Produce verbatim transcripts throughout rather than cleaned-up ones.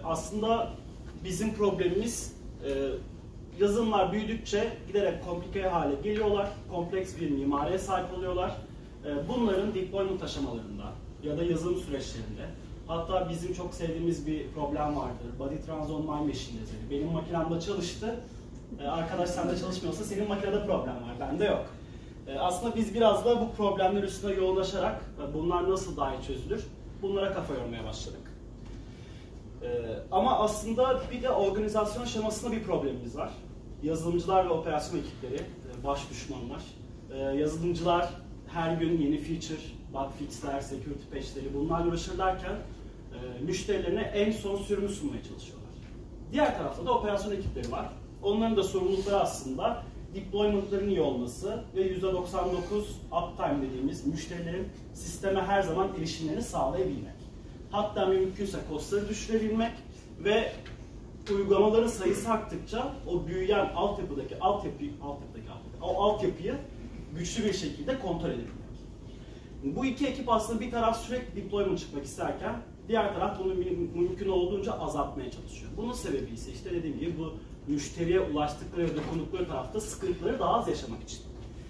aslında bizim problemimiz e, yazılımlar büyüdükçe giderek komplike hale geliyorlar, kompleks bir mimariye sahip oluyorlar. E, bunların deployment aşamalarında ya da yazılım süreçlerinde, hatta bizim çok sevdiğimiz bir problem vardır, body trans on my machine dedi. Benim makinemde çalıştı, e, arkadaş sende çalışmıyorsa senin makinede problem var, bende yok. E, aslında biz biraz da bu problemler üstüne yoğunlaşarak e, bunlar nasıl daha iyi çözülür, bunlara kafa yormaya başladık. Ee, ama aslında bir de organizasyon şemasında bir problemimiz var. Yazılımcılar ve operasyon ekipleri e, baş düşmanlar. Ee, yazılımcılar her gün yeni feature, bug fixler, security patch'leri bunlarla uğraşırlarken e, müşterilerine en son sürümü sunmaya çalışıyorlar. Diğer tarafta da operasyon ekipleri var. Onların da sorumlulukları aslında deployment'ların iyi olması ve yüzde doksan dokuz uptime dediğimiz müşterilerin sisteme her zaman erişimlerini sağlayabilmek. Hatta mümkünse costları düşürebilmek ve uygulamaların sayısı arttıkça o büyüyen altyapıdaki altyapıyı, altyapıdaki altyapı, o altyapıyı güçlü bir şekilde kontrol edebilmek. Bu iki ekip aslında bir taraf sürekli deployment çıkmak isterken diğer taraf bunu mümkün olduğunca azaltmaya çalışıyor. Bunun sebebi ise işte dediğim gibi bu müşteriye ulaştıkları ve dokundukları tarafta sıkıntıları daha az yaşamak için.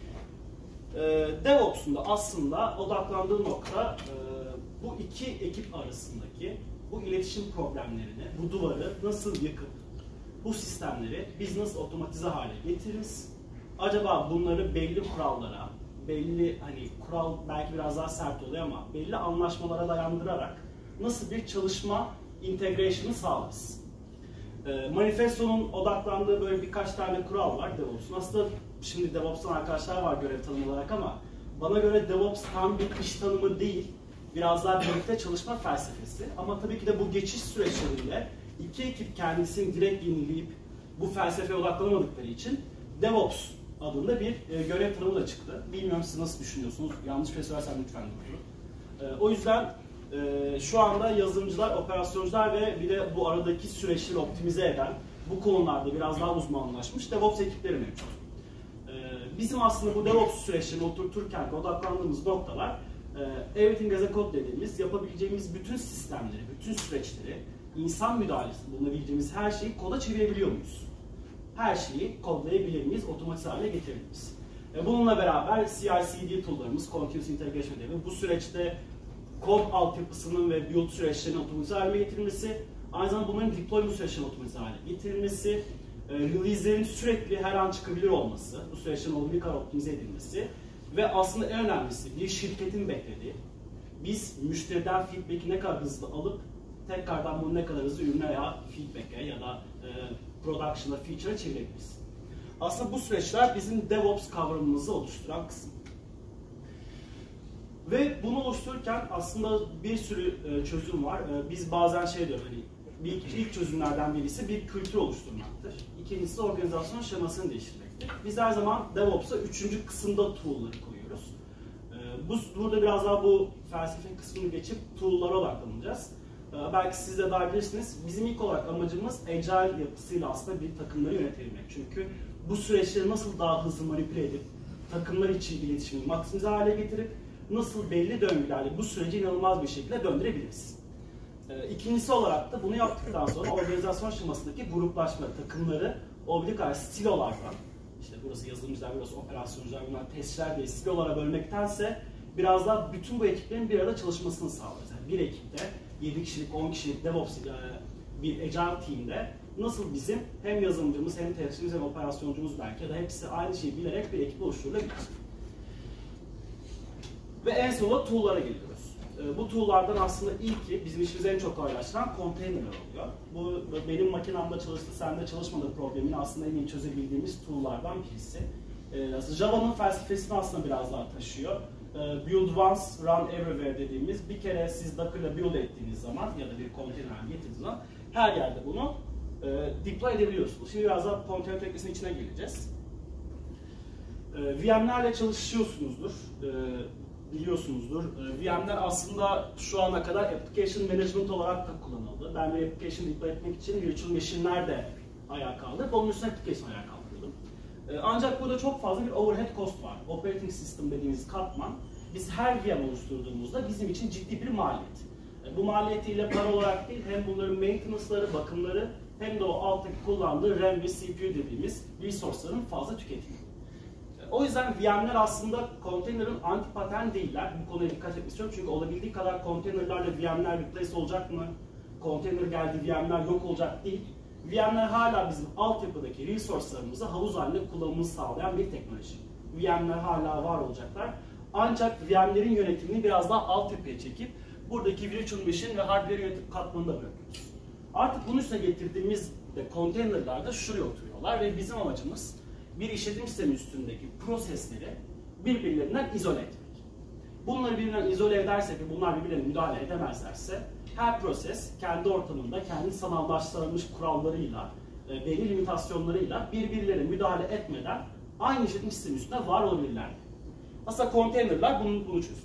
Ee, DevOps'un da aslında odaklandığı nokta e, bu iki ekip arasındaki bu iletişim problemlerini, bu duvarı nasıl yıkıp bu sistemleri biz nasıl otomatize hale getiririz? Acaba bunları belli kurallara, belli hani kural belki biraz daha sert oluyor ama belli anlaşmalara dayandırarak nasıl bir çalışma integration'ı sağlarız? E, Manifesto'nun odaklandığı böyle birkaç tane kural var DevOps'un. Aslında şimdi DevOps'tan arkadaşlar var görev tanımı olarak ama bana göre DevOps tam bir iş tanımı değil. Biraz daha birlikte çalışma felsefesi. Ama tabii ki de bu geçiş süreçlerinde iki ekip kendisini direkt yenileyip bu felsefeye odaklanamadıkları için DevOps adında bir e, görev tanımı da çıktı. Bilmiyorum siz nasıl düşünüyorsunuz? Yanlış bir şey söylersem lütfen durdurun. E, o yüzden e, şu anda yazılımcılar, operasyoncular ve bir de bu aradaki süreçleri optimize eden, bu konularda biraz daha uzmanlaşmış DevOps ekipleri mevcut. E, bizim aslında bu DevOps süreçlerini oturturken odaklandığımız noktalar Everything as a Code dediğimiz, yapabileceğimiz bütün sistemleri, bütün süreçleri, insan müdahalesi bulunabileceğimiz her şeyi koda çevirebiliyor muyuz? Her şeyi kodlayabilir miyiz, otomatize hale getirebilir miyiz? Bununla beraber C I C D tool'larımız, Continuous Integration dediğimiz, bu süreçte kod altyapısının ve build süreçlerinin otomatize hale getirilmesi, aynı zamanda bunların deployment süreçlerinin otomatize hale getirilmesi, release'lerin sürekli her an çıkabilir olması, bu süreçlerin olabildiği kadar optimize edilmesi, ve aslında en önemlisi bir şirketin beklediği, biz müşteriden feedback'i ne kadar hızlı alıp tekrardan bunu ne kadar hızlı ürüne veya feedback'e ya da e, production'a, feature'a çevirebiliriz. Aslında bu süreçler bizim DevOps kavramımızı oluşturan kısım. Ve bunu oluştururken aslında bir sürü e, çözüm var. E, biz bazen şey diyoruz, hani bir, ilk çözümlerden birisi bir kültür oluşturmaktır. İkincisi organizasyon şemasını değiştirmektir. Biz her zaman DevOps'a üçüncü kısımda tool'ları koyuyoruz. Ee, bu, burada biraz daha bu felsefe kısmını geçip tool'lara odaklanacağız. Ee, belki siz de daha bilirsiniz. Bizim ilk olarak amacımız agile yapısıyla aslında bir takımları yönetebilmek. Çünkü bu süreçleri nasıl daha hızlı manipüle edip takımlar içi iletişimi maksimize hale getirip nasıl belli döngülerle bu süreci inanılmaz bir şekilde döndürebiliriz. Ee, ikincisi olarak da bunu yaptıktan sonra organizasyon şemasındaki gruplaşma, takımları obligar silolardan, işte burası yazılımcılar, burası operasyoncular, bunlar testçiler diye silolara bölmektense biraz daha bütün bu ekiplerin bir arada çalışmasını sağlarız. Yani bir ekipte yedi kişilik, on kişilik DevOps bir agile team'de nasıl bizim hem yazılımcımız hem testçimiz hem operasyoncumuz belki ya da hepsi aynı şeyi bilerek bir ekip oluşturulabilir. Ve en sonunda tool'lara geliyoruz. Bu tool'lardan aslında ilki bizim işimizi en çok kolaylaştıran konteynerler oluyor. Bu benim makinamda çalıştı, sende çalışmadığı problemini aslında en iyi çözebildiğimiz tool'lardan birisi. Java'nın felsefesini aslında biraz daha taşıyor. Build once, run everywhere dediğimiz, bir kere siz Docker'la build ettiğiniz zaman ya da bir konteyner haline getirdiğiniz zaman her yerde bunu deploy edebiliyorsunuz. Şimdi biraz daha konteyner teknisinin içine geleceğiz. V M'lerle çalışıyorsunuzdur. Biliyorsunuzdur. V M'ler aslında şu ana kadar application management olarak da kullanıldı. Ben bir application deploy etmek için virtual machine'ler de ayağa kaldırıp onun üstüne application ayağa kaldırdım. Ancak burada çok fazla bir overhead cost var. Operating system dediğimiz katman, biz her V M oluşturduğumuzda bizim için ciddi bir maliyet. Bu maliyetiyle para olarak değil, hem bunların maintenance'ları, bakımları hem de o alttaki kullandığı RAM ve C P U dediğimiz resource'ların fazla tüketimi. O yüzden V M'ler aslında konteynerin anti patern değiller. Bu konuya dikkat etmek istiyorum çünkü olabildiği kadar konteynerlarla V M'ler replace olacak mı? Konteyner geldi, V M'ler yok olacak değil. V M'ler hala bizim altyapıdaki resource'larımızı havuz halinde kullanımımızı sağlayan bir teknoloji. V M'ler hala var olacaklar. Ancak V M'lerin yönetimini biraz daha altyapıya çekip buradaki virtual machine ve hardware yönetim katmanını da bırakıyoruz. Artık bunun üstüne getirdiğimiz de konteynerlarda şuraya oturuyorlar ve bizim amacımız bir işletim sistemi üstündeki prosesleri birbirlerinden izole etmek. Bunları birbirinden izole edersek ve bunlar birbirlerine müdahale edemezlerse her proses kendi ortamında, kendi sanallaştırılmış kurallarıyla, belli limitasyonlarıyla birbirlerine müdahale etmeden aynı işletim sistemi üstünde var olabilirler. Aslında konteynerler bunu, bunu çözüyor.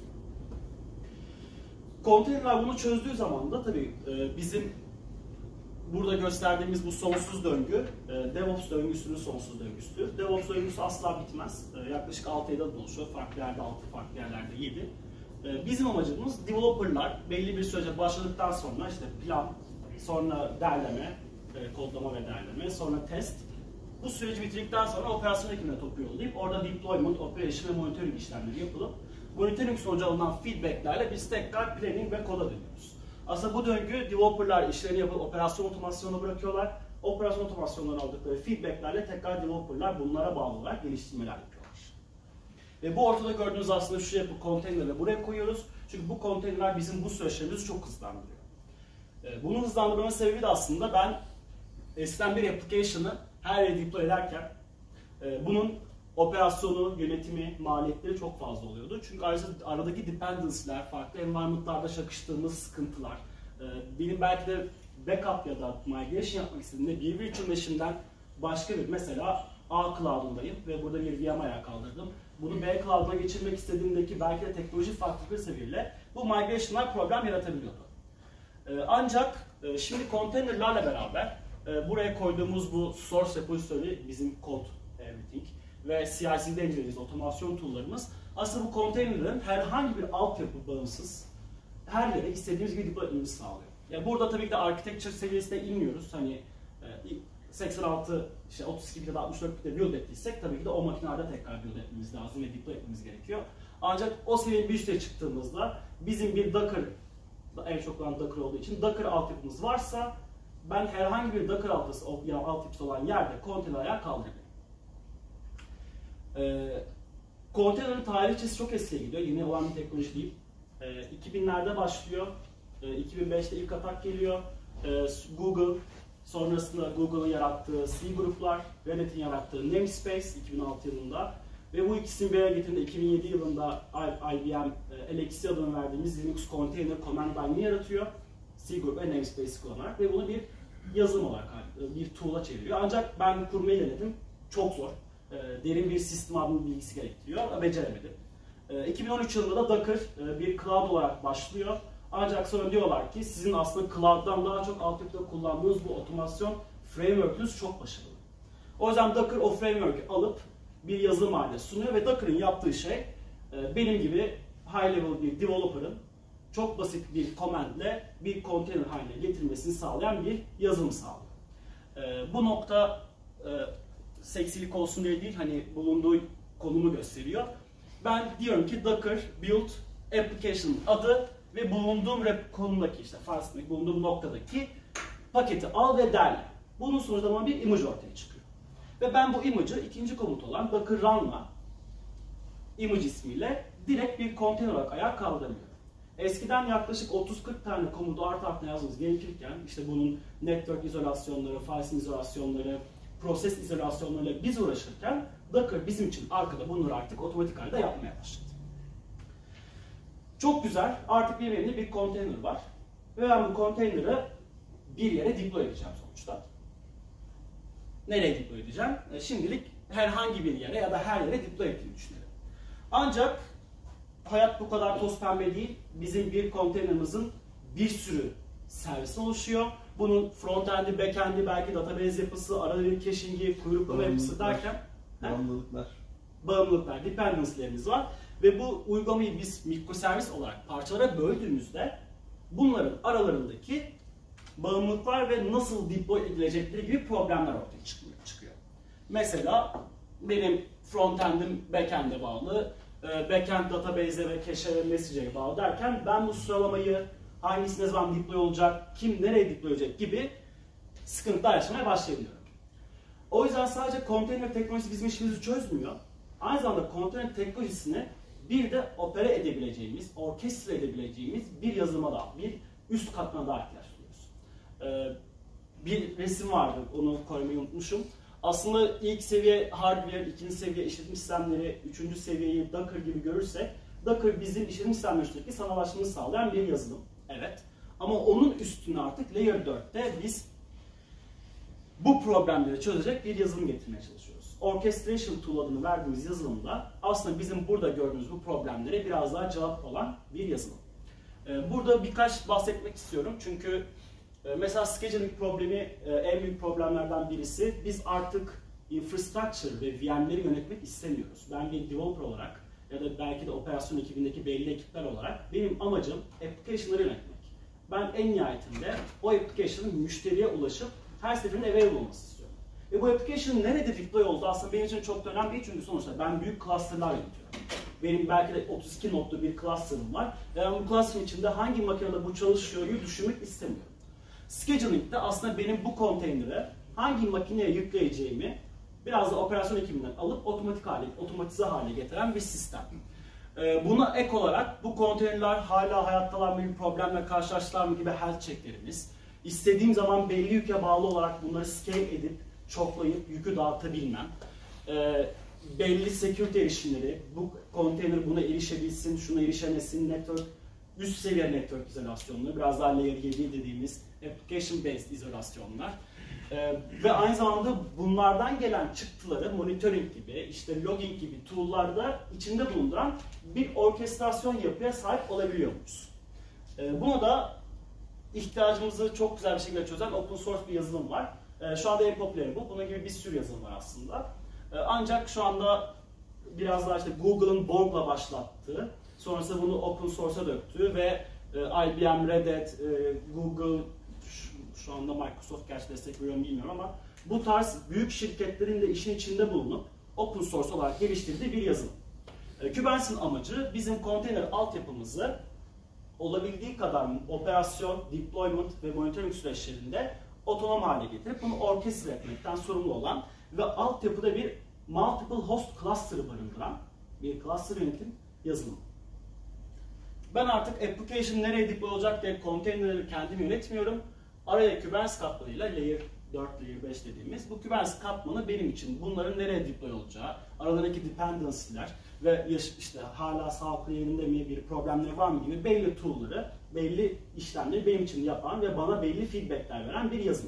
Konteynerler bunu çözdüğü zaman da tabii bizim burada gösterdiğimiz bu sonsuz döngü, DevOps döngüsünün sonsuz döngüsüdür. DevOps döngüsü asla bitmez. Yaklaşık altı ayda oluşuyor. Farklı yerde altı, farklı yerlerde yedi. Bizim amacımız developerlar belli bir sürece başladıktan sonra işte plan, sonra derleme, kodlama ve derleme, sonra test. Bu süreci bitirdikten sonra operasyon ekibine topu yollayıp orada deployment, operation ve monitoring işlemleri yapılıp monitoring sonucu alınan feedbacklerle biz tekrar planning ve koda dönüyoruz. Aslında bu döngü developerlar işlerini yapıp operasyon otomasyonuna bırakıyorlar. Operasyon otomasyonlarını aldıkları feedbacklerle tekrar developerlar bunlara bağlı olarak geliştirmeler yapıyorlar. Ve bu ortada gördüğünüz aslında şu yapı konteynerleri buraya koyuyoruz. Çünkü bu konteynerler bizim bu süreçlerimizi çok hızlandırıyor. Bunu hızlandırmanın sebebi de aslında ben eskiden bir application'ı her yere deploy ederken bunun operasyonu, yönetimi, maliyetleri çok fazla oluyordu. Çünkü ayrıca aradaki dependency'ler, farklı environment'larda çakıştığımız sıkıntılar, benim belki de backup ya da migration yapmak istediğimde bir virtual machine'den başka bir, mesela A cloud'undayım ve burada bir V M ayağa kaldırdım. Bunu B cloud'una geçirmek istediğimdeki belki de teknoloji farklılıkları sebebiyle bu migration'lar problem yaratabiliyordu. Ancak şimdi konteynerlarla beraber buraya koyduğumuz bu source repository, bizim code everything ve C I C'de incelediğimiz otomasyon tool'larımız aslında bu konteynerlerin herhangi bir altyapı bağımsız her yere istediğimiz gibi deploy etmemizi sağlıyor. Yani burada tabii ki de architecture seviyesine inmiyoruz. Hani seksen altı, işte otuz iki bit ya da altmış dört bitte build ettiysek tabii ki de o makinelerde tekrar build etmemiz lazım ve deploy etmemiz gerekiyor. Ancak o seviyenin bir üstüne çıktığımızda bizim bir Docker, en çok olan Docker olduğu için Docker altyapımız varsa ben herhangi bir Docker altyapısı, ya altyapısı olan yerde konteyner ayağı kaldırabilirim. Ee, konteynerin tarihçesi çok eskiye gidiyor. Yeni olan bir teknoloji değil. Ee, iki binlerde başlıyor. Ee, iki bin beşte ilk atak geliyor. Ee, Google, sonrasında Google'ın yarattığı C gruplar, Red Hat'in yarattığı namespace iki bin altı yılında ve bu ikisini bir araya getirdiğinde iki bin yedi yılında I B M L X C adını verdiğimiz Linux Container Command Line'i yaratıyor. C grup ve namespace kullanarak ve bunu bir yazılım olarak, bir tool'a çeviriyor. Ancak ben kurmayı denedim. Çok zor. Derin bir sistem adının bilgisi gerektiriyor. Beceremedim. iki bin on üç yılında da Docker bir cloud olarak başlıyor. Ancak sonra diyorlar ki sizin aslında cloud'dan daha çok altyapıda kullandığınız bu otomasyon framework'ünüz çok başarılı. O yüzden Docker o framework'ü alıp bir yazılım haline sunuyor ve Docker'ın yaptığı şey benim gibi high level bir developer'ın çok basit bir command'le bir konteyner haline getirmesini sağlayan bir yazılım sağlıyor. Bu nokta seksilik olsun diye değil, hani bulunduğu konumu gösteriyor. Ben diyorum ki Docker build application adı ve bulunduğum rep konumdaki, işte Fars'taki bulunduğum noktadaki paketi al ve derle. Bunun sonucunda bana bir image ortaya çıkıyor. Ve ben bu image'ı ikinci komut olan Docker run'la image ismiyle direkt bir konteyner olarak ayağa kaldırabiliyorum. Eskiden yaklaşık otuz kırk tane komutu art artına yazmamız gerekirken işte bunun network izolasyonları, file izolasyonları, proses izolasyonlarıyla biz uğraşırken Docker bizim için arkada bunları artık otomatik halde yapmaya başladı. Çok güzel. Artık bir elimde bir konteyner var. Ve ben bu konteyneri bir yere deploy edeceğim sonuçta. Nereye deploy edeceğim? Şimdilik herhangi bir yere ya da her yere deploy ettiğini düşünelim. Ancak hayat bu kadar toz pembe değil. Bizim bir konteynerimizin bir sürü servisi oluşuyor. Bunun frontend'i, backend'i, belki database yapısı, arada bir caching'i, kuyruklama yapısı derken bağımlılıklar. Bağımlılıklar, dependency'lerimiz var. Ve bu uygulamayı biz mikroservis olarak parçalara böldüğümüzde bunların aralarındaki bağımlılıklar ve nasıl deploy edilecekleri gibi problemler ortaya çıkıyor. Mesela benim frontend'im backend'e bağlı, backend database'e ve cache'e ve message'e bağlı derken ben bu sıralamayı hangisi ne zaman deploy olacak, kim nereye deploy olacak gibi sıkıntılar yaşamaya başlayabiliyorum. O yüzden sadece konteyner teknolojisi bizim işimizi çözmüyor. Aynı zamanda konteyner teknolojisini bir de opere edebileceğimiz, orkestre edebileceğimiz bir yazılıma da, bir üst katmana daha ihtiyaç duyuyoruz. Ee, bir resim vardı, onu koymayı unutmuşum. Aslında ilk seviye hardware, ikinci seviye işletim sistemleri, üçüncü seviyeyi Docker gibi görürsek, Docker bizim işletim sistemlerindeki sanayileşmemizi sağlayan bir yazılım. Evet. Ama onun üstüne artık Layer dörtte biz bu problemleri çözecek bir yazılım getirmeye çalışıyoruz. Orchestration Tool adını verdiğimiz yazılımda aslında bizim burada gördüğümüz bu problemlere biraz daha cevap olan bir yazılım. Burada birkaç bahsetmek istiyorum çünkü mesela scheduling problemi en büyük problemlerden birisi. Biz artık infrastructure ve V M'leri yönetmek istemiyoruz. Ben bir developer olarak ya da belki de operasyon ekibindeki belli ekipler olarak benim amacım application'ları yönetmek. Ben en nihayetinde o application'ın müşteriye ulaşıp her seferinde available olması istiyorum. Ve bu application nerede deploy oldu aslında benim için çok da önemli değil çünkü sonuçta ben büyük cluster'lar yönetiyorum. Benim belki de otuz iki nodlu bir cluster'ım var ve ben bu cluster'ın içinde hangi makinede bu çalışıyor'yu düşünmek istemiyorum. Scheduling'de aslında benim bu konteynere hangi makineye yükleyeceğimi biraz da operasyon ekibinden alıp otomatik hale, otomatize hale getiren bir sistem. Buna ek olarak bu konteynerler hala hayattalar mı, bir problemle karşılaştılar mı gibi health checklerimiz, istediğim zaman belli yüke bağlı olarak bunları scale edip, çoklayıp yükü dağıtabilmem, belli security erişimleri, bu konteyner buna erişebilsin, şuna erişemesin, network, üst seviye network izolasyonları, biraz daha layer yedi dediğimiz application based izolasyonlar. Ee, ve aynı zamanda bunlardan gelen çıktıları monitoring gibi, işte logging gibi tool'larda içinde bulunduran bir orkestrasyon yapıya sahip olabiliyoruz. Ee, buna da ihtiyacımızı çok güzel bir şekilde çözen open source bir yazılım var. Ee, şu anda en popüleri bu. Bunun gibi bir sürü yazılım var aslında. Ee, ancak şu anda biraz daha işte Google'ın Borg'la başlattığı, sonrasında bunu open source'a döktüğü ve e, I B M, Red Hat, e, Google, şu anda Microsoft gerçi destek veriyor mu bilmiyorum ama bu tarz büyük şirketlerin de işin içinde bulunup open source olarak geliştirdiği bir yazılım. E, Kubernetes'in amacı bizim konteyner altyapımızı olabildiği kadar operasyon, deployment ve monitoring süreçlerinde otonom hale getirip bunu orkestre etmekten sorumlu olan ve altyapıda bir multiple host cluster'ı barındıran bir cluster yönetim yazılımı. Ben artık application nereye deploy olacak diye konteynerleri kendim yönetmiyorum. Araya Kubernetes katmanıyla layer dört, layer beş dediğimiz bu Kubernetes katmanı benim için bunların nereye deploy olacağı, aralarındaki dependency'ler ve işte hala sağlıklı yerinde mi, bir problemleri var mı gibi belli tool'ları, belli işlemleri benim için yapan ve bana belli feedback'ler veren bir yazılım.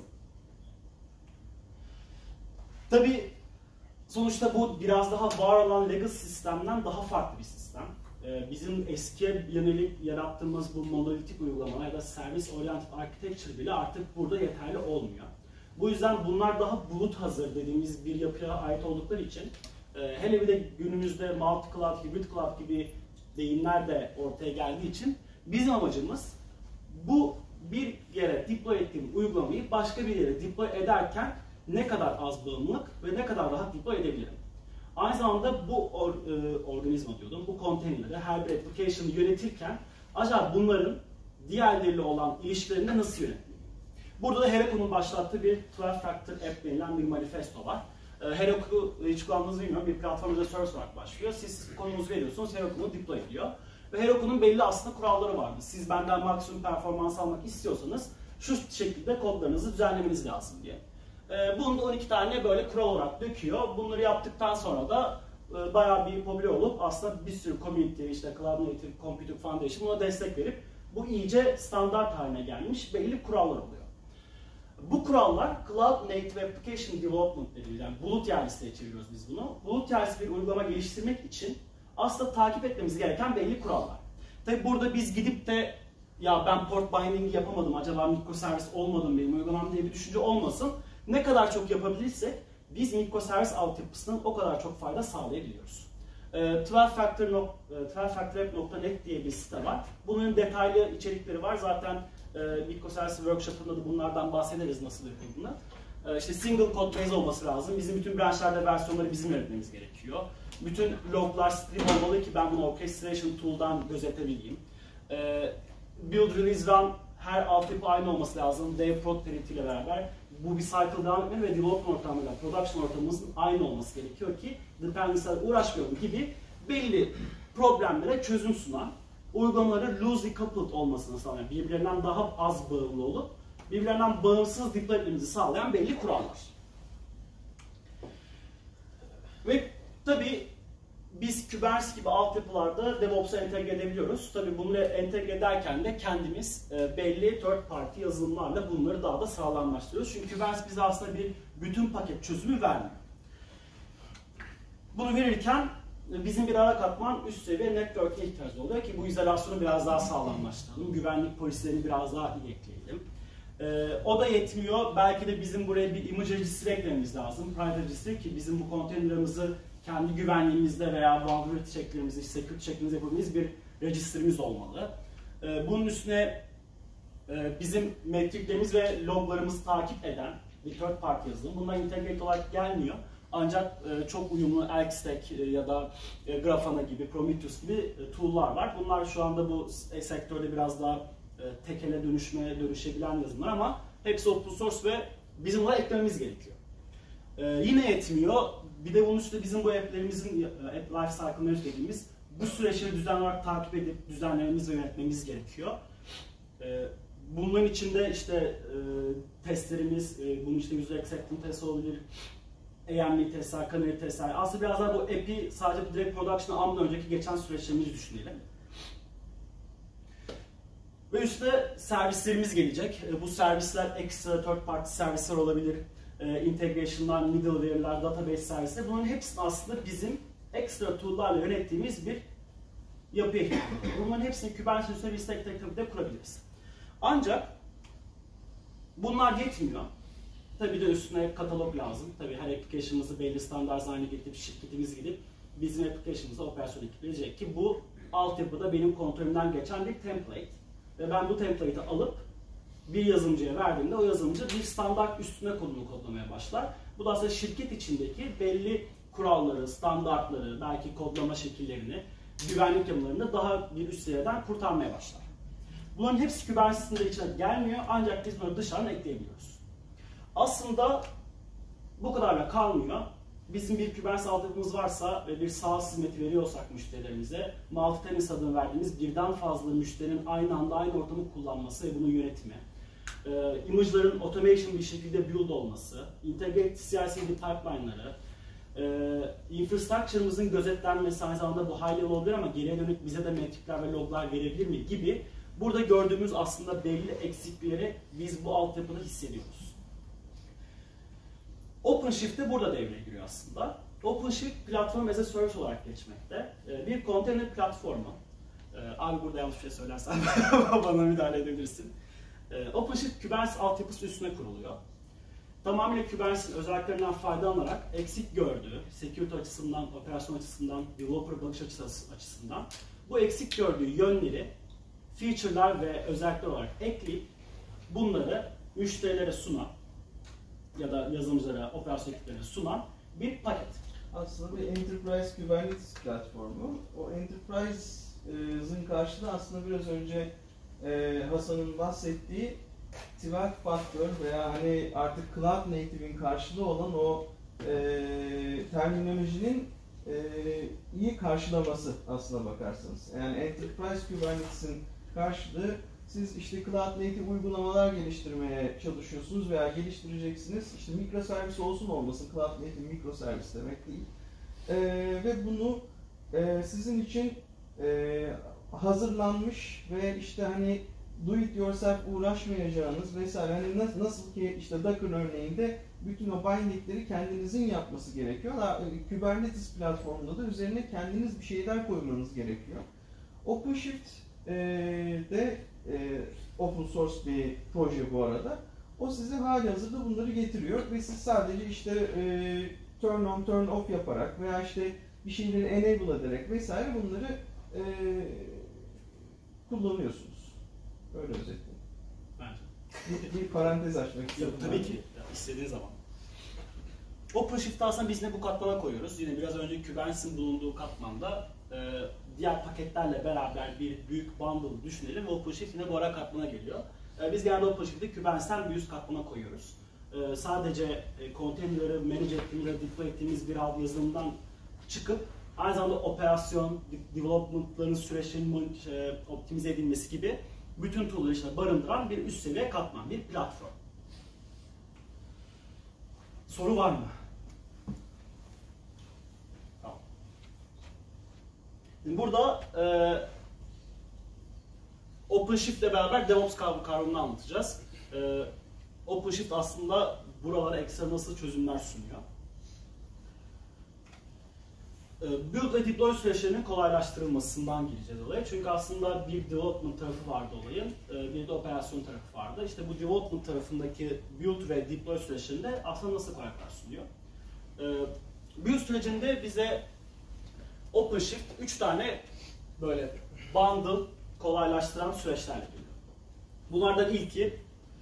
Tabii sonuçta bu biraz daha var olan legacy sistemden daha farklı bir sistem. Bizim eskiye yönelik yarattığımız bu monolitik uygulama ya da servis oriented architecture bile artık burada yeterli olmuyor. Bu yüzden bunlar daha bulut hazır dediğimiz bir yapıya ait oldukları için hele bir de günümüzde multi-cloud, hybrid cloud gibi deyimler de ortaya geldiği için bizim amacımız bu bir yere deploy ettiğim uygulamayı başka bir yere deploy ederken ne kadar az bağımlılık ve ne kadar rahat deploy edebilirim. Aynı zamanda bu or, e, organizma diyordum, bu konteynerleri her bir application'ı yönetirken acaba bunların diğerleriyle olan ilişkilerinde nasıl yönetmeliyim? Burada da Heroku'nun başlattığı bir twelve factor app denilen bir manifesto var. E, Heroku hiç kullandığınızı bilmiyorum, bir platform as a service olarak başlıyor. Siz konunuzu veriyorsunuz, Heroku'nu deploy ediyor. Ve Heroku'nun belli aslında kuralları vardı. Siz benden maksimum performans almak istiyorsanız şu şekilde kodlarınızı düzenlemeniz lazım diye. Bunu da on iki tane böyle kural olarak döküyor. Bunları yaptıktan sonra da bayağı bir popüler olup aslında bir sürü community, işte Cloud Native Computing Foundation buna destek verip bu iyice standart haline gelmiş belli kurallar oluyor. Bu kurallar Cloud Native Application Development dediğimiz, yani bulut yerlisiyle çeviriyoruz biz bunu. Bulut yerlisi bir uygulama geliştirmek için aslında takip etmemiz gereken belli kurallar. Tabi burada biz gidip de ya ben port binding yapamadım, acaba mikroservis olmadım benim uygulamam diye bir düşünce olmasın. Ne kadar çok yapabilirsek biz mikroservis altyapısından o kadar çok fayda sağlayabiliyoruz. twelve factor app nokta net diye bir site var. Bunun detaylı içerikleri var. Zaten mikroservis workshop'ında da bunlardan bahsederiz nasıl yapıldığını. İşte single code base olması lazım. Bizim bütün branchlarda versiyonları bizim yönetmemiz gerekiyor. Bütün loglar stream olmalı ki ben bunu orchestration tool'dan gözetebileyim. Build, release, run her altyapı aynı olması lazım. Dev, prod ile beraber. Bu bir cycle devam etmeli ve development ortamıyla production ortamımızın aynı olması gerekiyor ki dependency'lerle uğraşmayalım gibi belli problemlere çözüm sunan, uygulamaları loosely coupled olmasını sağlayan, birbirlerinden daha az bağımlı olup birbirlerinden bağımsız deploy etmemizi sağlayan belli kurallar. Ve tabii biz Kubernetes gibi altyapılarda DevOps'a entegre edebiliyoruz. Tabii bunları entegre ederken de kendimiz belli third party yazılımlarla bunları daha da sağlamlaştırıyoruz. Çünkü Kubernetes bize aslında bir bütün paket çözümü vermiyor. Bunu verirken bizim bir ara katman üst seviye network'e ihtiyacı oluyor ki bu izolasyonu biraz daha sağlamlaştıralım. Güvenlik polislerini biraz daha iyi ekleyelim. Ee, o da yetmiyor. Belki de bizim buraya bir image registry eklememiz lazım. Private registry ki bizim bu konteynerlarımızı kendi güvenliğimizde veya vulnerability checklerimizde, security checklerimizde yapabildiğimiz bir register'imiz olmalı. Ee, bunun üstüne e, bizim metriklerimiz ve loglarımızı takip eden bir third party yazılım. Bunlar integrate olarak gelmiyor. Ancak e, çok uyumlu Elk-Stack e, ya da e, Grafana gibi, Prometheus gibi e, tool'lar var. Bunlar şu anda bu e, sektörde biraz daha e, tekele dönüşmeye dönüşebilen yazılımlar ama hepsi open source ve bizim buna eklememiz gerekiyor. E, yine yetmiyor. Bir de bunun üstüne bizim bu app'lerimizin app lifecycle management dediğimiz bu süreçleri düzenli olarak takip edip düzenlememiz ve yönetmemiz gerekiyor. E, bunların içinde işte e, testlerimiz, e, bunun işte user acceptance test olabilir, A M L testler, canary testler. Aslında biraz daha bu app'i sadece direkt production'a almadan önceki geçen süreçlerimizi düşünelim. Ve üstte servislerimiz gelecek. Bu servisler ekstra third party servisler olabilir. Integration'lar, middleware'lar, database servisler. Bunların hepsini aslında bizim ekstra tool'larla yönettiğimiz bir yapıya ihtiyacı var. Bunların hepsini Kubernetes üstüne bir stack de kurabiliriz. Ancak bunlar yetmiyor. Tabii de üstüne katalog lazım. Tabii her application'ımızı belli standart haline getirip şirketimiz gidip bizim application'ımıza operasyon ekipleyecek ki bu altyapıda benim kontrolümden geçen bir template. Ve ben bu template'i alıp bir yazılımcıya verdiğimde o yazılımcı bir standart üstüne kodunu kodlamaya başlar. Bu da aslında şirket içindeki belli kuralları, standartları, belki kodlama şekillerini, güvenlik yapılarını daha bir üst seviyeden kurtarmaya başlar. Bunların hepsi Kubernetes'in de içine gelmiyor ancak biz bunu dışarıdan ekleyebiliyoruz. Aslında bu kadarla kalmıyor. Bizim bir Kubernetes altyapımız varsa ve bir SaaS hizmeti veriyorsak müşterilerimize, multi-tenant adını verdiğimiz birden fazla müşterinin aynı anda aynı ortamı kullanması ve bunun yönetimi, e, image'ların automation bir şekilde build olması, integrated C I C D pipeline'ları, e, infrastructure'ımızın gözetlenmesi aynı zamanda bu high level olabilir ama geriye dönük bize de metrikler ve loglar verebilir mi gibi burada gördüğümüz aslında belli eksiklikleri biz bu altyapıda hissediyoruz. OpenShift de burada devreye giriyor aslında. OpenShift platform as a service olarak geçmekte. Bir konteyner platformu. Abi burada yanlış bir şey söylersen bana müdahale edebilirsin. OpenShift Kubernetes altyapısı üstüne kuruluyor. Tamamıyla Kubernetes'in özelliklerinden faydalanarak eksik gördüğü, security açısından, operasyon açısından, developer bakış açısı açısından bu eksik gördüğü yönleri, feature'lar ve özellikler olarak ekleyip bunları müşterilere sunan ya da yazılımcılara, operasyon ekiplerine sunan bir paket. Aslında bir Enterprise Kubernetes platformu. O Enterprise'ın karşılığı aslında biraz önce e, Hasan'ın bahsettiği twelve factor veya hani artık Cloud Native'in karşılığı olan o e, terminolojinin e, iyi karşılaması aslına bakarsanız. Yani Enterprise Kubernetes'in karşılığı siz işte Cloud Native uygulamalar geliştirmeye çalışıyorsunuz veya geliştireceksiniz. İşte mikroservis olsun olmasın, Cloud Native mikroservis demek değil. Ee, ve bunu e, sizin için e, hazırlanmış ve işte hani do it yourself uğraşmayacağınız vesaire. Hani nasıl, nasıl ki işte Docker örneğinde bütün o bindingleri kendinizin yapması gerekiyor. Kubernetes platformunda da üzerine kendiniz bir şeyler koymanız gerekiyor. OpenShift e, de e, open source bir proje bu arada. O size halihazırda bunları getiriyor ve siz sadece işte e, turn on, turn off yaparak veya işte bir şeyleri enable ederek vesaire bunları e, kullanıyorsunuz. Öyle özetleyeyim. Bence. Bir, bir parantez açmak istedim. Yok, tabii ki. Yani istediğin zaman. OpenShift'te aslında biz ne bu katmana koyuyoruz. Yine biraz önce Kubernetes'in bulunduğu katmanda e, diğer paketlerle beraber bir büyük bundle düşünelim ve OpenShift yine bu ara katmana geliyor. E, biz genelde OpenShift'te Kubernetes'ten bir üst katmana koyuyoruz. E, sadece e, konteynerleri manage ettiğimiz, deploy ettiğimiz bir alt yazılımdan çıkıp aynı zamanda operasyon, development'ların süreçlerinin e, optimize edilmesi gibi bütün tool'ları içinde barındıran bir üst seviye katman, bir platform. Soru var mı? Tamam. Şimdi burada e, OpenShift ile beraber DevOps kavramını anlatacağız. E, OpenShift aslında buralara ekstra nasıl çözümler sunuyor? E, build ve deploy süreçlerinin kolaylaştırılmasından gireceğiz olaya. Çünkü aslında bir development tarafı vardı olayın, e, bir de operasyon tarafı vardı. İşte bu development tarafındaki build ve deploy süreçlerinde aslında nasıl kolaylıklar sunuyor? E, build sürecinde bize OpenShift üç tane böyle bundle kolaylaştıran süreçlerle geliyor. Bunlardan ilki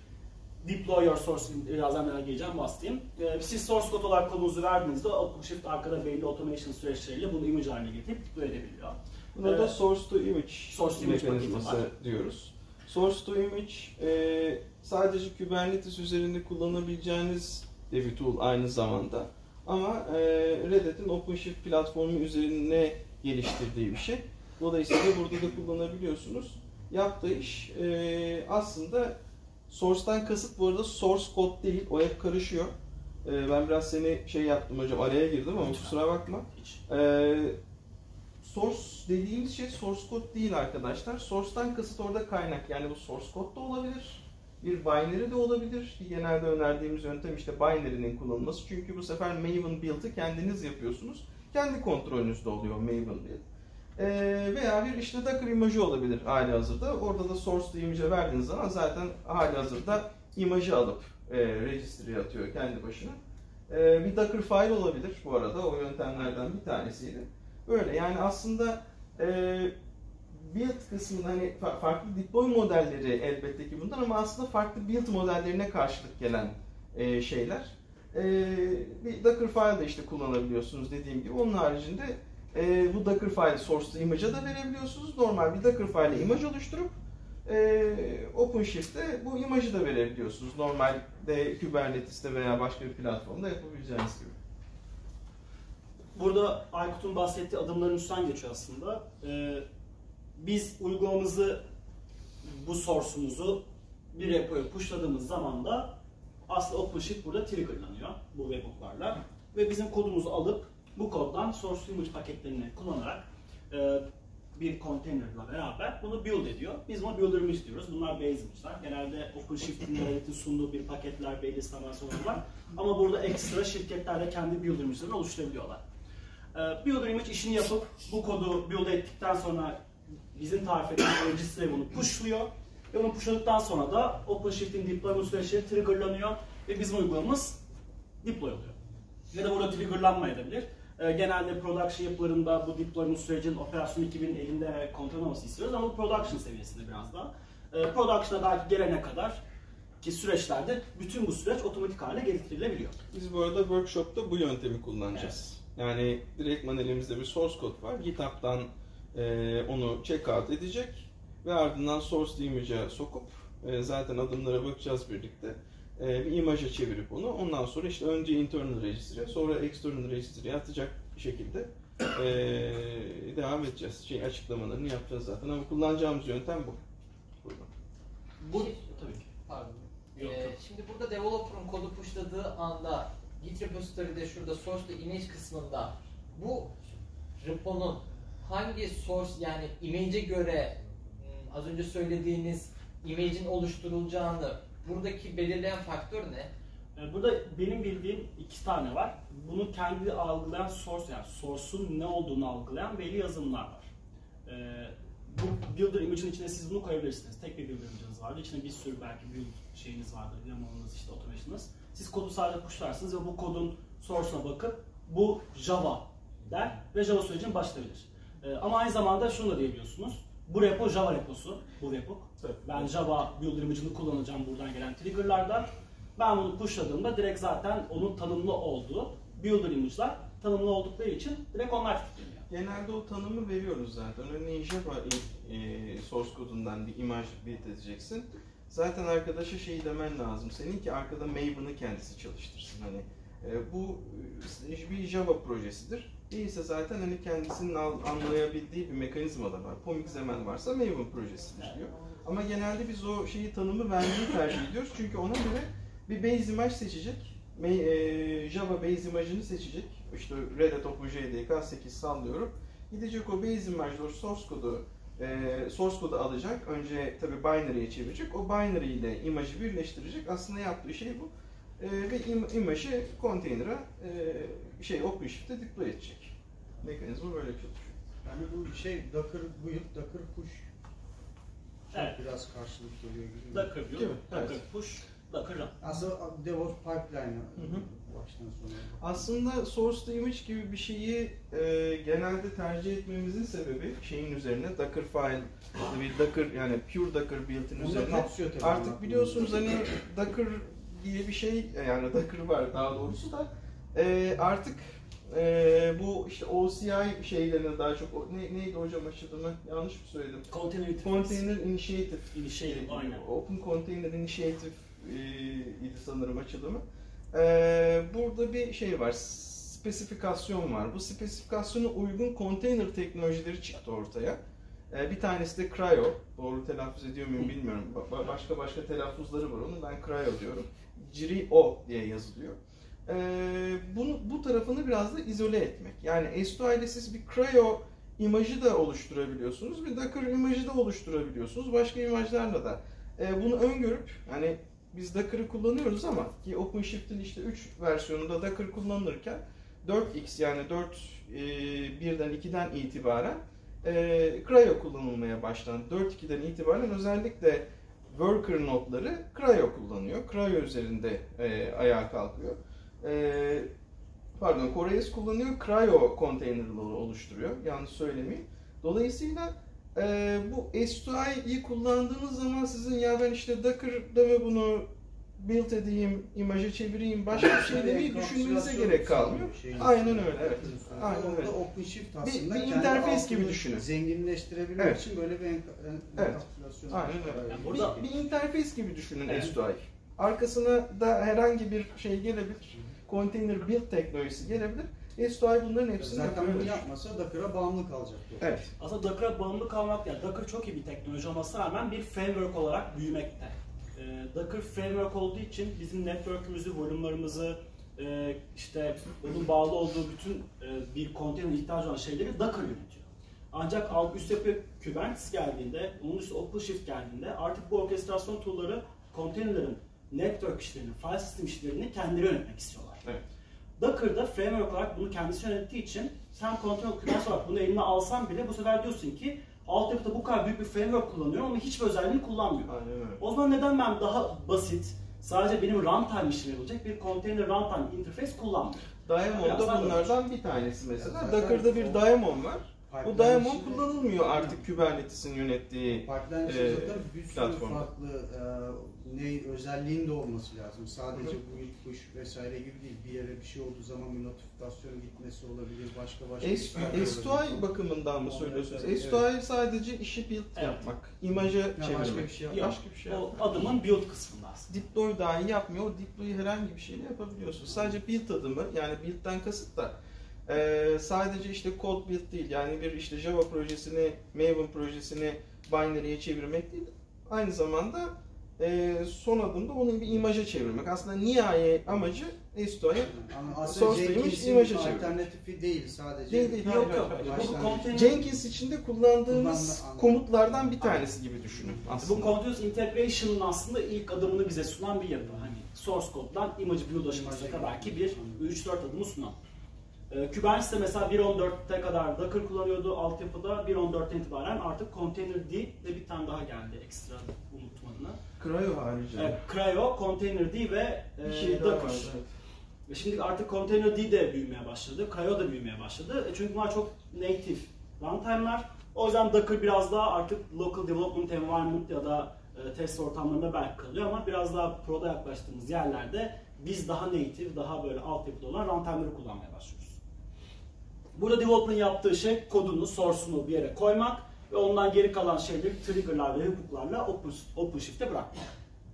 deploy your source, birazdan ben geleceğim, bahsedeyim. Siz source code olarak kodunuzu verdiğinizde OpenShift arkada belli automation süreçleriyle bunu image haline getirip deploy edebiliyor. Buna ee, da source to image, source to image mekanizması diyoruz. Source to image e, sadece Kubernetes üzerinde kullanabileceğiniz de bir tool aynı zamanda. Ama e, Red Hat'in OpenShift platformu üzerine geliştirdiği bir şey. Dolayısıyla burada da kullanabiliyorsunuz. Yaptığı iş e, aslında source'tan kasıt bu arada source code değil, o hep karışıyor. Ee, ben biraz seni şey yaptım hocam, araya girdim ama kusura bakma. Ee, source dediğimiz şey source code değil arkadaşlar. Source'tan kasıt orada kaynak. Yani bu source code da olabilir, bir binary de olabilir. Ki genelde önerdiğimiz yöntem işte binary'nin kullanılması. Çünkü bu sefer Maven build'ı kendiniz yapıyorsunuz. Kendi kontrolünüzde oluyor Maven build. Ee, veya bir işte Docker imajı olabilir hali hazırda. Orada da source to image'e verdiğiniz zaman zaten hali hazırda imajı alıp e, registry'e atıyor kendi başına. E, bir Docker file olabilir bu arada, o yöntemlerden bir tanesiydi. Böyle yani aslında e, build kısmında hani farklı deploy modelleri elbette ki bundan ama aslında farklı build modellerine karşılık gelen e, şeyler. E, bir Docker file de işte kullanabiliyorsunuz dediğim gibi. Onun haricinde e, bu Docker file source image'a da verebiliyorsunuz. Normal bir Docker file imaj oluşturup e, OpenShift'te bu imajı da verebiliyorsunuz. Normalde Kubernetes'te veya başka bir platformda yapabileceğiniz gibi. Burada Aykut'un bahsettiği adımların üstten geçiyor aslında. Ee, biz uygulamamızı, bu source'umuzu bir repo'ya pushladığımız zaman da aslında OpenShift burada triggerlanıyor bu webhook'larla. Ve bizim kodumuzu alıp bu koddan source image paketlerini kullanarak e, bir container'la beraber bunu build ediyor. Biz bunu builder image diyoruz. Bunlar base image'lar. Genelde OpenShift'in sunduğu bir paketler, belli standartlar var. Ama burada ekstra şirketler de kendi builder image'lerini oluşturabiliyorlar. E, builder image işini yapıp bu kodu build ettikten sonra bizim tarif ettiğimiz register'e bunu pushluyor. Ve bunu pushladıktan sonra da OpenShift'in deployment süreçleri triggerlanıyor ve bizim uygulamamız deploy oluyor. Ya da burada triggerlanmayabilir. E, genelde production yapılarında bu deployment sürecinin operasyon ekibinin elinde ve kontrol olması istiyoruz ama bu production seviyesinde biraz daha. E, production'a belki gelene kadar ki süreçlerde bütün bu süreç otomatik hale getirilebiliyor. Biz bu arada workshop'ta bu yöntemi kullanacağız. Evet. Yani direktman elimizde bir source code var. GitHub'dan e, onu checkout edecek ve ardından source image'a sokup e, zaten adımlara bakacağız birlikte. Bir imaja çevirip onu, ondan sonra işte önce internal register'e, sonra external register'e atacak şekilde ee, devam edeceğiz. Şey, açıklamalarını yapacağız zaten ama kullanacağımız yöntem bu. Burada. Bu tabii ki. Pardon. Yok, ee, yok. Şimdi burada developer'ın kodu pushladığı anda Git repository'de şurada source to image kısmında bu repo'nun hangi source yani image'e göre az önce söylediğiniz image'in oluşturulacağını buradaki belirleyen faktör ne? Burada benim bildiğim iki tane var. Bunu kendi algılayan source, yani source'un ne olduğunu algılayan belli yazılımlar var. Ee, bu builder image'in içine siz bunu koyabilirsiniz. Tek bir builder image'iniz vardır. İçine bir sürü belki build şeyiniz vardır, demonunuz, işte automation'ınız. Siz kodu sadece pushlarsınız ve bu kodun source'una bakıp bu Java der ve Java sürecini başlatabilir. E, ama aynı zamanda şunu da diyebiliyorsunuz. Bu repo Java reposu, bu repo. Evet. Ben Java builder image'ını kullanacağım buradan gelen trigger'lardan. Ben bunu pushladığımda direkt zaten onun tanımlı olduğu builder image'lar tanımlı oldukları için direkt onlar titriyor. Genelde o tanımı veriyoruz zaten. Örneğin Java e, source kodundan bir imaj build edeceksin. Zaten arkadaşa şey demen lazım. Senin ki arkada Maven'ı kendisi çalıştırsın. Hani e, bu e, bir Java projesidir. Değilse zaten hani kendisinin anlayabildiği bir mekanizma da var. POMXML varsa Maven projesidir diyor. Ama genelde biz o şeyi tanımı vermeyi tercih ediyoruz. Çünkü ona göre bir base imaj seçecek. Java base imajını seçecek. İşte Red Hat OpenJDK K sekiz sallıyorum. Gidecek o base imajla source kodu source kodu alacak. Önce tabii binary'ye çevirecek. O binary ile imajı birleştirecek. Aslında yaptığı şey bu. Ve imajı container'a şey OpenShift'te deploy edecek. Mekanizma böyle çalışıyor. Yani bu şey Docker build, Docker push. Evet. Biraz karşılık geliyor gibi. Docker build, Docker evet. push, Docker run. Aslında DevOps pipeline baştan sona. Aslında source to image gibi bir şeyi e, genelde tercih etmemizin sebebi şeyin üzerine Docker file, bir Docker yani pure Docker build'in üzerine. Artık biliyorsunuz hani Docker diye bir şey yani Docker var daha doğrusu da e, artık e, bu işte O C I şeylerine daha çok ne, neydi hocam açılımı yanlış mı söyledim? Container, Container Initiative. Initiative aynen. Open Container Initiative e, idi sanırım açılımı. E, burada bir şey var, spesifikasyon var. Bu spesifikasyona uygun konteyner teknolojileri çıktı ortaya. E, bir tanesi de Cryo. Doğru telaffuz ediyor muyum bilmiyorum. Ba başka başka telaffuzları var onun. Ben Cryo diyorum. C-R-I-O diye yazılıyor. Ee, bunu, bu tarafını biraz da izole etmek. Yani S iki ile siz bir Cryo imajı da oluşturabiliyorsunuz, bir Docker imajı da oluşturabiliyorsunuz. Başka imajlarla da. Ee, bunu öngörüp, hani biz Docker'ı kullanıyoruz ama ki OpenShift'in işte üç versiyonunda Docker kullanılırken dört x yani dört birden ikiden itibaren e, Cryo kullanılmaya başlandı. dört ikiden itibaren özellikle worker nodları Cryo kullanıyor. Cryo üzerinde e, ayağa kalkıyor. E, pardon, CoreOS kullanıyor. Cryo konteynerları oluşturuyor. Yanlış söylemeyeyim. Dolayısıyla e, bu S iki i'yi kullandığınız zaman sizin ya ben işte Docker'da mı bunu build edeyim, imaja çevireyim, başka bir şey demeyi düşünmenize gerek kalmıyor. Aynen öyle, evet. Aynen öyle. OpenShift aslında bir, bir interface gibi düşünün. Zenginleştirebilmek evet. için böyle bir enkapsülasyon. Evet. Aynen öyle. Yani burada bir, bir interface gibi düşünün evet. S iki i. Arkasına da herhangi bir şey gelebilir. Container build teknolojisi gelebilir. S iki i bunların hepsini zaten yapıyor. Zaten bunu yapmasa Docker'a bağımlı kalacak. Evet. Aslında Docker'a bağımlı kalmak yani Docker çok iyi bir teknoloji olmasına rağmen bir framework olarak büyümekte. Docker framework olduğu için bizim network'ümüzü, volümlerimizi, işte onun bağlı olduğu bütün bir konteyner ihtiyacı olan şeyleri Docker yönetiyor. Ancak alt üst yapı Kubernetes geldiğinde, onun üstü OpenShift geldiğinde artık bu orkestrasyon tool'ları konteynerlerin network işlerini, file system işlerini kendileri yönetmek istiyorlar. Evet. Docker'da framework olarak bunu kendisi yönettiği için sen konteyner Kubernetes olarak bunu eline alsan bile bu sefer diyorsun ki altyapıda bu kadar büyük bir framework kullanıyorum ama hiçbir özelliğini kullanmıyor. Aynen öyle. O zaman neden ben daha basit, sadece benim runtime işimi yapacak bir container runtime interface kullanmıyorum? Daemon yani da bunlardan bir tanesi mesela. Ya Docker'da bir daemon var. Bu daemon şimdi, kullanılmıyor artık Kubernetes'in yönettiği pipeline e, zaten bir sürü platformda. farklı e, ne özelliğin de olması lazım. Sadece bu ilk push vesaire gibi değil. Bir yere bir şey olduğu zaman bir notifikasyon gitmesi olabilir. Başka başka S iki i bakımından mı söylüyorsunuz? S iki i evet. sadece işi build evet. yapmak, imaja ya çevirmek. Başka bir şey yapmak. Başka bir şey o adımın build kısmında aslında. Deploy dahi yapmıyor. O deploy'u herhangi bir şeyle yapabiliyorsunuz. Sadece build adımı, yani build'den kasıt da Ee, sadece işte code build değil, yani bir işte Java projesini, Maven projesini binary'ye çevirmek değil, aynı zamanda e, son adımda onu bir imaja çevirmek. Aslında nihai amacı S iki i'ye source image imaja çevirmek. Alternatifi değil sadece. Değil değil, yok yok. Bu Jenkins içinde kullandığımız Kullanma, komutlardan bir tanesi gibi düşünün aslında. Bu Continuous Integration'ın aslında ilk adımını bize sunan bir yapı. Hani source code'dan image build aşamasına kadar ki bir üç dört adımı sunan. Kubernetes'te mesela bir nokta on dörtte kadar Docker kullanıyordu altyapıda. bir nokta on dörtten itibaren artık Container D ve bir tane daha geldi ekstra unutmadığına. Cryo harici. Evet, Cryo, Container D ve e, şey Docker. Var, evet. Ve şimdi artık Containerd de büyümeye başladı, K I O da büyümeye başladı. E çünkü bunlar çok native runtime'lar. O yüzden Docker biraz daha artık local development environment ya da e, test ortamlarında belki kalıyor ama biraz daha pro'da yaklaştığımız yerlerde biz daha native, daha böyle altyapıda olan runtime'ları kullanmaya başlıyoruz. Burada developer'ın yaptığı şey kodunu, source'unu bir yere koymak ve ondan geri kalan şeyleri trigger'lar ve hook'larla OpenShift'e bırakmak.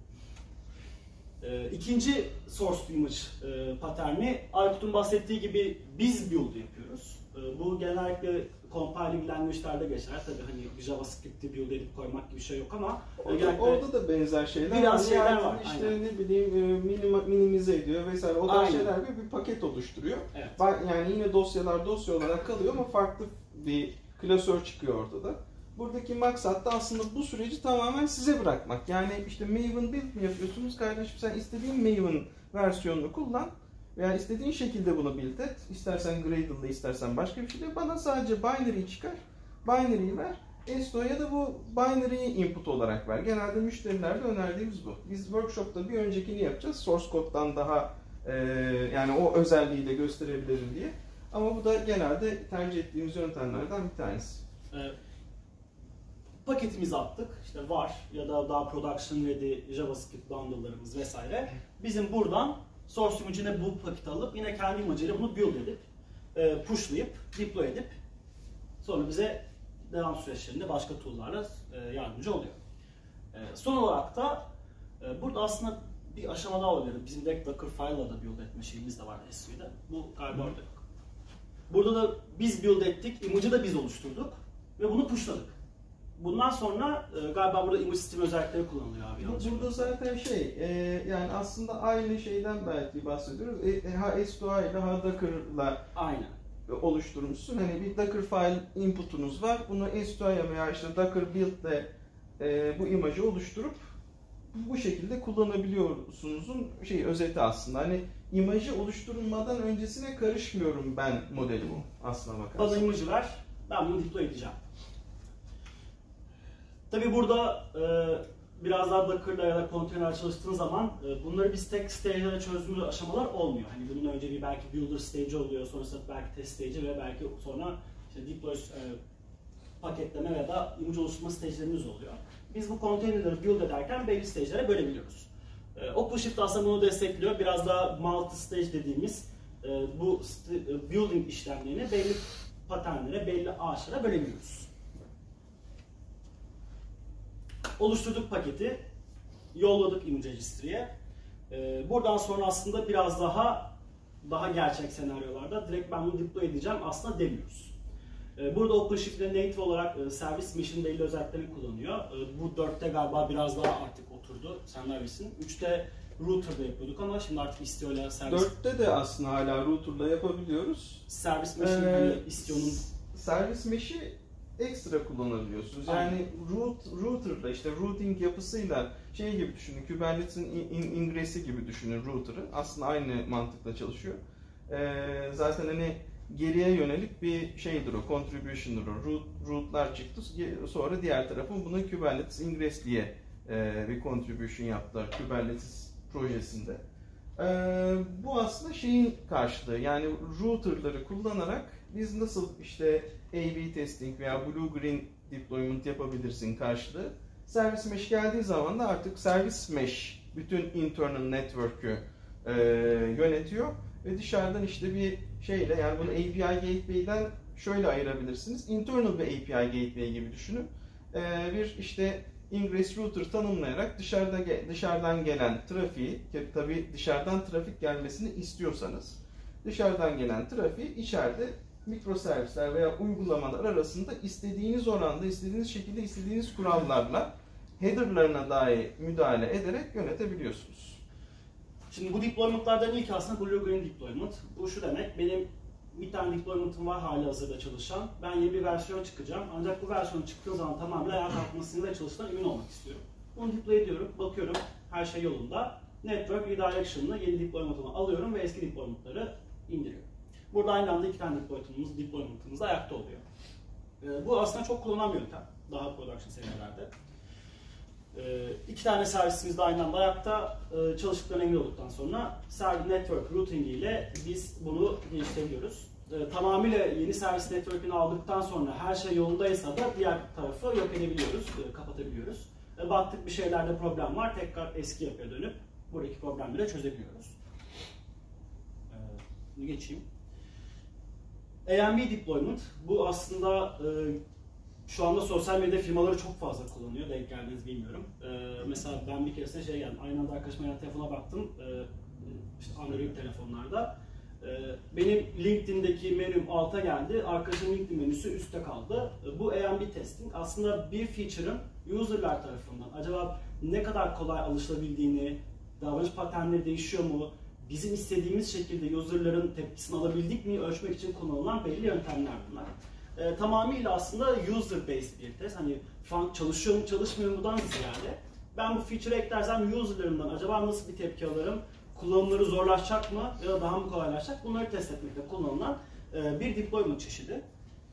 E, ikinci source image e, paterni, Aykut'un bahsettiği gibi biz build yapıyoruz. E, bu genellikle compiling language'lerde geçer. Tabii hani bir JavaScript'i build edip koymak gibi bir şey yok ama orada, orada da benzer şeyler biraz var. şeyler yani var. İşte aynen. ne bileyim minima, minimize ediyor vesaire. O tarz Aynen. şeyler bir, bir paket oluşturuyor. Evet. Yani yine dosyalar dosya olarak kalıyor ama farklı bir klasör çıkıyor ortada. Buradaki maksat da aslında bu süreci tamamen size bırakmak. Yani işte Maven build mi yapıyorsunuz kardeşim, sen istediğin Maven versiyonunu kullan veya istediğin şekilde bunu build et. İstersen Gradle'da, istersen başka bir şeyle. Bana sadece binary'yi çıkar, binary'yi ver. S D O'ya da bu binary'yi input olarak ver. Genelde müşterilerde önerdiğimiz bu. Biz workshop'ta bir öncekini yapacağız. Source code'dan daha e, yani o özelliği de gösterebilirim diye. Ama bu da genelde tercih ettiğimiz yöntemlerden bir tanesi. Evet. Paketimizi attık, işte var ya da daha production ready JavaScript bundle'larımız vesaire. Bizim buradan source image'ine bu paketi alıp yine kendi imajıyla bunu build edip, pushlayıp, deploy edip sonra bize devam süreçlerinde başka tool'larla yardımcı oluyor. Son olarak da burada aslında bir aşama daha oluyor. Bizim direkt Docker file'la da build etme şeyimiz de var S V'de. Bu galiba orada yok. Burada da biz build ettik, image'ı da biz oluşturduk ve bunu pushladık. Bundan sonra e, galiba burada image sistemi özellikleri kullanılıyor abi. Bu, burada zaten şey, e, yani aslında aynı şeyden belki bahsediyoruz. E, ha S D O ile ha Docker'la aynen oluşturmuşsun. Hani bir Docker file input'unuz var. Bunu S D O'ya veya işte Docker build'le e, bu imajı oluşturup bu şekilde kullanabiliyorsunuzun şey özeti aslında. Hani imajı oluşturulmadan öncesine karışmıyorum ben modeli bu aslına bakarsan. Bana imajı ver, ben bunu deploy edeceğim. Tabi burada e, biraz daha Docker'la ya da konteynerle çalıştığın zaman e, bunları biz tek stage'lere çözdüğümüz aşamalar olmuyor. Hani bunun önce bir belki builder stage oluyor, sonrasında belki test stage'i ve belki sonra işte deploy e, paketleme ya da image oluşturma stage'lerimiz oluyor. Biz bu konteynerleri build ederken belli stage'lere bölebiliyoruz. E, OpenShift aslında bunu destekliyor. Biraz daha multi-stage dediğimiz e, bu building işlemlerini belli paternlere, belli ağaçlara bölebiliyoruz. Oluşturduk paketi, yolladık image registry'ye. Ee, buradan sonra aslında biraz daha daha gerçek senaryolarda direkt ben bunu deploy edeceğim aslında demiyoruz. Ee, burada OpenShift'de native olarak e, servis mesh'in belli özelliklerini kullanıyor. Ee, bu dörtte galiba biraz daha artık oturdu, sen de bilirsin. üçte router'da yapıyorduk ama şimdi artık Istio'yla servis... dörtte de aslında hala router'da yapabiliyoruz. Servis mesh'in ee, hani Istio'nun... Servis mesh'i ekstra kullanabiliyorsunuz. Yani root, router'la işte routing yapısıyla şey gibi düşünün, Kubernetes'in in, ingresi gibi düşünün router'ı. Aslında aynı mantıkla çalışıyor. Ee, zaten hani geriye yönelik bir şeydir o, contribution'dır o. Root, root'lar çıktı, sonra diğer tarafın buna Kubernetes ingress diye e, bir contribution yaptılar Kubernetes projesinde. Ee, bu aslında şeyin karşılığı, yani router'ları kullanarak biz nasıl işte A B testing veya Blue Green deployment yapabilirsin karşılığı. Service mesh geldiği zaman da artık service mesh bütün internal network'ü e, yönetiyor ve dışarıdan işte bir şeyle, yani bunu A P I Gateway'den şöyle ayırabilirsiniz. Internal bir A P I Gateway gibi düşünün. E, bir işte ingress router tanımlayarak dışarıda dışarıdan gelen trafiği, tabii dışarıdan trafik gelmesini istiyorsanız dışarıdan gelen trafiği içeride mikroservisler veya uygulamalar arasında istediğiniz oranda, istediğiniz şekilde, istediğiniz kurallarla header'larına dahi müdahale ederek yönetebiliyorsunuz. Şimdi bu deployment'lardan ilk aslında Blue Green deployment. Bu şu demek, benim bir tane deployment'ım var hali hazırda çalışan. Ben yeni bir versiyon çıkacağım. Ancak bu versiyon çıktığı zaman tamamen ayağa kalkmasını ve çalıştığına emin olmak istiyorum. Bunu deploy ediyorum, bakıyorum her şey yolunda. Network redirection'la yeni deployment'ımı alıyorum ve eski deployment'ları indiriyorum. Burada aynı anda iki tane deployment'ımız, deployment'ımız ayakta oluyor. Ee, bu aslında çok kullanılan bir yöntem. Daha production seviyelerde. iki tane servisimiz de aynı anda ayakta, çalıştıklarına emin olduktan sonra network routing ile biz bunu geliştirebiliyoruz. Tamamıyla yeni servis network'ünü aldıktan sonra her şey yolundaysa da diğer tarafı yok edebiliyoruz, kapatabiliyoruz. Baktık bir şeylerde problem var, tekrar eski yapıya dönüp buradaki problemleri çözebiliyoruz. Bunu geçeyim. A M B deployment, bu aslında şu anda sosyal medya firmaları çok fazla kullanıyor, denk geldiniz bilmiyorum. Mesela ben bir keresinde şey geldim, aynı anda arkadaşıma yan telefona baktım, işte Android telefonlarda. Benim LinkedIn'deki menüm alta geldi, arkadaşımın LinkedIn menüsü üstte kaldı. Bu A M B testing aslında bir feature'ın user'lar tarafından acaba ne kadar kolay alışılabildiğini, davranış paternleri değişiyor mu, bizim istediğimiz şekilde user'ların tepkisini alabildik mi ölçmek için kullanılan belli yöntemler bunlar. E, tamamıyla aslında user-based bir test. Hani çalışıyor mu çalışmıyor mudan ziyade ben bu feature'ı eklersem user'larımdan acaba nasıl bir tepki alırım, kullanımları zorlaşacak mı ya da daha mı kolaylaşacak, bunları test etmekte kullanılan e, bir deployment çeşidi.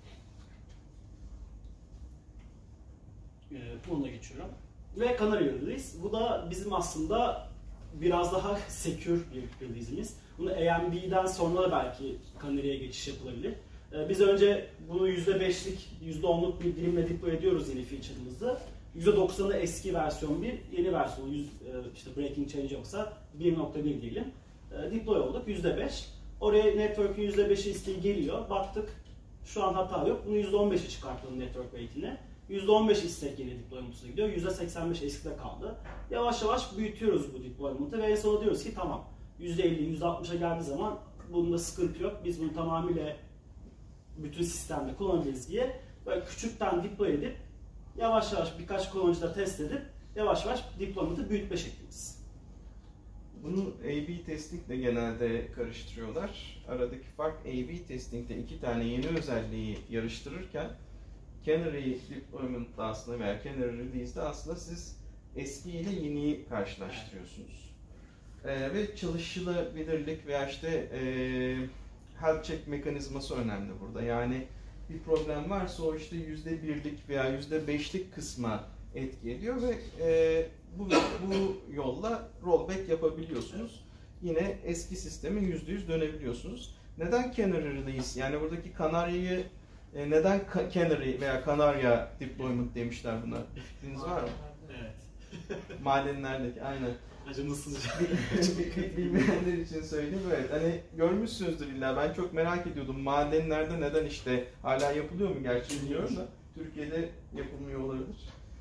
E, bunu da geçiyorum. Ve Canary release. Bu da bizim aslında biraz daha secure bir release'imiz. Bunu A M B'den sonra da belki Canary'e geçiş yapılabilir. Ee, biz önce bunu yüzde beşlik, yüzde onluk bir dilimle deploy ediyoruz yeni feature'ımızı. yüzde doksanı eski versiyon bir, yeni versiyon yüz, işte breaking change yoksa bir nokta bir diyelim. E, deploy olduk yüzde beş. Oraya network'ün yüzde beşi isteği geliyor. Baktık şu an hata yok. Bunu yüzde on beşe çıkartalım network weight'ine. yüzde on beş istek yeni deployment'a gidiyor. yüzde seksen beş eskide kaldı. Yavaş yavaş büyütüyoruz bu deployment'ı ve en sonunda diyoruz ki tamam yüzde elli, yüzde altmışa geldiği zaman bunda sıkıntı yok. Biz bunu tamamıyla bütün sistemde kullanabiliriz diye böyle küçükten deploy edip yavaş yavaş birkaç kullanıcıda test edip yavaş yavaş deployment'ı büyütme şeklimiz. Bunu A B testingle genelde karıştırıyorlar. Aradaki fark A B testing'de iki tane yeni özelliği yarıştırırken Canary deployment'da aslında veya Canary release'de aslında siz eski ile yeniyi karşılaştırıyorsunuz. Ee, ve çalışılabilirlik veya işte e, health check mekanizması önemli burada. Yani bir problem varsa o işte yüzde birlik veya yüzde beşlik kısma etki ediyor ve e, bu, bu yolla rollback yapabiliyorsunuz. Yine eski sistemin yüzde yüz dönebiliyorsunuz. Neden Canary release? Yani buradaki kanaryayı e, neden Canary veya kanarya deployment demişler buna? Fikriniz var mı? Evet. Madenlerdeki, aynen. Acımasızca. Bilmeyenler için söyleyeyim, evet. Hani görmüşsünüzdür illa. Ben çok merak ediyordum. Madenlerde neden işte hala yapılıyor mu gerçi bilmiyorum da Türkiye'de yapılmıyor olabilir.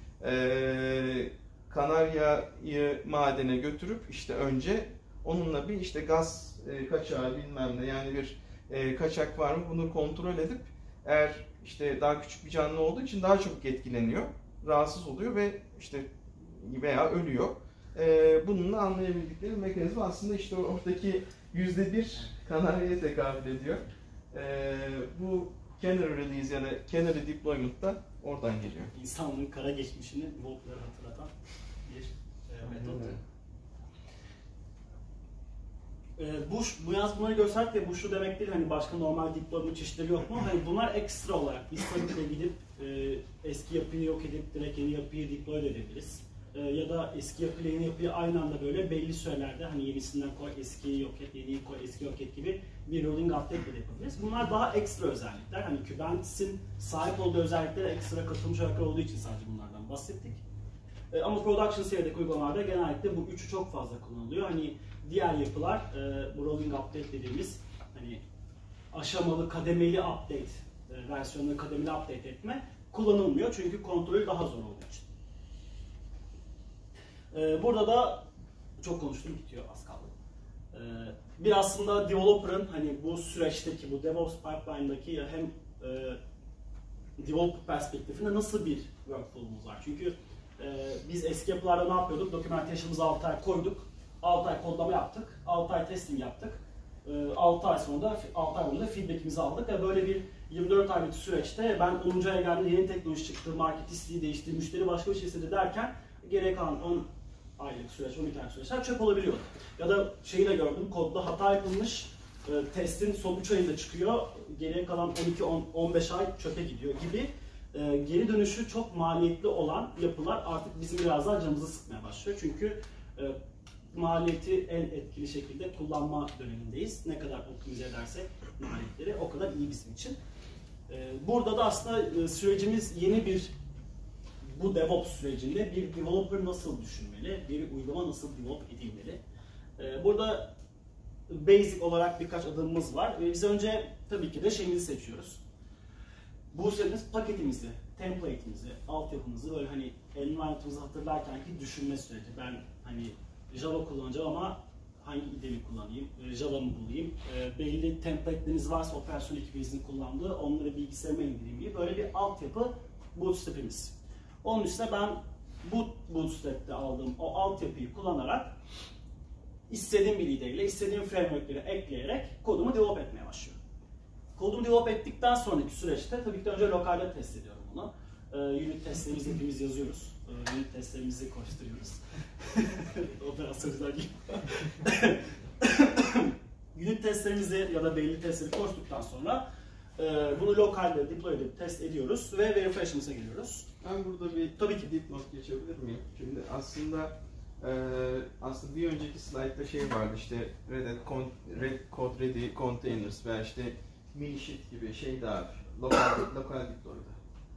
Ee, Kanaryayı madene götürüp işte önce onunla bir işte gaz e, kaçağı bilmem ne yani bir e, kaçak var mı bunu kontrol edip eğer işte daha küçük bir canlı olduğu için daha çabuk etkileniyor, rahatsız oluyor ve işte veya ölüyor. Ee, bununla anlayabildikleri mekanizma aslında işte oradaki yüzde bir kanaryaya tekabül ediyor. Ee, bu Canary release ya da Canary deployment da oradan geliyor. İnsanlığın kara geçmişini Volk'ları hatırlatan bir e, metot. E, bu, bu yalnız bunları gösterdik de bu şu demek değil, hani başka normal deployment çeşitleri yok mu? Hani bunlar ekstra olarak biz tabii ki de gidip e, eski yapıyı yok edip direkt yeni yapıyı deploy edebiliriz. Ya da eski yapıyla yeni yapıyı aynı anda böyle belli sürelerde hani yenisinden koy, eskiyi yok et, yeniyi koy, eski yok et gibi bir rolling update de yapabiliriz. Bunlar daha ekstra özellikler. Hani Kubernetes'in sahip olduğu özelliklere ekstra katılmış özellikler olduğu için sadece bunlardan bahsettik. Ama production seviyedeki uygulamalarda genellikle bu üçü çok fazla kullanılıyor. Hani diğer yapılar bu rolling update dediğimiz hani aşamalı, kademeli update, versiyonları kademeli update etme kullanılmıyor. Çünkü kontrolü daha zor olduğu için. Burada da çok konuştum, bitiyor, az kaldı. Bir aslında developer'ın hani bu süreçteki, bu DevOps pipeline'daki hem e, developer perspektifinde nasıl bir workflow'umuz var? Çünkü e, biz eski yapılarda ne yapıyorduk? Documentation'ımızı altı ay koyduk, altı ay kodlama yaptık, altı ay testing yaptık. E, altı ay sonra altı ay boyunca feedback'imizi aldık ve böyle bir yirmi dört aylık süreçte ben onuncu aya geldiğinde yeni teknoloji çıktı, market isteği değişti, müşteri başka bir şey istedi derken geriye kalan on aylık süreç, on iki aylık süreçler çöp olabiliyor. Ya da şeyi de gördüm, kodda hata yapılmış, e, testin son üç ayında çıkıyor, geriye kalan on iki on beş ay çöpe gidiyor gibi. e, geri dönüşü çok maliyetli olan yapılar artık bizim biraz daha canımızı sıkmaya başlıyor. Çünkü e, maliyeti en etkili şekilde kullanma dönemindeyiz. Ne kadar optimize edersek maliyetleri o kadar iyi bizim için. E, burada da aslında e, sürecimiz yeni bir, bu DevOps sürecinde bir developer nasıl düşünmeli, bir uygulama nasıl develop edilmeli. E, burada basic olarak birkaç adımımız var ve biz önce tabii ki de şeyimizi seçiyoruz. Bu seçtiğimiz paketimizi, template'imizi, altyapımızı böyle hani environment'ımızı hatırlarken ki düşünme süreci. Ben hani Java kullanacağım ama hangi idemi kullanayım, Java mı bulayım, e, belli template'leriniz varsa operasyon ekibinizin kullandığı onları bilgisayarıma indireyim gibi böyle bir altyapı bootstrap'imiz. Onun üstüne ben bu bootstrap'te aldığım o altyapıyı kullanarak istediğim bir liderle, istediğim framework'leri ekleyerek kodumu develop etmeye başlıyorum. Kodumu develop ettikten sonraki süreçte tabii ki önce lokalde test ediyorum bunu. Ee, unit testlerimizi hepimiz yazıyoruz. Ee, unit testlerimizi koşturuyoruz. Operasyoncular gibi. Unit testlerimizi ya da belli testleri koştuktan sonra e, bunu lokalde deploy edip test ediyoruz ve verification'a geliyoruz. Ben burada bir tabii ki dipnot geçebilir miyim? Şimdi aslında Ee, aslında bir önceki slaytta şey vardı işte Red, Red Code Ready Containers veya işte MiniShift gibi şey daha lokal lokal deploy'da.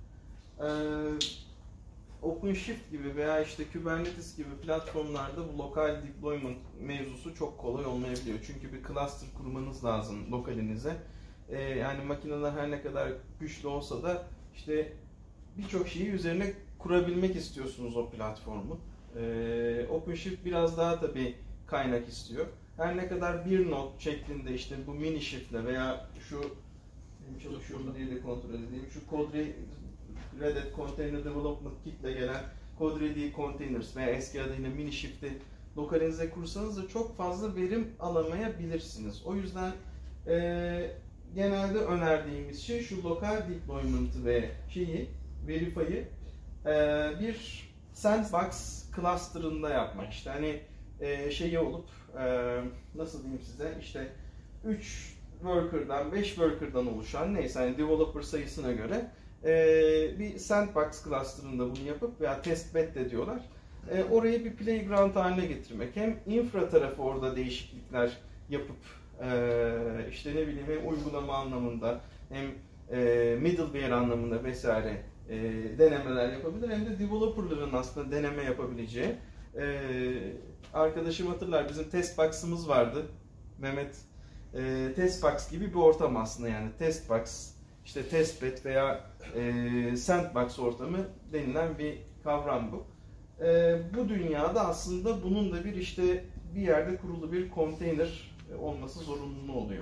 Ee, OpenShift gibi veya işte Kubernetes gibi platformlarda bu lokal deployment mevzusu çok kolay olmayabiliyor. Çünkü bir cluster kurmanız lazım lokalinize. Ee, yani makineler her ne kadar güçlü olsa da işte birçok şeyi üzerine kurabilmek istiyorsunuz o platformu. Ee, OpenShift biraz daha tabii kaynak istiyor. Her ne kadar bir node şeklinde işte bu mini shift'le veya şu çalışıyor mu diye de kontrol edeyim. Şu Code Ready Container Development Kit'le gelen Code Ready Containers veya eski adıyla mini shift'i lokalinize kursanız da çok fazla verim alamayabilirsiniz. O yüzden e, genelde önerdiğimiz şey şu lokal deployment ve şeyi, verify'ı e, bir sandbox cluster'ında yapmak. İşte hani e, şeyi olup e, nasıl diyeyim size işte üç worker'dan beş worker'dan oluşan neyse hani developer sayısına göre e, bir sandbox cluster'ında bunu yapıp veya testbed de diyorlar. E, orayı bir playground haline getirmek. Hem infra tarafı orada değişiklikler yapıp e, işte ne bileyim hem uygulama anlamında hem e, middleware anlamında vesaire e, denemeler yapabilir. Hem de developerların aslında deneme yapabileceği. E, arkadaşım hatırlar bizim test box'ımız vardı. Mehmet e, test box gibi bir ortam aslında yani test box, işte testbed veya e, sandbox ortamı denilen bir kavram bu. E, bu dünyada aslında bunun da bir işte bir yerde kurulu bir konteyner olması zorunlu oluyor.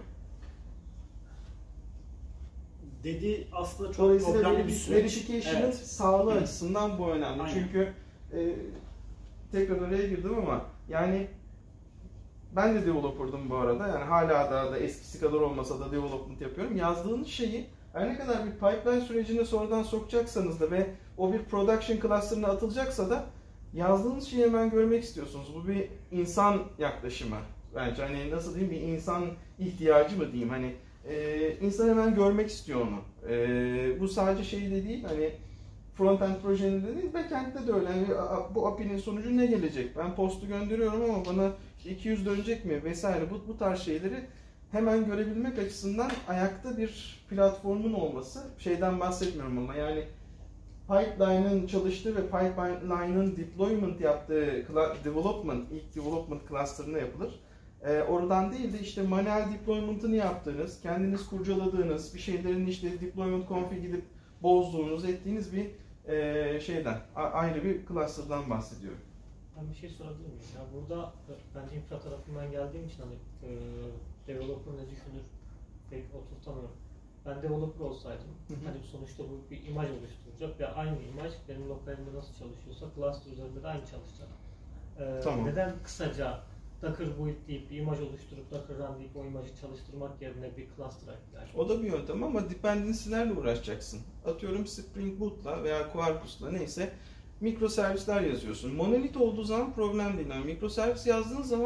Dedi aslında çok problemli bir süreç. Verification'ın Evet. sağlığı açısından bu önemli. Aynen. Çünkü e, tekrar oraya girdim ama yani ben de developer'dım bu arada. Yani hala daha da eskisi kadar olmasa da development yapıyorum. Yazdığınız şeyi her ne kadar bir pipeline sürecine sonradan sokacaksanız da ve o bir production cluster'ına atılacaksa da yazdığınız şeyi hemen görmek istiyorsunuz. Bu bir insan yaklaşımı. Bence hani nasıl diyeyim bir insan ihtiyacı mı diyeyim hani e, insan hemen görmek istiyor onu. E, bu sadece şey de değil hani frontend projenin de değil backend'de de öyle. Yani bu A P I'nin sonucu ne gelecek? Ben postu gönderiyorum ama bana iki yüz dönecek mi vesaire bu, bu tarz şeyleri hemen görebilmek açısından ayakta bir platformun olması şeyden bahsetmiyorum ama yani pipeline'ın çalıştığı ve pipeline'ın deployment yaptığı development, ilk development cluster'ına yapılır. Ee, oradan değil de işte manuel deployment'ını yaptığınız, kendiniz kurcaladığınız, bir şeylerin işte deployment config gidip bozduğunuz, ettiğiniz bir e, şeyden, ayrı bir cluster'dan bahsediyorum. Ben bir şey sorabilir miyim? Ya burada bence infra tarafından geldiğim için hani e, developer ne düşünür pek oturtamıyorum. Ben developer olsaydım, hı hı. hani sonuçta bu bir imaj oluşturacak ve aynı imaj benim lokalimde nasıl çalışıyorsa cluster üzerinde de aynı çalışacak. Ee, tamam. Neden kısaca Docker build deyip bir imaj oluşturup Docker run deyip o imajı çalıştırmak yerine bir cluster'a ihtiyaç var? O da bir yöntem ama dependency'lerle uğraşacaksın. Atıyorum Spring Boot'la veya Quarkus'la neyse mikroservisler yazıyorsun. Monolit olduğu zaman problem değil. Yani mikroservis yazdığın zaman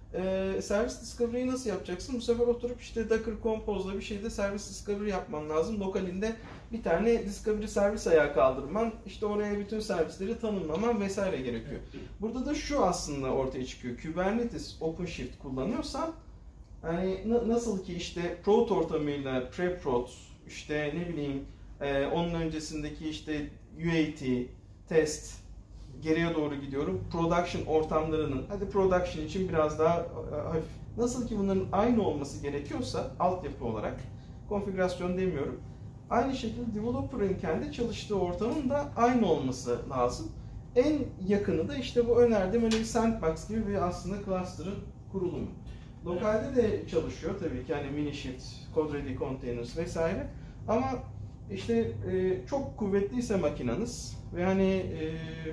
Ee, servis discovery'yi nasıl yapacaksın? Bu sefer oturup işte Docker Compose'la bir şeyde servis discovery yapman lazım. Lokalinde bir tane discovery servis ayağı kaldırman, işte oraya bütün servisleri tanımlaman vesaire gerekiyor. Burada da şu aslında ortaya çıkıyor. Kubernetes OpenShift kullanıyorsan, yani nasıl ki işte prod ortamıyla pre-prod, işte ne bileyim e, onun öncesindeki işte U A T, test, geriye doğru gidiyorum. Production ortamlarının, hadi production için biraz daha hafif. Nasıl ki bunların aynı olması gerekiyorsa altyapı olarak, konfigürasyon demiyorum. Aynı şekilde developer'ın kendi çalıştığı ortamın da aynı olması lazım. En yakını da işte bu önerdiğim öyle bir sandbox gibi bir aslında cluster'ın kurulumu. Lokalde de çalışıyor tabii ki, yani mini-shift, code-ready containers vesaire. Ama işte e, çok kuvvetliyse makinanız ve hani e,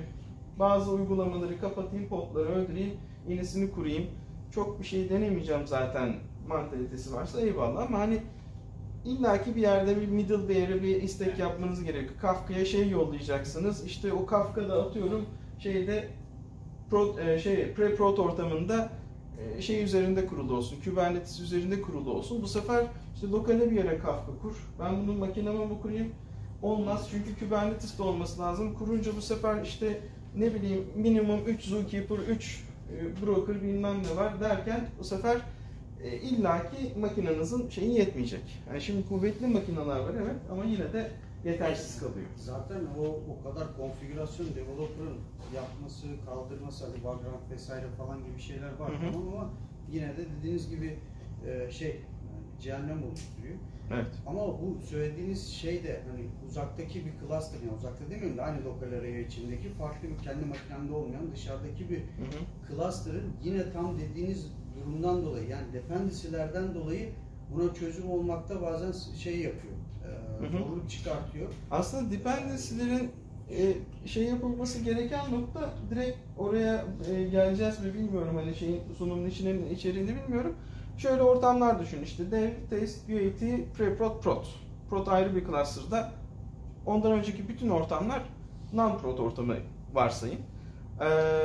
bazı uygulamaları kapatayım, podları öldüreyim, yenisini kurayım, çok bir şey denemeyeceğim zaten mantalitesi varsa eyvallah, ama hani illaki bir yerde bir middleware'e bir istek yapmanız gerekiyor. Kafka'ya şey yollayacaksınız, işte o Kafka'da atıyorum şeyde pro, e, şey pre-prod ortamında e, şey üzerinde kurulu olsun, Kubernetes üzerinde kurulu olsun. Bu sefer işte lokale bir yere Kafka kur, ben bunu makineme mi kurayım? Olmaz, çünkü Kubernetes'te olması lazım. Kurunca bu sefer işte ne bileyim minimum üç zookeeper, üç broker bilmem ne var derken bu sefer e, illaki makinenizin şeyi yetmeyecek. Yani şimdi kuvvetli makineler var evet, ama yine de yetersiz kalıyor. Zaten o o kadar konfigürasyon developer'ın yapması, kaldırması, hadi background vesaire falan gibi şeyler var, hı hı. tamam, ama yine de dediğiniz gibi e, şey yani cehennem oluşturuyor. Evet. Ama bu söylediğiniz şey de hani uzaktaki bir cluster, yani uzakta demeyeyim de aynı lokal araya içindeki farklı bir kendi makinemde olmayan dışarıdaki bir hı hı. cluster'ın yine tam dediğiniz durumdan dolayı, yani dependency'lerden dolayı buna çözüm olmakta bazen şey yapıyor, e, zorluk çıkartıyor. Aslında dependency'lerin e, şey yapılması gereken nokta, direkt oraya e, geleceğiz mi bilmiyorum, hani şeyin sunumun içinin içeriğini bilmiyorum. Şöyle ortamlar düşün, işte dev, test, U A T, pre-prod, prod. Prod ayrı bir cluster'da. Ondan önceki bütün ortamlar non-prod ortamı varsayın. Ee,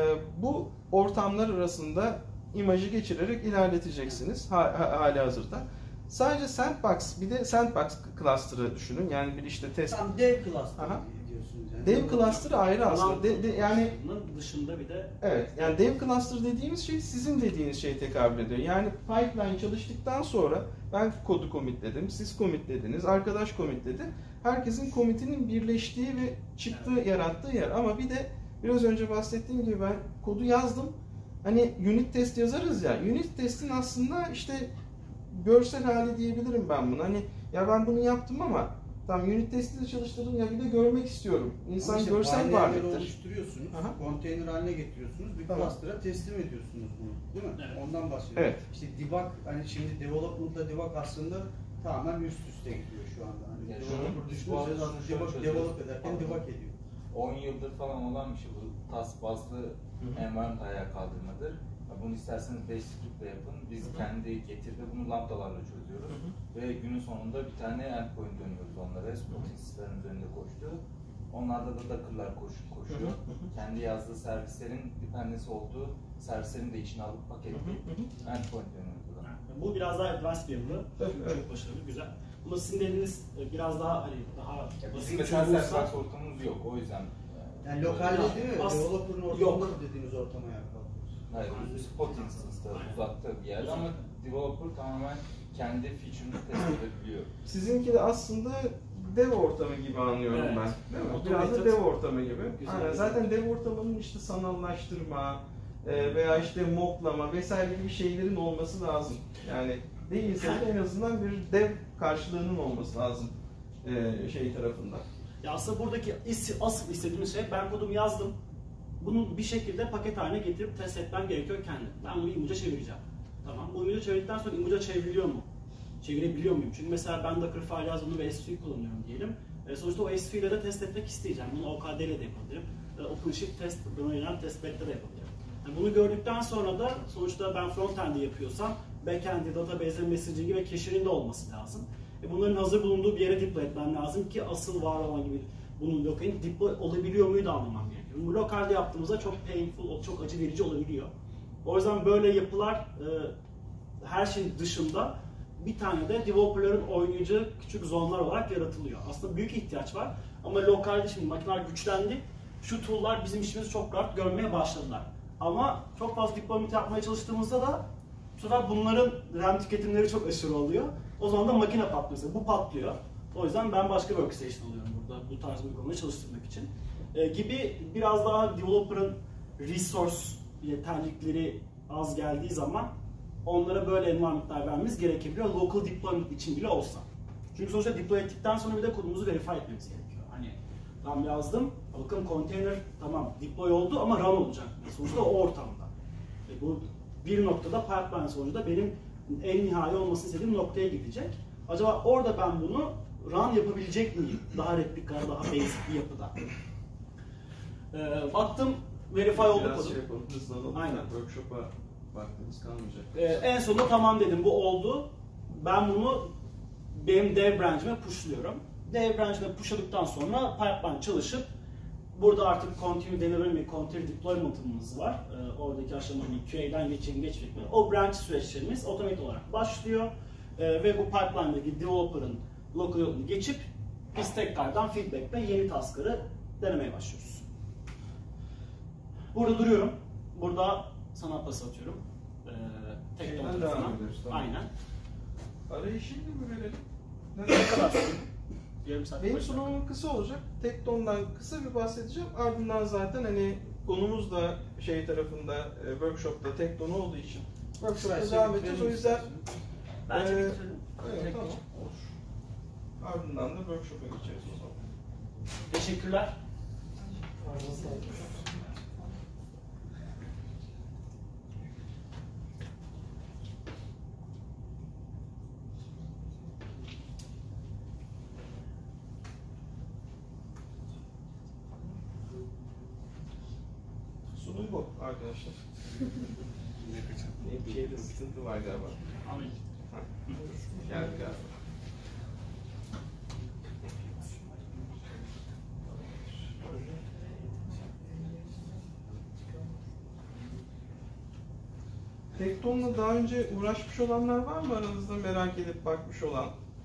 bu ortamlar arasında imajı geçirerek ilerleteceksiniz ha, ha, hali hazırda. Sadece sandbox, bir de sandbox cluster'ı düşünün. Yani bir işte test. Tam dev cluster Aha. diyorsunuz yani. Dev cluster'ı ayrı aslında. De, de, yani dışında bir de evet, yani dev cluster dediğimiz şey sizin dediğiniz şeye tekabül ediyor. Yani pipeline çalıştıktan sonra ben kodu commitledim, siz commitlediniz, arkadaş commitledi. Herkesin commitinin birleştiği ve çıktığı, evet, yarattığı yer. Ama bir de biraz önce bahsettiğim gibi ben kodu yazdım. Hani unit test yazarız ya. Unit testin aslında işte görsel hali diyebilirim ben buna. Hani ya ben bunu yaptım ama tamam, unit testi de çalıştırdım, ya bir de görmek istiyorum. İnsan işte görsel varlıktır. Oluşturuyorsunuz, Aha. konteyner haline getiriyorsunuz, bir Tamam. cluster'a teslim ediyorsunuz bunu, değil mi? Evet. Ondan bahsediyorum. Evet. İşte debug, hani şimdi development'la debug aslında tamamen üst üste gidiyor şu anda. Hani Yani developer şunu- düşünürseniz şunu aslında şöyle debug, çözüyoruz. develop ederken debug ediyor. on yıldır falan olan bir şey bu. Task bazlı environment ayağa kaldırmadır. Bunu isterseniz beş script'le yapın. Biz Hı-hı. kendi getirde bunu lambdalarla çözüyoruz. Hı-hı. Ve günün sonunda bir tane endpoint dönüyoruz onlara. Spotting sistemlerin üzerinde koştu. Onlarda da Docker'lar koş, koşuyor. Hı-hı. Kendi yazdığı servislerin dependency olduğu servislerin de içine alıp paketleyip endpoint dönüyoruz. Bu biraz daha advanced bir yapı. Evet, Çok evet. başarılı, güzel. Ama sizin dediğiniz biraz daha hani daha Bizim basit mesela olursa- servis ortamımız yok, o yüzden. Yani lokalde değil mi? As- Developer'ın yok. ortamında dediğiniz ortama yer kaldırıyoruz. Hayır, spot instance'da uzakta bir yerde ama developer tamamen kendi feature'ını test edebiliyor. Sizinki de aslında dev ortamı gibi anlıyorum Evet. ben. Değil mi? Automated. Biraz da dev ortamı gibi. Güzel, Aynen. güzel. Zaten dev ortamının işte sanallaştırma e, veya işte moblama vesaire gibi şeylerin olması lazım. Yani değilse de en azından bir dev karşılığının olması lazım e, şey tarafından. Ya aslında buradaki is- asıl istediğimiz şey, ben kodumu yazdım. Bunu bir şekilde paket haline getirip test etmem gerekiyor kendim. Ben bunu imuca çevireceğim. Tamam. Bu imuca çevirdikten sonra imuca çevriliyor mu? Çevirebiliyor muyum? Çünkü mesela ben Docker file yazdım ve S V kullanıyorum diyelim. E, sonuçta o S V ile de test etmek isteyeceğim. Bunu O K D ile de yapabilirim. E, OpenShift test, buna yönelik test bed'de de yapabilirim. Yani bunu gördükten sonra da sonuçta ben frontend'i yapıyorsam backend'i, database, messaging'i ve cache'inin de olması lazım. E, bunların hazır bulunduğu bir yere deploy etmem lazım ki asıl var olan gibi bunun lokalin deploy olabiliyor muyu da anlamam gerekiyor. Bu lokalde yaptığımızda çok painful, çok acı verici olabiliyor. O yüzden böyle yapılar e, her şeyin dışında bir tane de developerların oynayacağı küçük zonlar olarak yaratılıyor. Aslında büyük ihtiyaç var ama lokalde şimdi makineler güçlendi. Şu tool'lar bizim işimizi çok rahat görmeye başladılar. Ama çok fazla deployment yapmaya çalıştığımızda da bu sefer bunların RAM tüketimleri çok aşırı oluyor. O zaman da makine patlıyor. Bu patlıyor. O yüzden ben başka workstation alıyorum burada bu tarz uygulamayı çalıştırmak için. Ee, gibi biraz daha developer'ın resource yeterlilikleri az geldiği zaman onlara böyle environment'lar vermemiz gerekebiliyor. Local deployment için bile olsa. Çünkü sonuçta deploy ettikten sonra bir de kodumuzu verify etmemiz gerekiyor. Hani tam yazdım, bakın container tamam deploy oldu ama run olacak. Sonuçta o ortamda. E bu bir noktada pipeline sonucunda benim en nihai olmasını istediğim noktaya gidecek. Acaba orada ben bunu run yapabilecek miyim? Daha replika, daha basic bir yapıda. Ee, baktım, verify oldu Biraz kodum. şey yapalım, hızlanalım. Aynen. Workshop'a vaktimiz kalmayacak. Ee, en sonunda tamam dedim, bu oldu. Ben bunu benim dev branch'ime pushluyorum. Dev branch'ime pushladıktan sonra pipeline çalışıp burada artık continue delivery ve continue deployment'ımız var. Ee, oradaki aşamalı Q A'den geçelim geçmek. O branch süreçlerimiz otomatik olarak başlıyor. Ee, ve bu pipeline'daki developer'ın local yolunu geçip biz tekrardan feedback'le yeni task'ları denemeye başlıyoruz. Burada duruyorum. Burada sana pas atıyorum. Ee, Tekton Şeyden tarafına. devam ediyoruz, tamam. Aynen. Arayışını mı verelim? Ne kadar sürdü? Yarım saat. Benim baş saat. sunumum kısa olacak. Tekton'dan kısa bir bahsedeceğim. Ardından zaten hani konumuz da şey tarafında, e, workshop'ta Tekton olduğu için workshop'ta devam edeceğiz. O yüzden Bence Ee, bitirelim. evet, Tekton. tamam, olur. Ardından da workshop'a geçeriz o zaman. Teşekkürler. Sunum bu arkadaşlar. Bir şeyde sıkıntı var galiba. Amin. Geldi galiba. Tekton'la daha önce uğraşmış olanlar var mı aranızda, merak edip bakmış olan?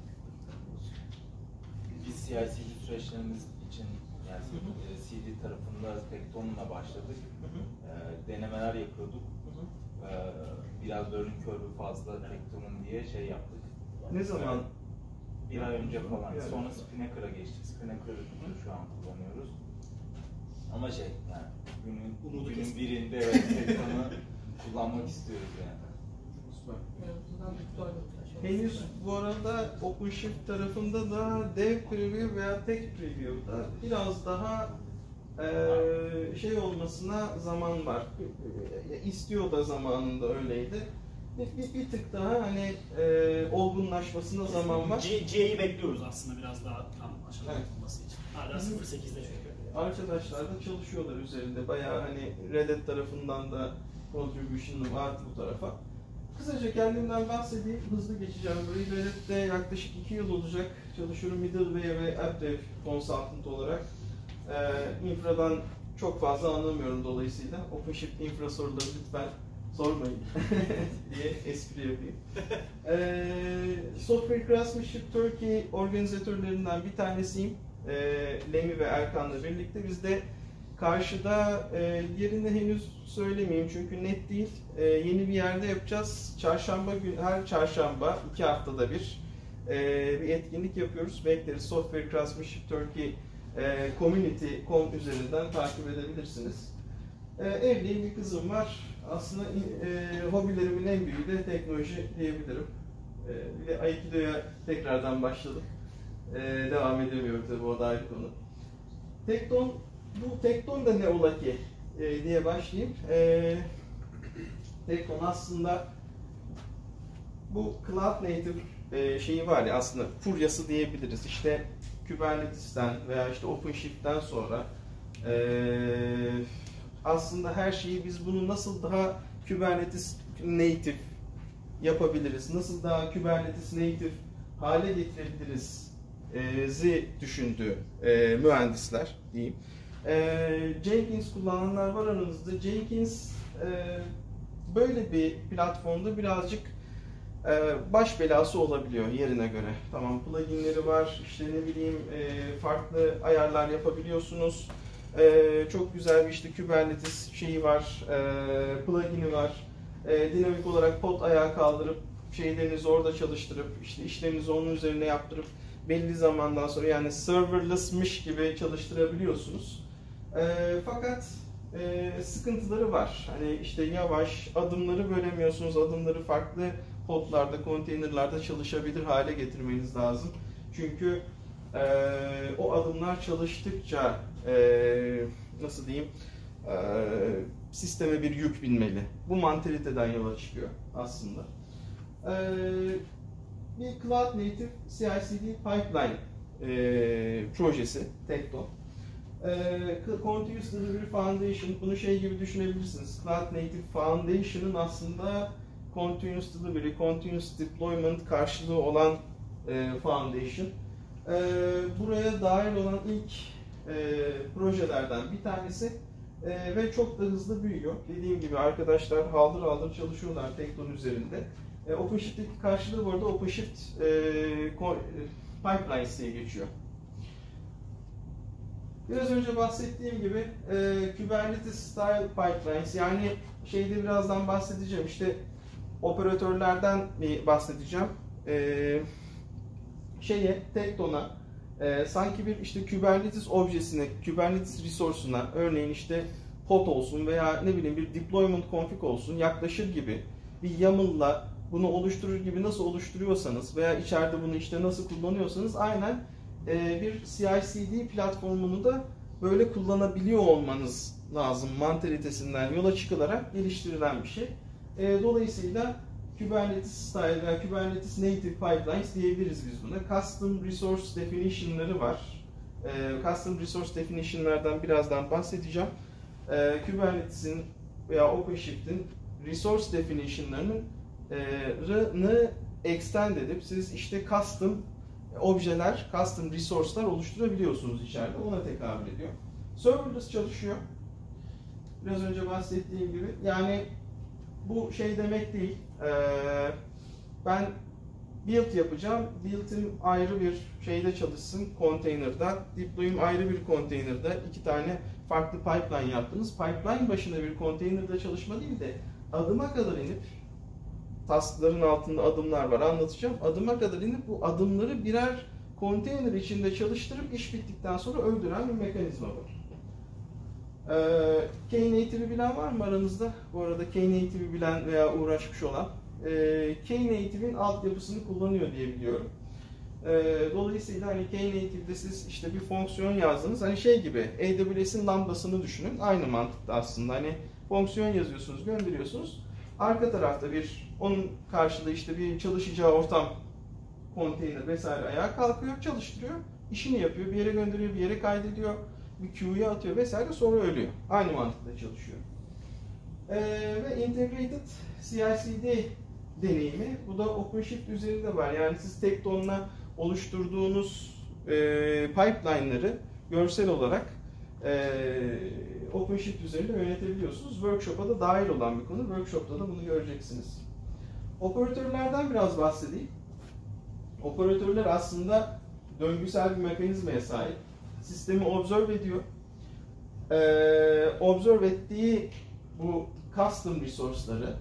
Biz C I C D süreçlerimiz için yani C D tarafında Tekton'la başladık. Hı hı. Ee, denemeler yapıyorduk. Hı hı. Ee, biraz learning curve'ü fazla Tekton'un diye şey yaptık. Ne zaman? Bir ay önce falan. Bir ay Sonra önce. Spinnaker'a geçtik. Spinnaker'ı şu an kullanıyoruz. Ama şey yani günün, Umudu günün kestik. birinde evet Tekton'u kullanmak istiyoruz yani. Süper. Henüz bu arada OpenShift tarafında da Dev Preview veya Tech Preview'da biraz daha eee şey olmasına zaman var. İstiyor da zamanında öyleydi. Bir, bir, bir tık daha hani eee olgunlaşmasına zaman var. G- G'yi bekliyoruz aslında biraz daha tam aşağıda Evet. yapılması için. Hala sıfır nokta sekizde çünkü. Arkadaşlar da çalışıyorlar üzerinde. Bayağı hani Red Hat tarafından da contribution var bu tarafa. Kısaca kendimden bahsedeyim, hızlı geçeceğim. Burayı Red Hat'te yaklaşık iki yıl olacak. Çalışıyorum middleware ve app dev consultant olarak. Ee, infradan çok fazla anlamıyorum dolayısıyla. OpenShift infra soruları lütfen sormayın diye espri yapayım. Ee, Software Craftsmanship Turkey organizatörlerinden bir tanesiyim. Ee, Lemi ve Erkan'la birlikte biz de karşıda e, yerini henüz söylemeyeyim çünkü net değil. E, yeni bir yerde yapacağız. Çarşamba gün, her çarşamba iki haftada bir e, bir etkinlik yapıyoruz. Bekleriz. Software Craftsmanship Turkey e, community nokta com üzerinden takip edebilirsiniz. E, evliyim, bir kızım var. Aslında e, hobilerimin en büyüğü de teknoloji diyebilirim. E, bir de Aikido'ya tekrardan başladım. E, devam edemiyorum tabii, o da ayrı konu. Tekton, bu Tekton da ne ola ki e, diye başlayayım. E, Tekton aslında bu Cloud Native e, şeyi var ya, aslında furyası diyebiliriz. İşte Kubernetes'ten veya işte OpenShift'ten sonra e, aslında her şeyi biz bunu nasıl daha Kubernetes Native yapabiliriz, nasıl daha Kubernetes Native hale getirebiliriz e, zi düşündü e, mühendisler diyeyim. E, Jenkins kullananlar var aranızda. Jenkins e, böyle bir platformda birazcık e, baş belası olabiliyor yerine göre. Tamam, pluginleri var, işte ne bileyim e, farklı ayarlar yapabiliyorsunuz. E, çok güzel bir işte Kubernetes şeyi var, e, plugini var. E, dinamik olarak pod ayağa kaldırıp şeylerinizi orada çalıştırıp işte işlerinizi onun üzerine yaptırıp belli zamandan sonra yani serverless'mış gibi çalıştırabiliyorsunuz. E, fakat e, sıkıntıları var. Hani işte yavaş, adımları bölemiyorsunuz. Adımları farklı podlarda, konteynerlarda çalışabilir hale getirmeniz lazım. Çünkü e, o adımlar çalıştıkça e, nasıl diyeyim e, sisteme bir yük binmeli. Bu mantaliteden yola çıkıyor aslında. E, bir Cloud Native C I C D Pipeline e, projesi, Tekton. E, Continuous Delivery Foundation, bunu şey gibi düşünebilirsiniz. Cloud Native Foundation'ın aslında Continuous Delivery, Continuous Deployment karşılığı olan e, Foundation. E, buraya dahil olan ilk e, projelerden bir tanesi e, ve çok da hızlı büyüyor. Dediğim gibi arkadaşlar haldır haldır çalışıyorlar Tekton üzerinde. E, OpenShift'teki karşılığı bu arada OpenShift e, Pipelines diye geçiyor. Biraz önce bahsettiğim gibi e, Kubernetes Style Pipelines, yani şeyde birazdan bahsedeceğim, işte operatörlerden bir bahsedeceğim. E, şeye, Tekton'a e, sanki bir işte Kubernetes objesine, Kubernetes resource'una, örneğin işte pod olsun veya ne bileyim bir deployment config olsun yaklaşır gibi bir YAML'la bunu oluşturur gibi nasıl oluşturuyorsanız veya içeride bunu işte nasıl kullanıyorsanız aynen e, bir C I C D platformunu da böyle kullanabiliyor olmanız lazım mantalitesinden yola çıkılarak geliştirilen bir şey. E, dolayısıyla Kubernetes Style veya Kubernetes Native Pipelines diyebiliriz biz buna. Custom Resource Definition'ları var. E, Custom Resource Definition'lardan birazdan bahsedeceğim. E, Kubernetes'in veya OpenShift'in Resource Definition'larının e, extend edip siz işte custom objeler, custom resource'lar oluşturabiliyorsunuz içeride. Ona tekabül ediyor. Serverless çalışıyor. Biraz önce bahsettiğim gibi. Yani bu şey demek değil. Ee, ben build yapacağım. Build'im ayrı bir şeyde çalışsın, container'da. Deploy'um ayrı bir container'da. İki tane farklı pipeline yaptınız. Pipeline başına bir container'da çalışma değil de adıma kadar inip, taskların altında adımlar var, anlatacağım. Adıma kadar inip bu adımları birer konteyner içinde çalıştırıp iş bittikten sonra öldüren bir mekanizma var. Ee, Knative'i bilen var mı aranızda? Bu arada Knative'i bilen veya uğraşmış olan. Ee, Knative'in altyapısını kullanıyor diye biliyorum. Ee, dolayısıyla hani Knative'de siz işte bir fonksiyon yazdınız. Hani şey gibi A W S'in lambdasını düşünün. Aynı mantıkta aslında. Hani fonksiyon yazıyorsunuz, gönderiyorsunuz. Arka tarafta bir, onun karşılığı işte bir çalışacağı ortam, konteyner vesaire ayağa kalkıyor, çalıştırıyor, işini yapıyor, bir yere gönderiyor, bir yere kaydediyor, bir queue'ya atıyor vesaire, sonra ölüyor. Aynı mantıkla çalışıyor. Ee, ve Integrated C I C D deneyimi, bu da OpenShift üzerinde var. Yani siz Tekton'la oluşturduğunuz e, pipeline'ları görsel olarak e, OpenShift üzerinde yönetebiliyorsunuz. Workshop'a da dahil olan bir konu. Workshop'ta da bunu göreceksiniz. Operatörlerden biraz bahsedeyim. Operatörler aslında döngüsel bir mekanizmaya sahip. Sistemi observe ediyor. Ee, observe ettiği bu custom resource'ları,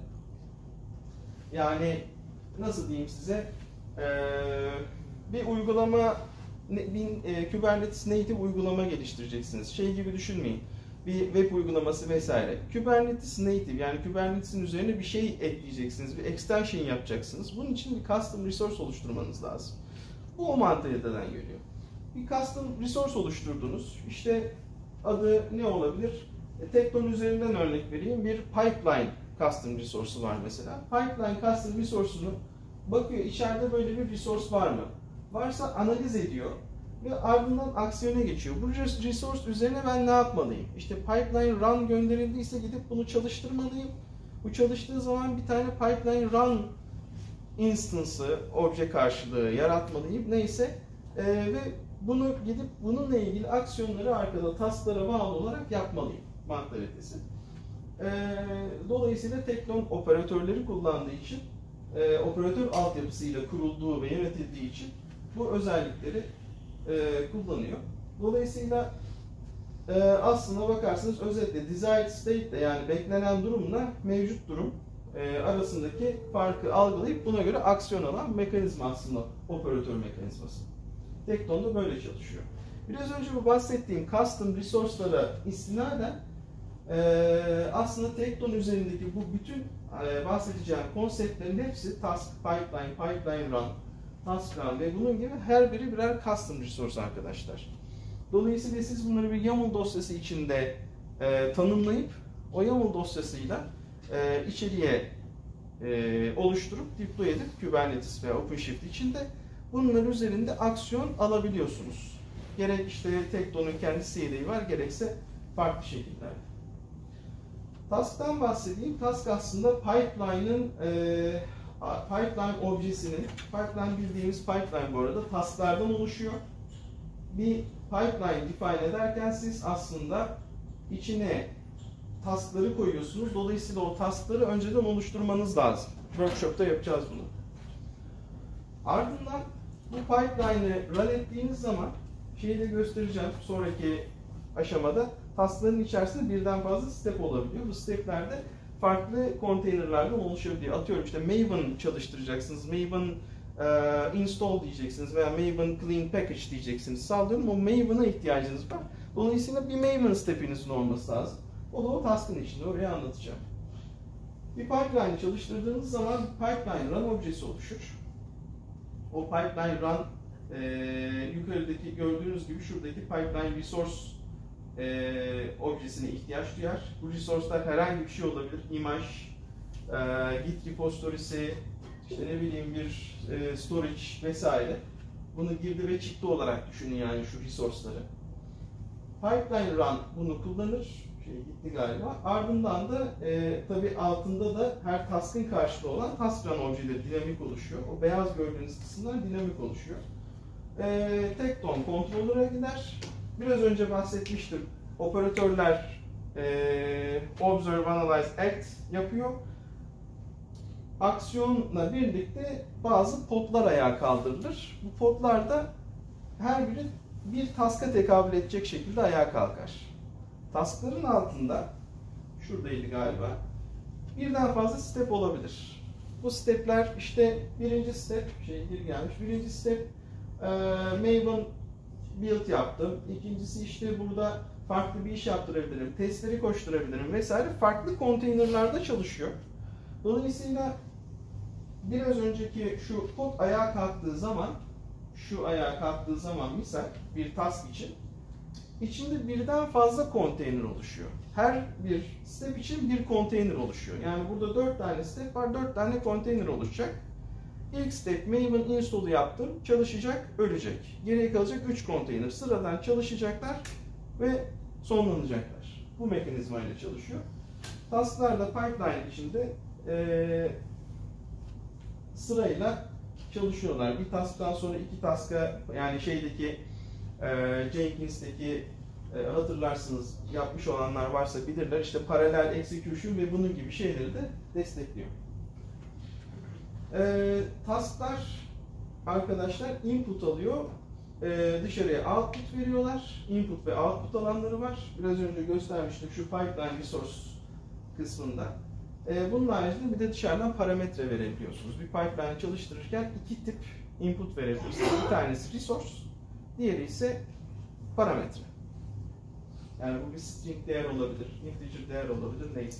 yani nasıl diyeyim size, ee, bir uygulama, bir e, Kubernetes Native uygulama geliştireceksiniz. Şey gibi düşünmeyin. Bir web uygulaması vesaire. Kubernetes Native, yani Kubernetes'in üzerine bir şey ekleyeceksiniz, bir extension yapacaksınız. Bunun için bir custom resource oluşturmanız lazım. Bu o mantaliteden geliyor. Bir custom resource oluşturdunuz. İşte adı ne olabilir? E, Tekton üzerinden örnek vereyim. Bir pipeline custom resource'u var mesela. Pipeline custom resource'unu bakıyor, içeride böyle bir resource var mı? Varsa analiz ediyor ve ardından aksiyona geçiyor. Bu resource üzerine ben ne yapmalıyım? İşte pipeline run gönderildiyse gidip bunu çalıştırmalıyım. Bu çalıştığı zaman bir tane pipeline run instance'ı, obje karşılığı yaratmalıyım. Neyse ee, ve bunu gidip bununla ilgili aksiyonları arkada task'lara bağlı olarak yapmalıyım mantalitesi. E, dolayısıyla Tekton operatörleri kullandığı için, e, operatör altyapısıyla kurulduğu ve yönetildiği için bu özellikleri e, kullanıyor. Dolayısıyla e, aslına bakarsanız özetle desired state de yani beklenen durumla mevcut durum e, arasındaki farkı algılayıp buna göre aksiyon alan mekanizma aslında operatör mekanizması. Tekton da böyle çalışıyor. Biraz önce bu bahsettiğim custom resource'lara istinaden e, aslında Tekton üzerindeki bu bütün e, bahsedeceğim konseptlerin hepsi task, pipeline, pipeline run, task run ve bunun gibi her biri birer custom resource arkadaşlar. Dolayısıyla siz bunları bir YAML dosyası içinde e, tanımlayıp o YAML dosyasıyla e, içeriye e, oluşturup deploy edip Kubernetes veya OpenShift içinde bunların üzerinde aksiyon alabiliyorsunuz. Gerek işte Tekton'un kendi C L I'yi var, gerekse farklı şekiller. Task'tan bahsedeyim. Task aslında pipeline'ın e, pipeline objesinin, pipeline bildiğimiz pipeline bu arada task'lardan oluşuyor. Bir pipeline define ederken siz aslında içine task'ları koyuyorsunuz. Dolayısıyla o task'ları önceden oluşturmanız lazım. Workshop'ta yapacağız bunu. Ardından bu pipeline'ı run ettiğiniz zaman şeyi de göstereceğim sonraki aşamada. Task'ların içerisinde birden fazla step olabiliyor. Bu step'lerde farklı konteynerlerden oluşabiliyor. Atıyorum işte Maven çalıştıracaksınız. Maven uh, install diyeceksiniz veya Maven clean package diyeceksiniz. Sallıyorum o Maven'a ihtiyacınız var. Dolayısıyla bir Maven step'inizin olması lazım. O da o task'ın içinde. Oraya anlatacağım. Bir pipeline çalıştırdığınız zaman pipeline run objesi oluşur. O pipeline run e, yukarıdaki gördüğünüz gibi şuradaki pipeline resource e, objesine ihtiyaç duyar. Bu resource'lar herhangi bir şey olabilir. Image, e, Git repository'si, işte ne bileyim bir e, storage vesaire. Bunu girdi ve çıktı olarak düşünün yani şu resource'ları. Pipeline run bunu kullanır. Şey gitti galiba. Ardından da e, tabii altında da her task'ın karşılığı olan task run objeleri dinamik oluşuyor. O beyaz gördüğünüz kısımlar dinamik oluşuyor. E, Tekton controller'a gider. Biraz önce bahsetmiştim. Operatörler e, observe, analyze, act yapıyor. Aksiyonla birlikte bazı podlar ayağa kaldırılır. Bu podlar da her biri bir task'a tekabül edecek şekilde ayağa kalkar. Task'ların altında, şuradaydı galiba, birden fazla step olabilir. Bu stepler işte birinci step, şey geri gelmiş, birinci step e, Maven build yaptım. İkincisi işte burada farklı bir iş yaptırabilirim, testleri koşturabilirim vesaire. Farklı konteynerlarda çalışıyor. Dolayısıyla biraz önceki şu pod ayağa kalktığı zaman, şu ayağa kalktığı zaman misal bir task için içinde birden fazla konteyner oluşuyor. Her bir step için bir konteyner oluşuyor. Yani burada dört tane step var, dört tane konteyner oluşacak. İlk step Maven install'u yaptım, çalışacak, ölecek. Geriye kalacak üç konteyner. Sıradan çalışacaklar ve sonlanacaklar. Bu mekanizmayla çalışıyor. Task'lar da pipeline içinde e, sırayla çalışıyorlar. Bir task'tan sonra iki task'a yani şeydeki e, Jenkins'teki e, hatırlarsınız yapmış olanlar varsa bilirler işte paralel execution ve bunun gibi şeyleri de destekliyor. E, task'lar arkadaşlar input alıyor. E, dışarıya output veriyorlar. Input ve output alanları var. Biraz önce göstermiştim şu pipeline resource kısmında. Bunun haricinde bir de dışarıdan parametre verebiliyorsunuz. Bir pipeline çalıştırırken iki tip input verebilirsiniz. Bir tanesi resource, diğeri ise parametre. Yani bu bir string değer olabilir, integer değer olabilir, neyse.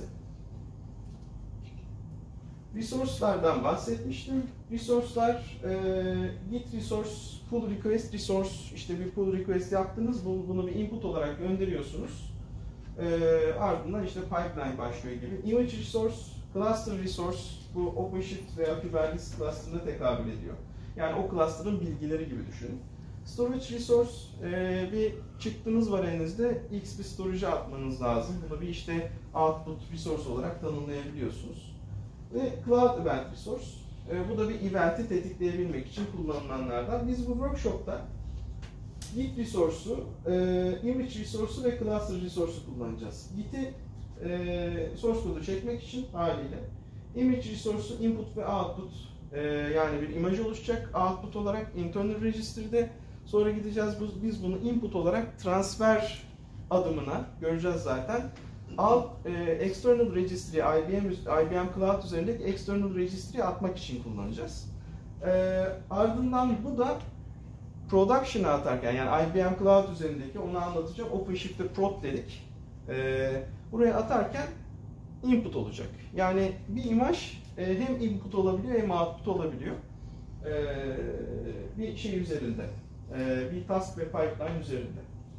Resource'lardan bahsetmiştim. Resource'lar, e, git resource, pull request resource, işte bir pull request yaptınız, bunu bir input olarak gönderiyorsunuz. E, ardından işte pipeline başlıyor gibi. Image resource, cluster resource, bu OpenShift veya Kubernetes cluster'ına tekabül ediyor. Yani o cluster'ın bilgileri gibi düşünün. Storage resource, e, bir çıktınız var elinizde, X bir storage'a atmanız lazım. Bunu bir işte output resource olarak tanımlayabiliyorsunuz. Ve Cloud Event Resource, e, bu da bir event'i tetikleyebilmek için kullanılanlardan. Biz bu workshop'ta Git Resource'u, e, Image Resource'u ve Cluster Resource'u kullanacağız. Git'i e, source kodu çekmek için haliyle. Image resource'u input ve output e, yani bir imaj oluşacak. Output olarak internal register'de. Sonra gideceğiz biz bunu input olarak transfer adımına göreceğiz zaten. Al e, external registry I B M I B M Cloud üzerindeki external registry'yi atmak için kullanacağız. E, ardından bu da production'a atarken yani I B M Cloud üzerindeki onu anlatacağım. OpenShift'te prod dedik. E, buraya atarken input olacak. Yani bir imaj e, hem input olabiliyor hem output olabiliyor. E, bir şey üzerinde. E, bir task ve pipeline üzerinde.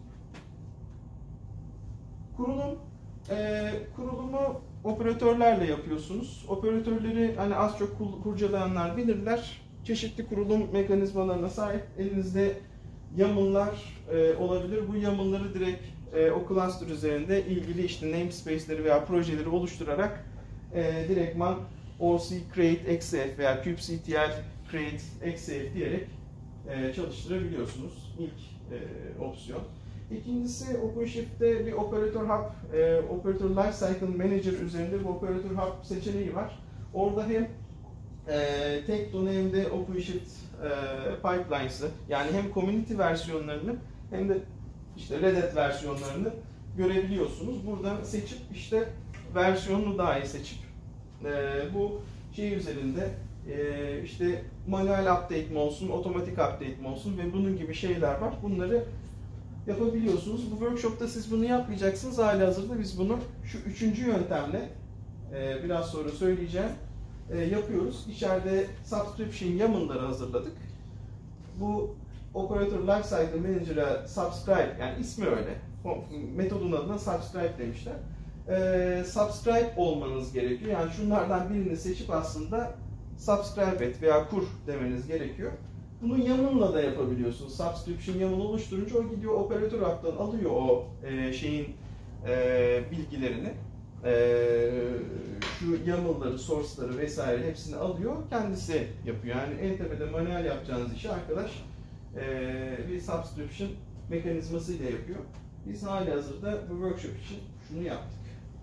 Kurulum e, kurulumu operatörlerle yapıyorsunuz. Operatörleri hani az çok kurcalayanlar bilirler. Çeşitli kurulum mekanizmalarına sahip. Elinizde YAML'lar e, olabilir. Bu YAML'ları direkt e, o cluster üzerinde ilgili işte namespace'leri veya projeleri oluşturarak e, direktman O C create xf veya kubectl create xf diyerek e, çalıştırabiliyorsunuz. İlk e, opsiyon. İkincisi OpenShift'te bir operatör hub, e, operatör lifecycle manager üzerinde bir operatör hub seçeneği var. Orada hem e, Tekton hem de OpenShift e, pipelines'ı yani hem community versiyonlarını hem de işte Red Hat versiyonlarını görebiliyorsunuz. Buradan seçip işte versiyonunu dahi seçip e, bu şey üzerinde e, işte manuel update mi olsun, otomatik update mi olsun ve bunun gibi şeyler var. Bunları yapabiliyorsunuz. Bu workshop'ta siz bunu yapmayacaksınız. Halihazırda biz bunu şu üçüncü yöntemle e, biraz sonra söyleyeceğim e, yapıyoruz. İçeride subscription YAML'ları hazırladık. Bu Operator Lifecycle Manager'a subscribe yani ismi öyle. Metodun adına subscribe demişler. E, subscribe olmanız gerekiyor. Yani şunlardan birini seçip aslında subscribe et veya kur demeniz gerekiyor. Bunu YAML'la da yapabiliyorsunuz. Subscription YAML oluşturunca o gidiyor operatör hub'tan alıyor o e, şeyin e, bilgilerini. E, şu YAML'ları, source'ları vesaire hepsini alıyor. Kendisi yapıyor. Yani en tepede manuel yapacağınız işi arkadaş e, bir subscription mekanizmasıyla yapıyor. Biz halihazırda bu workshop için şunu yaptık.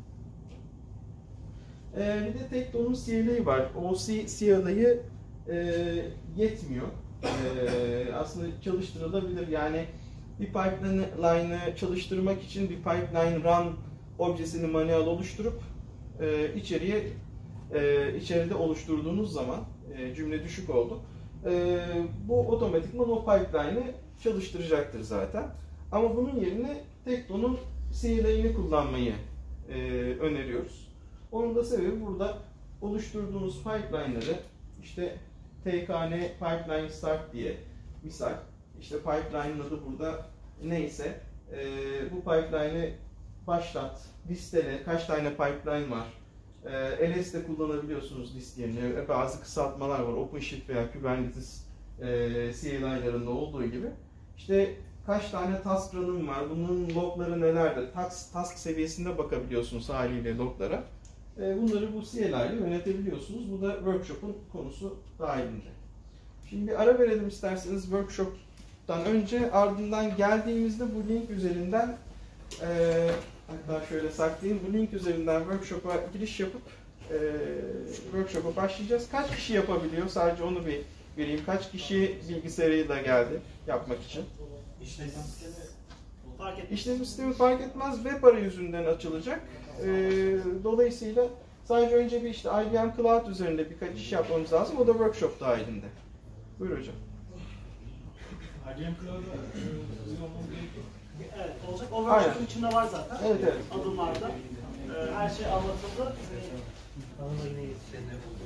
E, bir de Tekton'un C L I'yi var. O C L I'yi e, yetmiyor. Ee, aslında çalıştırılabilir. Yani bir pipeline'ı çalıştırmak için bir pipeline run objesini manuel oluşturup e, içeriye e, içeride oluşturduğunuz zaman e, cümle düşük oldu. E, bu otomatikman o pipeline'ı çalıştıracaktır zaten. Ama bunun yerine Tekton'un C L I'ni kullanmayı e, öneriyoruz. Onun da sebebi burada oluşturduğunuz pipeline'ları işte T K N pipeline start diye misal işte pipeline'ın adı burada neyse e, bu pipeline'i başlat, listele kaç tane pipeline var e, L S'de kullanabiliyorsunuz list yerine bazı kısaltmalar var OpenShift veya Kubernetes e, C L I'larında olduğu gibi işte kaç tane task run'ım var bunun logları nelerdir task, task seviyesinde bakabiliyorsunuz haliyle loglara. Bunları bu C L I ile yönetebiliyorsunuz. Bu da workshop'un konusu dahilinde. Şimdi bir ara verelim isterseniz workshop'tan önce. Ardından geldiğimizde bu link üzerinden e, hatta şöyle saklayayım. Bu link üzerinden workshop'a giriş yapıp e, workshop'a başlayacağız. Kaç kişi yapabiliyor? Sadece onu bir vereyim. Kaç kişi bilgisayarıyla geldi yapmak için? İşletim sistemi fark etmez. İşletim sistemi fark etmez. Web arayüzünden açılacak. Ee, dolayısıyla sadece önce bir işte I B M Cloud üzerinde birkaç iş yapmamız lazım. O da workshop dahilinde. Buyur hocam. I B M Cloud'a sizin olmanız gerekiyor. Evet, olacak. O workshop'un içinde var zaten. Evet, evet. Adımlarda. Ee, her şey anlatıldı. Bana da yine yetişenler oldu.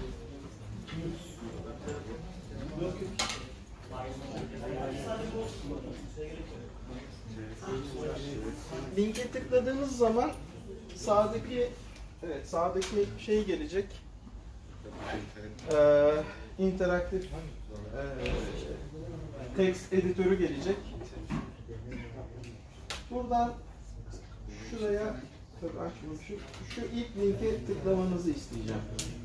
Yok yok. Sadece bu. Linke tıkladığınız zaman sağdaki evet sağdaki şey gelecek. Ee, interaktif e, text editörü gelecek. Buradan şuraya tabii açmadım. Şu, şu ilk linke tıklamanızı isteyeceğim.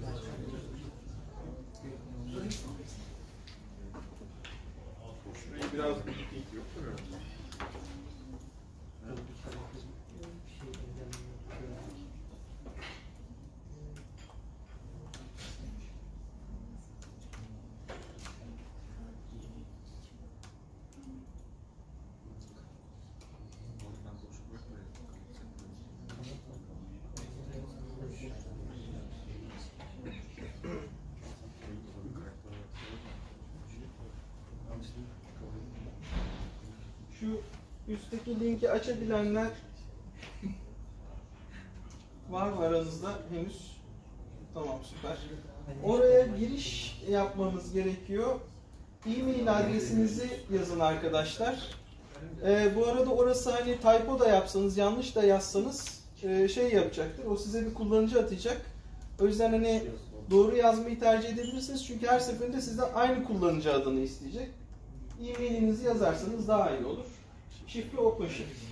Şurayı biraz büyüteyim. Yok mu? Şu üstteki linki açabilenler var mı aranızda henüz? Tamam, süper. Oraya giriş yapmamız gerekiyor. E-mail adresinizi yazın arkadaşlar. Ee, bu arada orası hani typo da yapsanız, yanlış da yazsanız e, şey yapacaktır. O size bir kullanıcı atacak. O yüzden hani doğru yazmayı tercih edebilirsiniz. Çünkü her seferinde sizden aynı kullanıcı adını isteyecek. E-mailinizi yazarsanız daha iyi olur. Şifre OpenShift.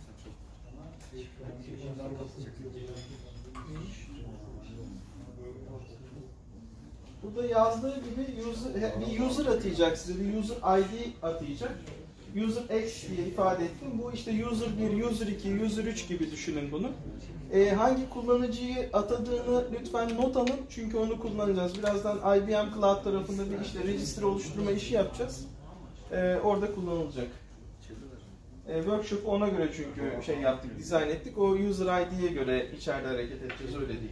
Burada yazdığı gibi user, bir user atayacak size, bir user I D atayacak. User X diye ifade ettim. Bu işte user bir, user iki, user üç gibi düşünün bunu. Ee, hangi kullanıcıyı atadığını lütfen not alın. Çünkü onu kullanacağız. Birazdan I B M Cloud tarafında bir işte register oluşturma işi yapacağız. Ee, orada kullanılacak. Ee, workshop ona göre çünkü şey yaptık, dizayn ettik. O user I D'ye göre içeride hareket edeceğiz, öyle değil.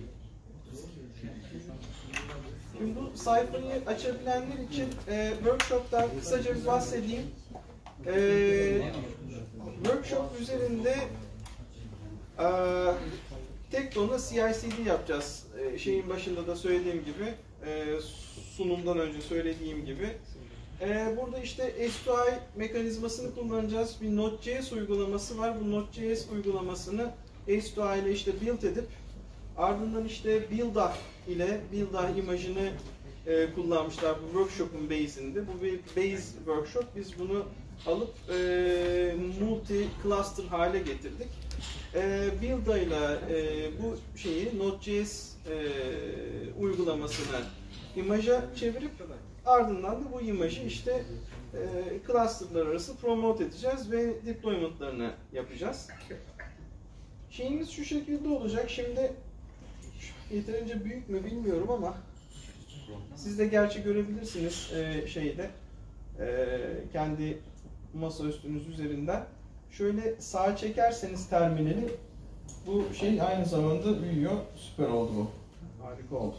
Şimdi bu sayfayı açabilenler için e, workshop'tan kısaca bir bahsedeyim. E, workshop üzerinde e, Tekton'la C I C D yapacağız. E, şeyin başında da söylediğim gibi, e, sunumdan önce söylediğim gibi. E, burada işte S iki I mekanizmasını kullanacağız. Bir Node.js uygulaması var. Bu Node.js uygulamasını S iki I ile işte build edip ardından işte Builda ile Builda imajını e, kullanmışlar bu workshop'un base'inde. Bu bir base workshop. Biz bunu alıp e, multi-cluster hale getirdik. E, Builda ile e, bu şeyi Node.js e, uygulamasını imaja çevirip ardından da bu imajı işte e, cluster'lar arası promote edeceğiz ve deployment'larını yapacağız. Şeyimiz şu şekilde olacak. Şimdi yeterince büyük mü bilmiyorum ama siz de gerçi görebilirsiniz e, şeyde e, kendi masaüstünüz üzerinden. Şöyle sağa çekerseniz terminali bu şey aynı zamanda büyüyor. Süper oldu bu. Harika oldu.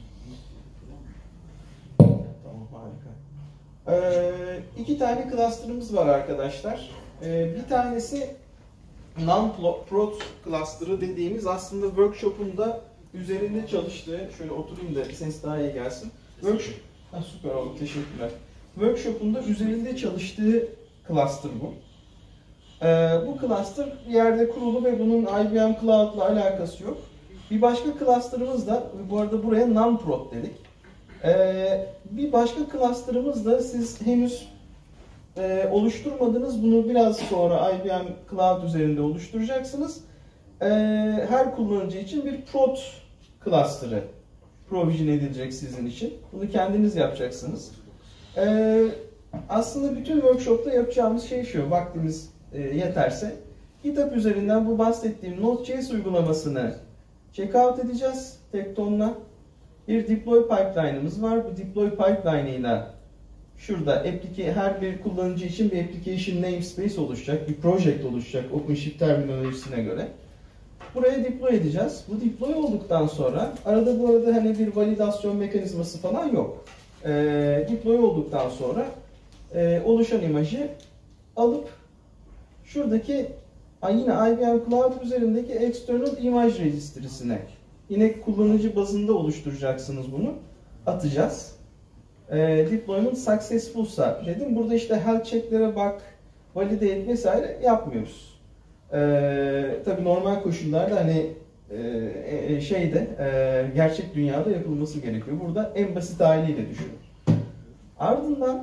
Tamam, harika. Ee, iki tane cluster'ımız var arkadaşlar. Ee, bir tanesi non-prod cluster'ı dediğimiz aslında workshop'un da üzerinde çalıştığı, şöyle oturayım da ses daha iyi gelsin. Workshop, ha, süper oldu, teşekkürler. Workshop'un da üzerinde çalıştığı cluster bu. Ee, bu cluster bir yerde kurulu ve bunun I B M Cloud'la alakası yok. Bir başka cluster'ımız da, bu arada buraya non-prod dedik. Ee, bir başka cluster'ımız da siz henüz e, oluşturmadınız. Bunu biraz sonra I B M Cloud üzerinde oluşturacaksınız. Ee, her kullanıcı için bir prod cluster'ı provision edilecek sizin için. Bunu kendiniz yapacaksınız. Ee, aslında bütün workshop'ta yapacağımız şey şu, vaktimiz e, yeterse. GitHub üzerinden bu bahsettiğim Node.js uygulamasını checkout edeceğiz Tekton'la. Bir deploy pipeline'ımız var. Bu deploy pipeline ile şurada her bir kullanıcı için bir application namespace oluşacak, bir project oluşacak OpenShift terminolojisine göre. Buraya deploy edeceğiz. Bu deploy olduktan sonra arada bu arada hani bir validasyon mekanizması falan yok. Ee, deploy olduktan sonra e, oluşan imajı alıp şuradaki yine I B M Cloud üzerindeki external image registry'sine yine kullanıcı bazında oluşturacaksınız bunu. Atacağız. E, deployment successful'sa dedim. Burada işte health check'lere bak, validate et vesaire yapmıyoruz. Ee, tabii normal koşullarda hani e, şeyde e, gerçek dünyada yapılması gerekiyor. Burada en basit haliyle düşünün. Ardından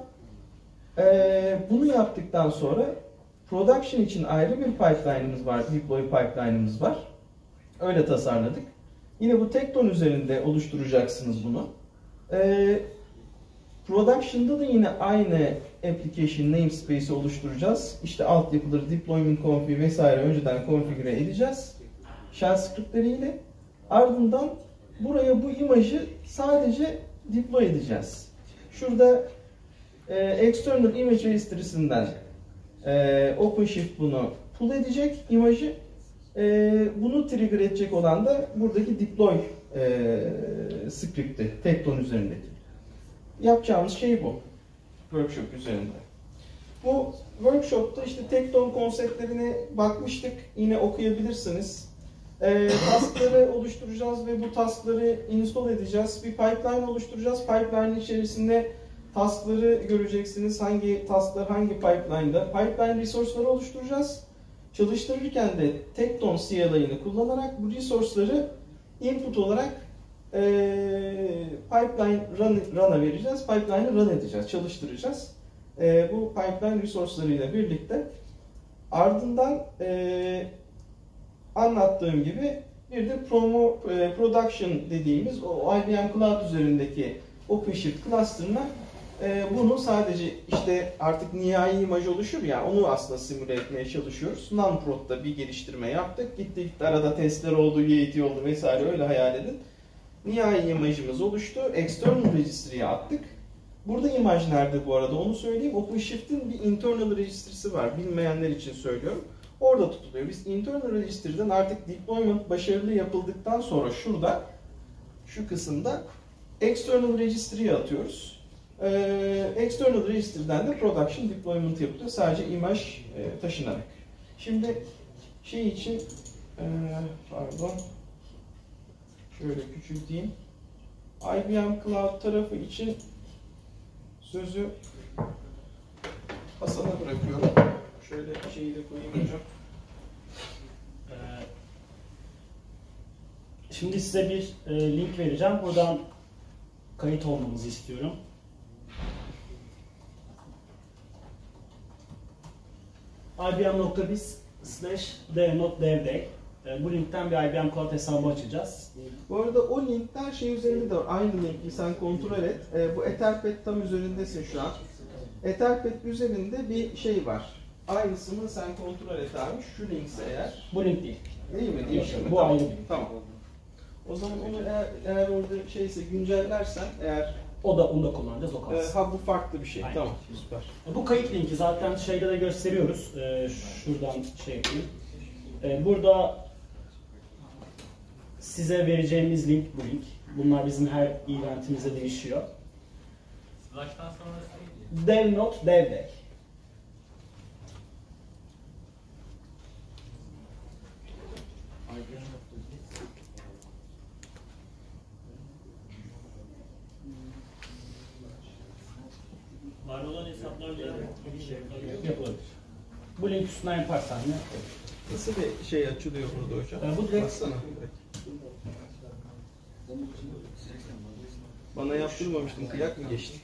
e, bunu yaptıktan sonra production için ayrı bir pipeline'ımız var, deploy pipeline'ımız var. Öyle tasarladık. Yine bu Tekton üzerinde oluşturacaksınız bunu. E, Production'da da yine aynı application namespace'i oluşturacağız. İşte altyapıları, deployment config vesaire önceden konfigüre edeceğiz. Shell scriptleriyle. Ardından buraya bu imajı sadece deploy edeceğiz. Şurada e, external image registry'sinden e, OpenShift bunu pull edecek imajı. E, bunu trigger edecek olan da buradaki deploy e, script'i Tekton üzerindeki. Yapacağımız şey bu. Workshop üzerinde. Bu workshop'ta işte Tekton konseptlerine bakmıştık. Yine okuyabilirsiniz. E, taskları oluşturacağız ve bu taskları install edeceğiz. Bir pipeline oluşturacağız. Pipeline içerisinde taskları göreceksiniz. Hangi tasklar hangi pipeline'da. Pipeline resource'ları oluşturacağız. Çalıştırırken de Tekton C L I'ını kullanarak bu resource'ları input olarak e, pipeline run, run'a vereceğiz. Pipeline'ı run edeceğiz, çalıştıracağız. E, bu pipeline resource'larıyla birlikte ardından e, anlattığım gibi bir de promo, e, production dediğimiz o I B M Cloud üzerindeki OpenShift cluster'ına e, bunu sadece işte artık nihai imaj oluşur ya, onu aslında simüle etmeye çalışıyoruz. Non-prod'da bir geliştirme yaptık. Gitti gitti arada testler oldu, U A T oldu vesaire, öyle hayal edin. Nihai imajımız oluştu. External registry'ye attık. Burada imaj nerede bu arada onu söyleyeyim. OpenShift'in bir internal registry'si var. Bilmeyenler için söylüyorum. Orada tutuluyor. Biz internal registry'den artık deployment başarılı yapıldıktan sonra şurada, şu kısımda external registry'ye atıyoruz. Ee, external registry'den de production deployment yapılıyor. Sadece imaj e, taşınarak. Şimdi şey için e, pardon şöyle küçülteyim. I B M Cloud tarafı için sözü Hasan'a bırakıyorum. Şöyle şeyi de koyayım hocam. Şimdi size bir e, link vereceğim. Buradan kayıt olmamızı istiyorum. I B M nokta biz slash devnot devday. Bu linkten bir I B M Cloud hesabı açacağız. Bu arada o linkler şey üzerinde de var. Aynı linki sen kontrol et. E, bu Etherpad tam üzerindesin şu an. Etherpad üzerinde bir şey var. Aynısını sen kontrol et abi. Şu linkse eğer. Bu link değil. Değil mi? Değil mi? Bu tamam. ayrı bir link. Tamam. O zaman onu eğer, eğer orada şeyse güncellersen eğer. O da onu da kullanacağız, o E, kalsın. ha bu farklı bir şey. Aynen. Tamam. Süper. Bu kayıt linki zaten şeyde de gösteriyoruz. Ee, şuradan şey yapayım. Ee, burada size vereceğimiz link bu link. Bunlar bizim her eventimizde değişiyor. Slash'tan sonra Devnot devday. Var olan hesaplarla Yapılabilir. Bu link üstünden yaparsan ne? Nasıl bir şey açılıyor burada hocam? Ee, bu direkt Baksana. Bana yaptırmamıştın, kıyak mı geçti?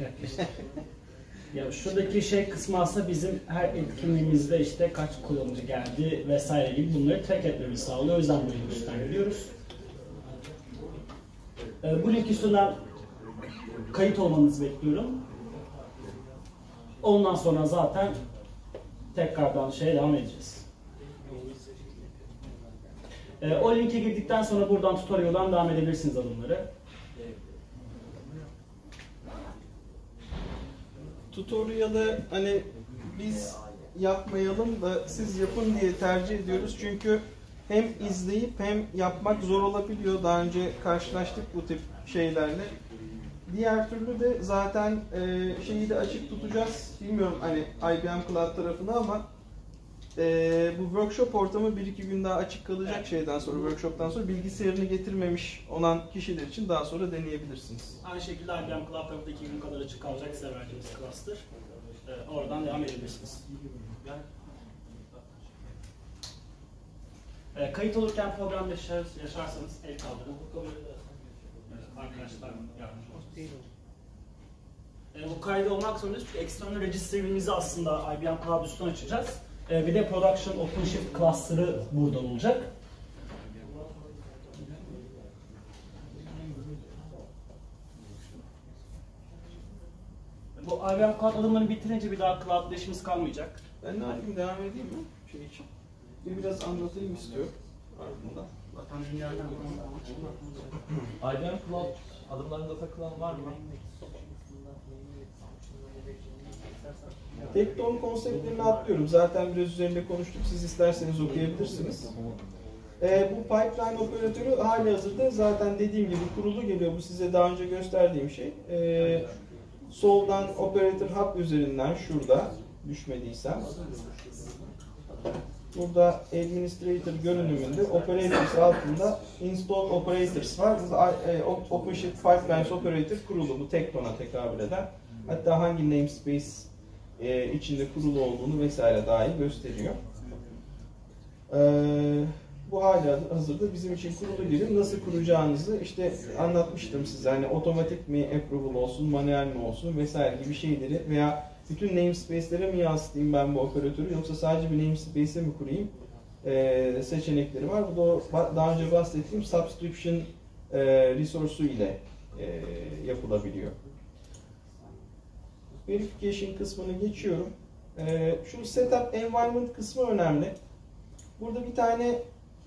Ya şuradaki şey kısmı aslında bizim her etkinliğimizde işte kaç kullanıcı geldi vesaire gibi bunları track etmemizi sağlıyor. O yüzden bu link üstünden gidiyoruz. Ee, bu link üstünden kayıt olmanızı bekliyorum. Ondan sonra zaten tekrardan şeye devam edeceğiz. Ee, o linke girdikten sonra buradan tutorial'dan devam edebilirsiniz adımları. Tutorial'ı hani biz yapmayalım da siz yapın diye tercih ediyoruz. Çünkü hem izleyip hem yapmak zor olabiliyor. Daha önce karşılaştık bu tip şeylerle. Diğer türlü de zaten e, şeyi de açık tutacağız. Bilmiyorum hani I B M Cloud tarafına ama e, bu workshop ortamı bir iki gün daha açık kalacak şeyden sonra, workshop'tan sonra bilgisayarını getirmemiş olan kişiler için daha sonra deneyebilirsiniz. Aynı şekilde I B M Cloud tarafında iki gün kadar açık kalacak size verdiğimiz cluster. Ee, oradan devam edebilirsiniz. Ee, kayıt olurken program yaşar, yaşarsanız el kaldırın. Ee, arkadaşlar yardımcı olsun. Ee, bu kaydı olmak zorundayız çünkü external registry'imizi aslında I B M Cloud üstünden açacağız. Ee, bir de production OpenShift cluster'ı buradan olacak. Bu I B M Cloud adımlarını bitirince bir daha cloud işimiz kalmayacak. Ben ne yapayım, devam edeyim mi şey için? Bir biraz anlatayım istiyorum ardından. Zaten dünyadan I B M Cloud adımlarında takılan var mı? Tekton konseptlerini atlıyorum. Zaten biraz üzerinde konuştuk. Siz isterseniz okuyabilirsiniz. Ee, bu pipeline operatörü hali hazırda zaten dediğim gibi kurulu geliyor. Bu size daha önce gösterdiğim şey. Ee, soldan operator hub üzerinden şurada düşmediysem. Burada Administrator görünümünde Operators altında Install Operators var. Burada OpenShift Pipelines Operator kurulu. Bu Tekton'a tekabül eden. Hatta hangi namespace e, içinde kurulu olduğunu vesaire dahi gösteriyor. Ee, bu hala hazırda bizim için kurulu birim. Nasıl kuracağınızı işte anlatmıştım size. Hani otomatik mi approval olsun, manuel mi olsun vesaire gibi şeyleri veya bütün namespace'lere mi yansıtayım ben bu operatörü yoksa sadece bir namespace'e mi kurayım ee, seçenekleri var. Bu da daha önce bahsettiğim subscription e, resource'u ile e, yapılabiliyor. Verification kısmını geçiyorum. E, şu setup environment kısmı önemli. Burada bir tane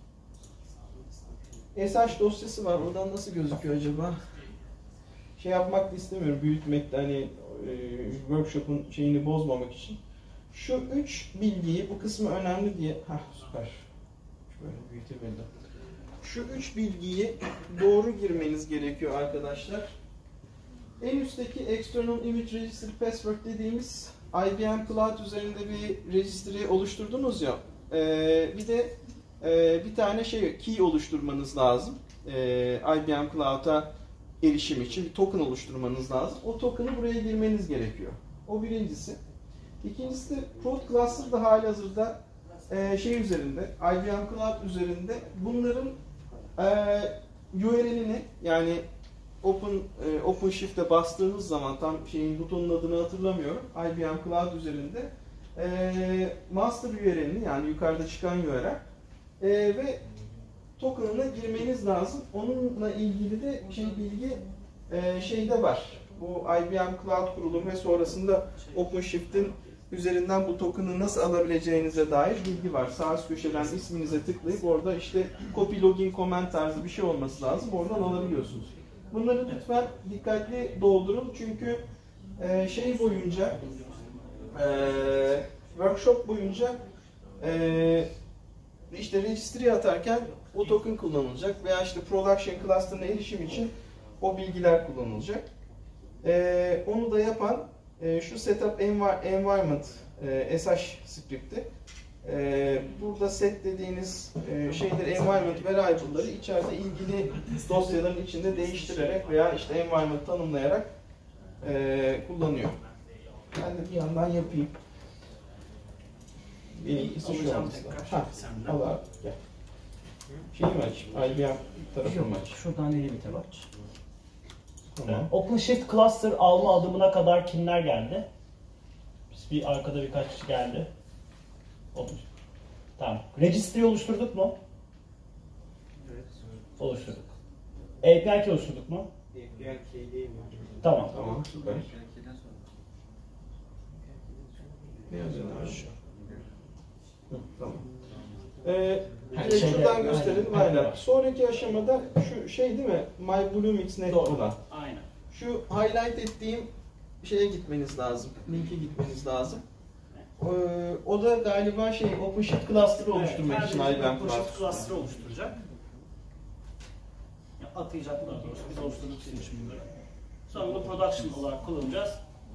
S H dosyası var. Oradan nasıl gözüküyor acaba? Şey yapmak da istemiyorum. Büyütmek de hani e, workshop'un şeyini bozmamak için. Şu üç bilgiyi, bu kısmı önemli diye... Hah süper. Şöyle büyütebildim. Şu üç bilgiyi doğru girmeniz gerekiyor arkadaşlar. En üstteki External Image Registry Password dediğimiz I B M Cloud üzerinde bir registry oluşturdunuz ya. Ee, bir de e, bir tane şey key oluşturmanız lazım. Ee, I B M Cloud'a erişim için bir token oluşturmanız lazım. O token'ı buraya girmeniz gerekiyor. O birincisi. İkincisi de Prod Cluster da halihazırda e, şey üzerinde, I B M Cloud üzerinde bunların e, U R L'ini yani Open e, OpenShift'e bastığınız zaman tam şeyin butonun adını hatırlamıyorum. I B M Cloud üzerinde e, master U R L'ini yani yukarıda çıkan U R L e, ve token'ına girmeniz lazım. Onunla ilgili de şey bilgi e, şeyde var. Bu I B M Cloud kurulumu ve sonrasında OpenShift'in üzerinden bu token'ı nasıl alabileceğinize dair bilgi var. Sağ üst köşeden isminize tıklayıp orada işte copy login comment tarzı bir şey olması lazım. Oradan alabiliyorsunuz. Bunları lütfen dikkatli doldurun çünkü e, şey boyunca e, workshop boyunca e, işte registry atarken o token kullanılacak veya işte production cluster'ına erişim için o bilgiler kullanılacak. E, onu da yapan e, şu setup environment e, S H script'i. E, burada set dediğiniz e, şeyleri environment variable'ları içeride ilgili dosyaların içinde değiştirerek veya işte environment tanımlayarak e, kullanıyor. Ben de bir yandan yapayım. Benimkisi şu an. Ha, al abi, gel. Şeyi mi aç? I B M tarafını mı aç? Şuradan limit'e aç. Tamam. OpenShift Cluster alma adımına kadar kimler geldi? Biz bir arkada birkaç kişi geldi. OpenShift. Tamam. Registry oluşturduk mu? Evet. Oluşturduk. A P I key oluşturduk mu? A P I key değil mi? Tamam. Tamam, süper. Ne yazıyorsun abi? Tamam. Ee, Yani direkt şeyde- şuradan gösterelim. aynen. Aynen. Sonraki aşamada şu şey değil mi? My Blue Mix Net Doğru. olan. Aynen. Şu highlight ettiğim şeye gitmeniz lazım. Linke gitmeniz lazım. Ee, o da galiba şey OpenShift Cluster'ı oluşturmak için I B M OpenShift Cloud. Cluster oluşturacak. Ya, atayacak daha doğrusu. Biz oluşturduk senin için bunları. Sonra bunu production olarak kullanacağız.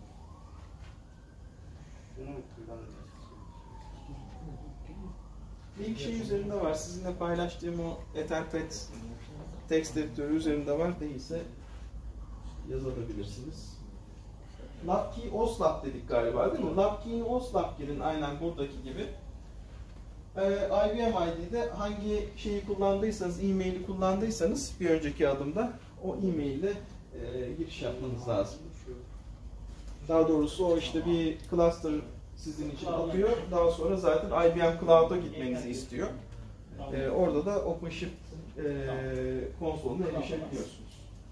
İlk şey üzerinde var. Sizinle paylaştığım o Etherpad text editörü üzerinde var. Değilse yazabilirsiniz. Labkey oslab dedik galiba değil mi? Labkey'in oslab girin aynen buradaki gibi. Ee, I B M I D'de hangi şeyi kullandıysanız, e-mail'i kullandıysanız bir önceki adımda o e-mail'le e, giriş yapmanız lazım. Daha doğrusu o işte bir cluster sizin için atıyor. Daha sonra zaten I B M Cloud'a gitmenizi istiyor. Ee, orada da OpenShift e, konsoluna erişebiliyorsunuz.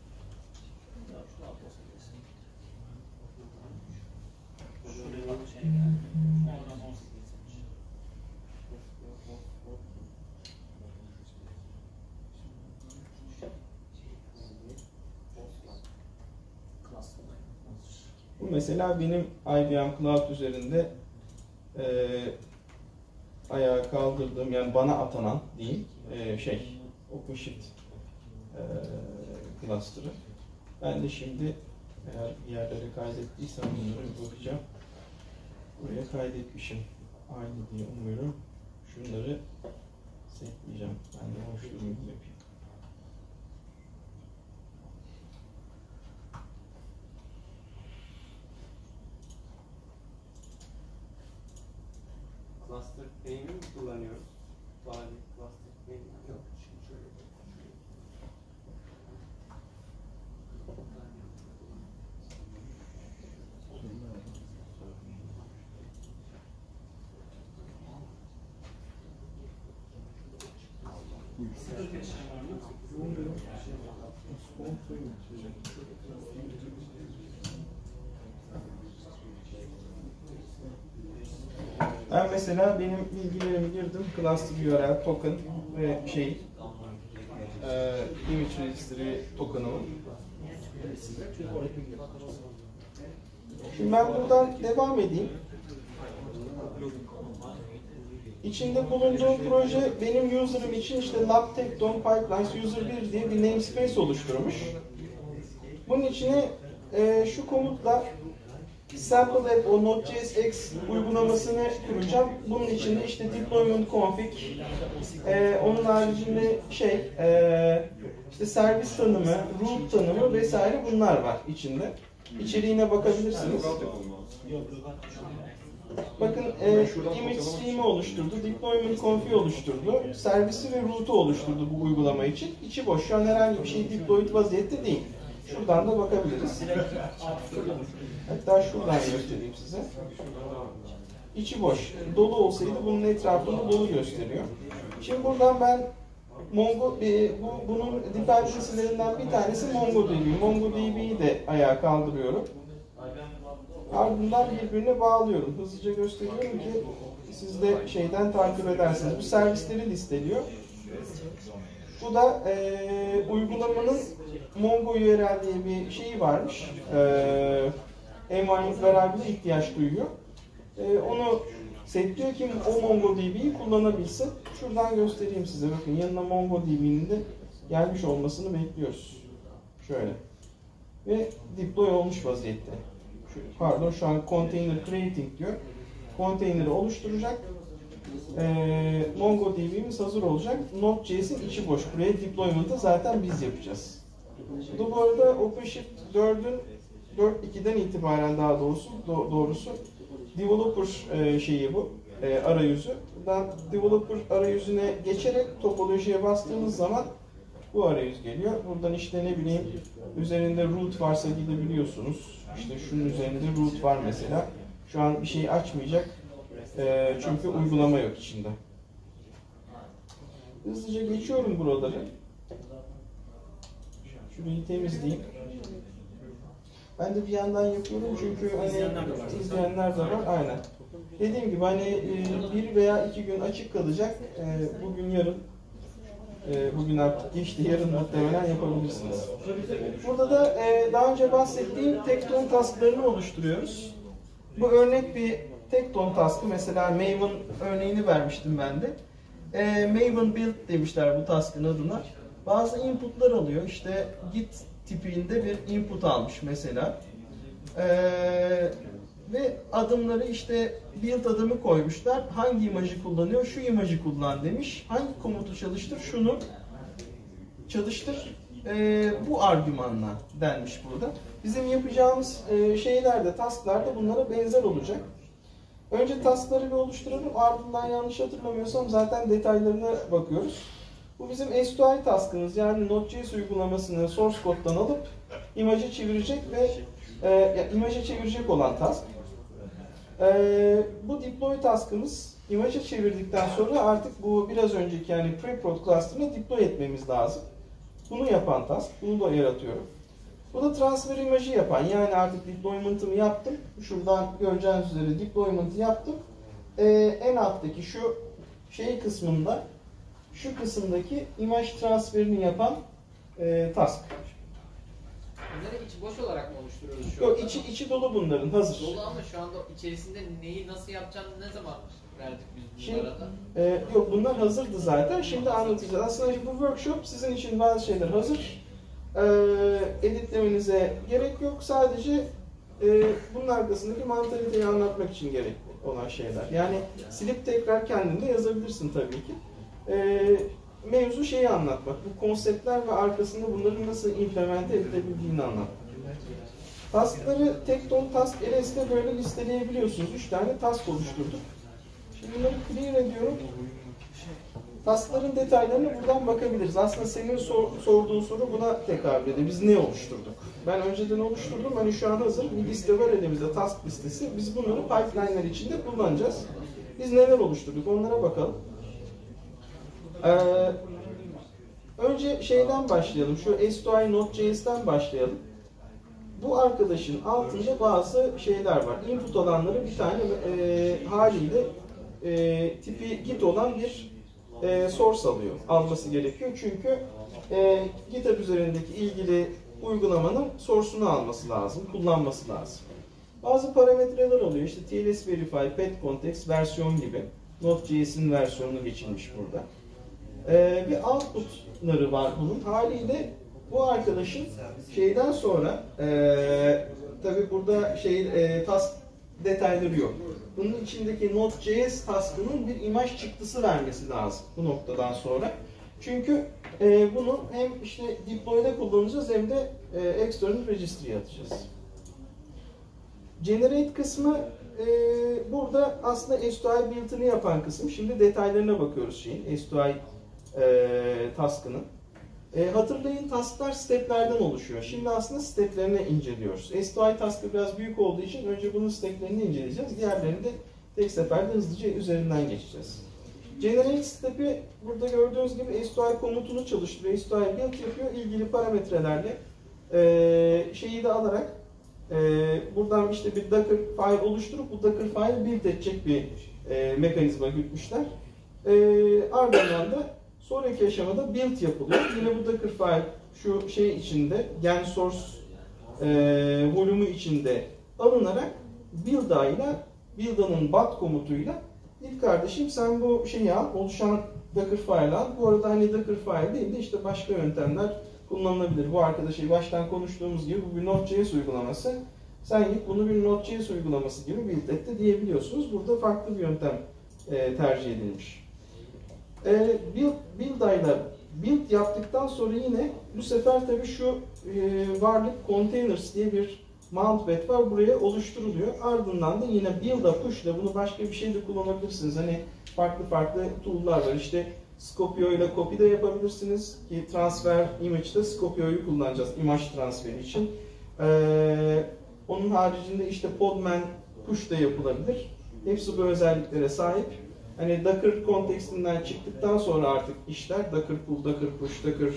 Bu mesela benim I B M Cloud üzerinde e, ayağa kaldırdığım yani bana atanan diyeyim e, şey OpenShift e, cluster'ı. Ben de şimdi eğer bir yerlere kaydettiysem bunları bir bakacağım. Buraya kaydetmişim. Aynı diye umuyorum. Şunları setleyeceğim. Ben de hoşluğumu yapayım. Cluster name'i mi kullanıyoruz? Bari cluster name yok. Şimdi şöyle Ben mesela benim bilgilerimi girdim. Cluster U R L, token ve şey e, image registry token'ımı. Şimdi ben buradan devam edeyim. İçinde bulunduğum proje benim user'ım için işte lab Tekton pipelines user bir diye bir namespace oluşturmuş. Bunun içine e, şu komutla sample app o Node.js X uygulamasını kuracağım. Bunun içinde işte deployment config, e, onun haricinde şey e, işte servis tanımı, root tanımı vesaire bunlar var içinde. İçeriğine bakabilirsiniz. Bakın e, image stream'i oluşturdu, deployment config oluşturdu, servisi ve route'u oluşturdu bu uygulama için. İçi boş. Şu an herhangi bir şey deployed vaziyette değil. Şuradan da bakabiliriz. Hatta şuradan göstereyim size. İçi boş. Dolu olsaydı bunun etrafında dolu gösteriyor. Şimdi buradan ben Mongo, e, bu, bunun dependency'lerinden bir tanesi MongoDB. MongoDB'yi de ayağa kaldırıyorum. Ardından birbirine bağlıyorum. Hızlıca gösteriyorum ki siz de şeyden takip edersiniz. Bu servisleri listeliyor. Bu da e, uygulamanın Mongo U R L diye bir şeyi varmış. E, environment variable'e ihtiyaç duyuyor. E, onu setliyor ki o MongoDB'yi kullanabilsin. Şuradan göstereyim size. Bakın yanına MongoDB'nin de gelmiş olmasını bekliyoruz. Şöyle. Ve deploy olmuş vaziyette. Şu, pardon şu an container creating diyor. Containeri oluşturacak. Ee, MongoDB'miz hazır olacak. Node.js'in içi boş. Buraya deployment'ı zaten biz yapacağız. Bu da bu arada OpenShift dördün dört nokta iki'den itibaren daha doğrusu do, doğrusu developer e, şeyi bu. E, arayüzü. Buradan developer arayüzüne geçerek topolojiye bastığımız zaman bu arayüz geliyor. Buradan işte ne bileyim üzerinde root varsa gidebiliyorsunuz. İşte şunun üzerinde root var mesela. Şu an bir şey açmayacak. E, çünkü uygulama yok içinde. Hızlıca geçiyorum buraları. Şurayı temizleyeyim. Ben de bir yandan yapıyorum çünkü hani izleyenler de var. Aynen. Dediğim gibi hani bir veya iki gün açık kalacak. Bugün yarın, bugün artık geçti, yarın muhtemelen yapabilirsiniz. Burada da daha önce bahsettiğim Tekton tasklarını oluşturuyoruz. Bu örnek bir Tekton taskı. Mesela Maven örneğini vermiştim ben de. Maven build demişler bu taskın adına. Bazı inputlar alıyor. İşte git tipinde bir input almış mesela. Ee, ve adımları işte build adımı koymuşlar. Hangi imajı kullanıyor? Şu imajı kullan demiş. Hangi komutu çalıştır? Şunu çalıştır. Ee, bu argümanla denmiş burada. Bizim yapacağımız e, şeylerde, tasklarda bunlara benzer olacak. Önce taskları bir oluşturalım. Ardından yanlış hatırlamıyorsam zaten detaylarına bakıyoruz. Bu bizim S iki I taskımız, yani Node.js uygulamasını source code'dan alıp imaja çevirecek ve e, ya, imaja çevirecek olan task. E, bu deploy taskımız imaja çevirdikten sonra artık bu biraz önceki yani preprod cluster'ını deploy etmemiz lazım. Bunu yapan task, bunu da yaratıyorum. Bu da transfer imajı yapan, yani artık deployment'ımı yaptım. Şuradan göreceğiniz üzere deployment'ı yaptım. E, en alttaki şu şey kısmında şu kısımdaki imaj transferini yapan e, task. Bunları içi boş olarak mı oluşturuyoruz şu Yok, anda? içi, içi dolu bunların, hazır. Dolu ama şu anda içerisinde neyi nasıl yapacağını ne zaman verdik biz Şimdi, bunlara da? e, yok bunlar hazırdı zaten, şimdi anlatacağız. Aslında bu workshop sizin için bazı şeyler hazır. E, editlemenize gerek yok, sadece e, bunun arkasındaki mantaliteyi anlatmak için gerekli. olan şeyler. Yani silip tekrar kendinde yazabilirsin tabii ki. E, mevzu şeyi anlatmak. Bu konseptler ve arkasında bunların nasıl implemente edilebildiğini anlatmak. Task'ları Tekton Task L S'de böyle listeleyebiliyorsunuz. Üç tane task oluşturduk. Şimdi bunları clear ediyorum. Task'ların detaylarına buradan bakabiliriz. Aslında senin sor, sorduğun soru buna tekabül ediyor. Biz ne oluşturduk? Ben önceden oluşturdum. Hani şu an hazır bir liste var elimizde, task listesi. Biz bunları pipeline'ler içinde kullanacağız. Biz neler oluşturduk? Onlara bakalım. Ee, önce şeyden başlayalım. Şu S iki I Node.js'ten başlayalım. Bu arkadaşın altında bazı şeyler var. Input alanları bir tane e, haliyle e, tipi git olan bir e, source alıyor. Alması gerekiyor. Çünkü e, GitHub üzerindeki ilgili uygulamanın source'unu alması lazım. Kullanması lazım. Bazı parametreler oluyor. İşte T L S Verify, Pet Context, versiyon gibi. Node.js'in versiyonunu geçirmiş burada. E, bir output'ları var bunun. Haliyle bu arkadaşın şeyden sonra e, tabi burada şey e, task detayları yok. Bunun içindeki Node.js task'ının bir imaj çıktısı vermesi lazım bu noktadan sonra. Çünkü e, bunu hem işte deploy'da kullanacağız hem de e, external registry'ye atacağız. Generate kısmı e, burada aslında S iki I build'ını yapan kısım. Şimdi detaylarına bakıyoruz şeyin S iki I e, task'ının. E, hatırlayın tasklar steplerden oluşuyor. Şimdi aslında steplerini inceliyoruz. S iki I task'ı biraz büyük olduğu için önce bunun steplerini inceleyeceğiz. Diğerlerini de tek seferde hızlıca üzerinden geçeceğiz. Generate step'i burada gördüğünüz gibi S iki I komutunu çalıştırıyor. S iki I build yapıyor. İlgili parametrelerle e, şeyi de alarak e, buradan işte bir Docker file oluşturup bu Docker file build edecek bir e, mekanizma gütmüşler. E, ardından da sonraki aşamada build yapılıyor. Yine bu Docker file şu şey içinde, gen source e, volümü içinde alınarak build'a ile build'ın bat komutuyla ilk kardeşim sen bu şeyi al, oluşan Docker file al. Bu arada hani Docker file değil de işte başka yöntemler kullanılabilir. Bu arkadaşı baştan konuştuğumuz gibi bu bir Node.js uygulaması. Sen git bunu bir Node.js uygulaması gibi build et de diyebiliyorsunuz. Burada farklı bir yöntem e, tercih edilmiş. E, build, build'ayla build yaptıktan sonra yine bu sefer tabii şu e, varlık containers diye bir mountbat var. Buraya oluşturuluyor. Ardından da yine build'a push'la bunu başka bir şey de kullanabilirsiniz. Hani farklı farklı tool'lar var. İşte Scopio ile copy de yapabilirsiniz ki transfer image'da Scopio'yu kullanacağız imaj transferi için. Ee, onun haricinde işte podman push da yapılabilir. Hepsi bu özelliklere sahip. Hani Docker kontekstinden çıktıktan sonra artık işler Docker pull, Docker push, Docker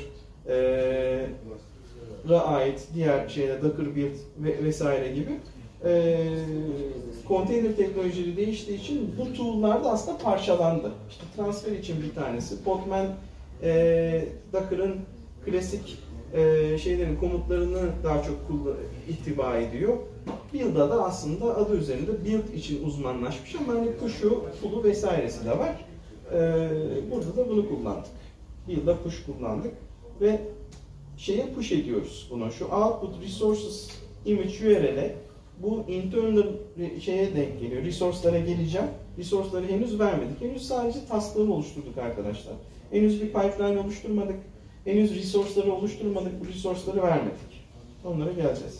ee, ra ait diğer şeyler Docker build ve vesaire gibi ee, konteyner teknolojileri değiştiği için bu tool'lar da aslında parçalandı. İşte transfer için bir tanesi. Podman e, Docker'ın klasik e, şeylerin komutlarını daha çok ittiba ediyor. Build'da da aslında adı üzerinde build için uzmanlaşmış ama hani push'u, pull'u vesairesi de var. E, burada da bunu kullandık. Build'da push kullandık ve şeye push ediyoruz bunu. Şu output resources image U R L'e bu internal şeye denk geliyor. Resource'lara geleceğim. Resource'ları henüz vermedik. Henüz sadece task'ları oluşturduk arkadaşlar. Henüz bir pipeline oluşturmadık. Henüz resource'ları oluşturmadık. Bu resource'ları vermedik. Onlara geleceğiz.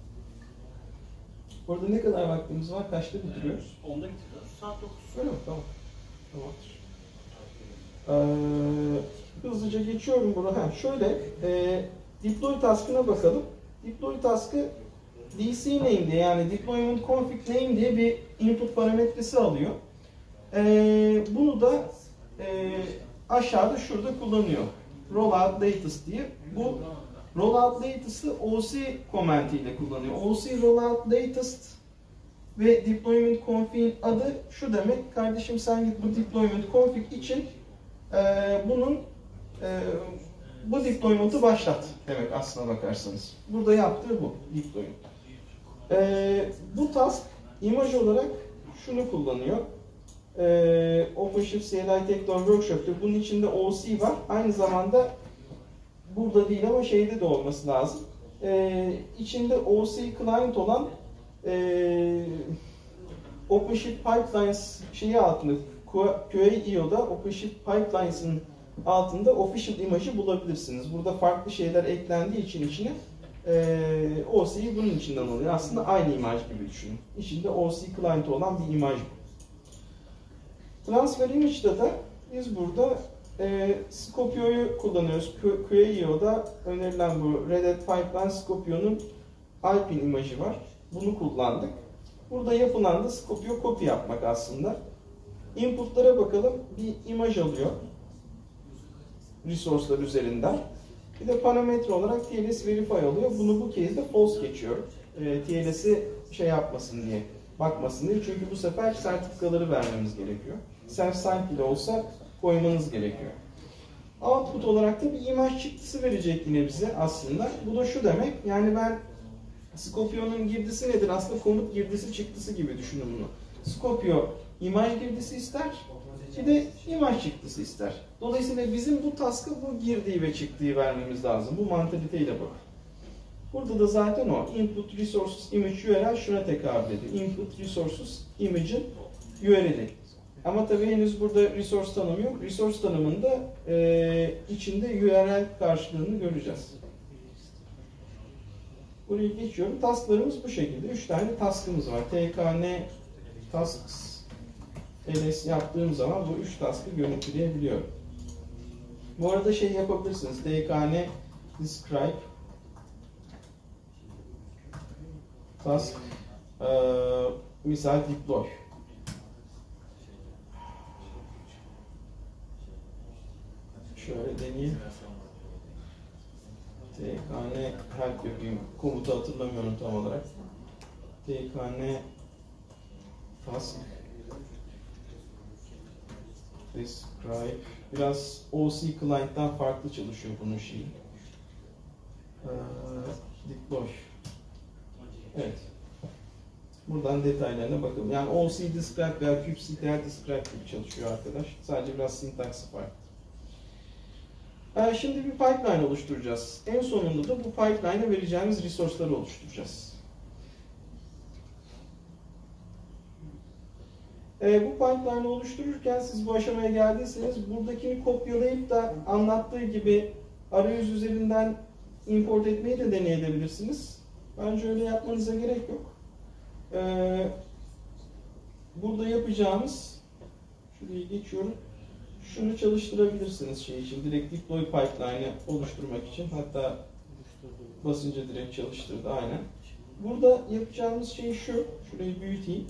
Orada ne kadar vaktimiz var? Kaçta bitiriyoruz? onda bitiriyoruz. Saat dokuz. Öyle mi? Tamam. Tamamdır. Ee, hızlıca geçiyorum bunu. Ha, şöyle e, deploy task'ına bakalım. Deploy task'ı D C name diye yani deployment config name diye bir input parametresi alıyor. Ee, bunu da e, aşağıda şurada kullanıyor. Rollout latest diye. Bu rollout latest'ı O C command ile kullanıyor. O C rollout latest ve deployment config adı şu demek. Kardeşim sen git bu deployment config için e, bunun e, bu deployment'ı başlat demek aslına bakarsanız. Burada yaptığı bu deployment. Ee, bu task imaj olarak şunu kullanıyor. Ee, OpenShift C L I Tekton Workshop'ta bunun içinde O C var. Aynı zamanda burada değil ama şeyde de olması lazım. Ee, içinde O C client olan ee, OpenShift Pipelines şeyi altında, Q A I O'da OpenShift Pipelines'ın altında official image'ı bulabilirsiniz. Burada farklı şeyler eklendiği için içine e, O C'yi bunun içinden alıyor. Aslında aynı imaj gibi düşünün. İçinde O C client'ı olan bir imaj bu. Transfer Image'da da biz burada e, Scopio'yu kullanıyoruz. Q A I O'da önerilen bu Red Hat Pipeline Scopio'nun Alpine imajı var. Bunu kullandık. Burada yapılan da Scopio copy yapmak aslında. Input'lara bakalım. Bir imaj alıyor. Resource'lar üzerinden. Bir de parametre olarak T L S verify alıyor. Bunu bu case'de false geçiyorum. E, T L S'i şey yapmasın diye, bakmasın diye. Çünkü bu sefer sertifikaları vermemiz gerekiyor. Self-sign bile olsa koymanız gerekiyor. Output olarak da bir imaj çıktısı verecek yine bize aslında. Bu da şu demek, yani ben Scopio'nun girdisi nedir? Aslında komut girdisi çıktısı gibi düşünün bunu. Scopio imaj girdisi ister, bir de imaj çıktısı ister. Dolayısıyla bizim bu task'a bu girdiği ve çıktığı vermemiz lazım. Bu mantaliteyle bak. Burada da zaten o. Input resources image U R L şuna tekabül ediyor. Input resources image'in U R L'i. Ama tabii henüz burada resource tanımı yok. Resource tanımında e, içinde U R L karşılığını göreceğiz. Buraya geçiyorum. Tasklarımız bu şekilde. Üç tane taskımız var. T K N tasks L S yaptığım zaman bu üç task'ı görüntüleyebiliyorum. Bu arada şey yapabilirsiniz. T K N describe task e, misal deploy. Şöyle deneyeyim. T K N help yapayım. Komutu hatırlamıyorum tam olarak. T K N task describe. Biraz O C client'tan farklı çalışıyor bunun şeyi. Ee, deploy. Evet. Buradan detaylarına bakalım. Yani O C describe veya kubectl describe gibi çalışıyor arkadaş. Sadece biraz sintaksi farklı. Ee, şimdi bir pipeline oluşturacağız. En sonunda da bu pipeline'e vereceğimiz resource'ları oluşturacağız. Ee, bu pipeline'ı oluştururken siz bu aşamaya geldiyseniz buradakini kopyalayıp da anlattığı gibi arayüz üzerinden import etmeyi de deneyebilirsiniz. Bence öyle yapmanıza gerek yok. Ee, burada yapacağımız, şurayı geçiyorum. Şunu çalıştırabilirsiniz şey için. Direkt deploy pipeline'ı oluşturmak için. Hatta basınca direkt çalıştırdı aynen. Burada yapacağımız şey şu. Şurayı büyüteyim.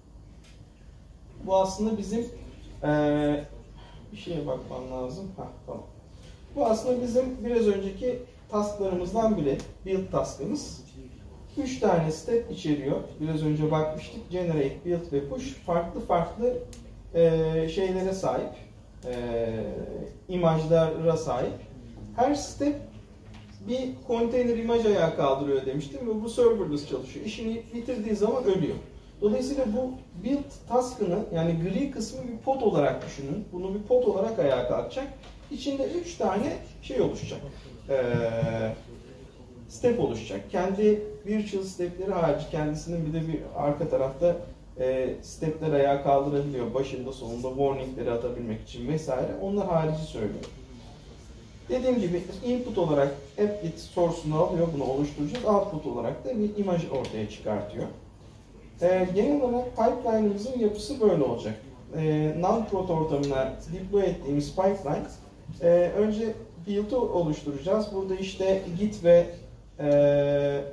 Bu aslında bizim ee, bir şeye bakmam lazım. Heh, tamam. Bu aslında bizim biraz önceki tasklarımızdan biri. Build task'ımız. Üç tane step içeriyor. Biraz önce bakmıştık. Generate, build ve push farklı farklı ee, şeylere sahip. E, imajlara sahip. Her step bir konteyner imaj ayağa kaldırıyor demiştim ve bu serverless çalışıyor. İşini bitirdiği zaman ölüyor. Dolayısıyla bu build task'ını, yani gri kısmı bir pod olarak düşünün. Bunu bir pod olarak ayağa kalkacak. İçinde üç tane şey oluşacak. E, step oluşacak. Kendi virtual stepleri harici kendisinin bir de bir arka tarafta E, stepler ayağa kaldırabiliyor. Başında sonunda warningleri atabilmek için vesaire. Onlar harici söylüyor. Dediğim gibi input olarak applet source'unu alıyor. Bunu oluşturacağız. Output olarak da bir imaj ortaya çıkartıyor. E, genel olarak pipeline'ımızın yapısı böyle olacak. E, non-prod ortamına deploy ettiğimiz pipeline e, önce build'ı oluşturacağız. Burada işte git ve e,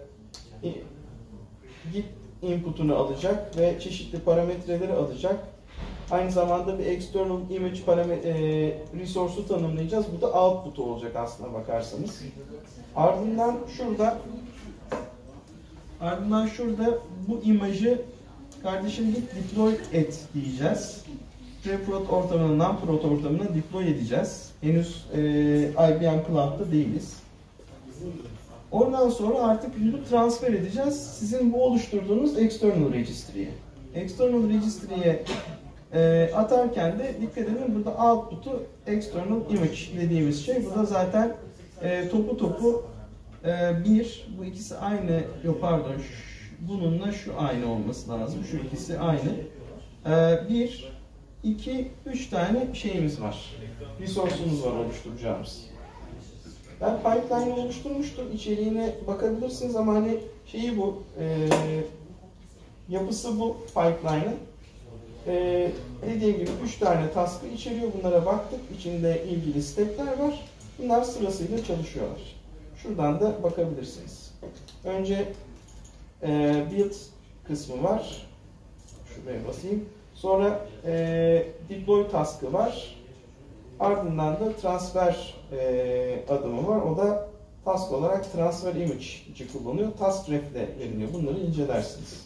git input'unu alacak ve çeşitli parametreleri alacak. Aynı zamanda bir external image parametre e, resource'u tanımlayacağız. Bu da output olacak aslına bakarsanız. Ardından şurada ardından şurada bu imajı kardeşim git deploy et diyeceğiz. Pre-prod ortamına, non-prod ortamına deploy edeceğiz. Henüz e, I B M Cloud'da değiliz. Ondan sonra artık bunu transfer edeceğiz. Sizin bu oluşturduğunuz external registry'ye. External registry'ye e, atarken de dikkat edin burada output'u external image dediğimiz şey. Bu da zaten e, topu topu e, bir, bu ikisi aynı, yok pardon, şu, bununla şu aynı olması lazım. Şu ikisi aynı. Ee, bir, iki, üç tane şeyimiz var. Resource'umuz var oluşturacağımız. Ben pipeline oluşturmuştum. İçeriğine bakabilirsiniz ama hani şeyi bu, e, yapısı bu pipeline'ın. E, dediğim gibi üç tane task'ı içeriyor. Bunlara baktık. İçinde ilgili step'ler var. Bunlar sırasıyla çalışıyorlar. Şuradan da bakabilirsiniz. Önce e, build kısmı var. Şuraya basayım. Sonra e, deploy task'ı var. Ardından da transfer e, adımı var. O da task olarak transfer image'i kullanıyor. Task ref ile veriliyor. Bunları incelersiniz.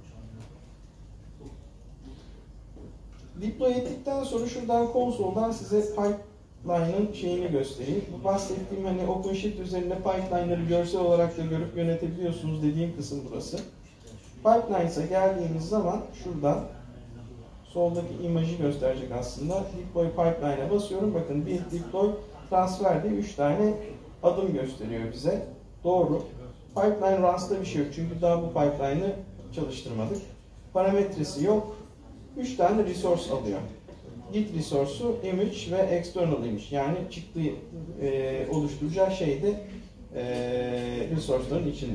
Deploy ettikten sonra şuradan konsoldan size pipeline'ın şeyini göstereyim. Bu bahsettiğim hani OpenShift üzerinde pipeline'ları görsel olarak da görüp yönetebiliyorsunuz dediğim kısım burası. Pipelines'a geldiğimiz zaman şuradan soldaki imajı gösterecek aslında. Deploy pipeline'a basıyorum. Bakın build, deploy, transfer diye üç tane adım gösteriyor bize. Doğru. Pipeline runs'ta bir şey yok. Çünkü daha bu pipeline'ı çalıştırmadık. Parametresi yok. üç tane resource alıyor. Git resource'u image ve external image. Yani çıktığı e, oluşturacağı şey de e, resource'ların içinde.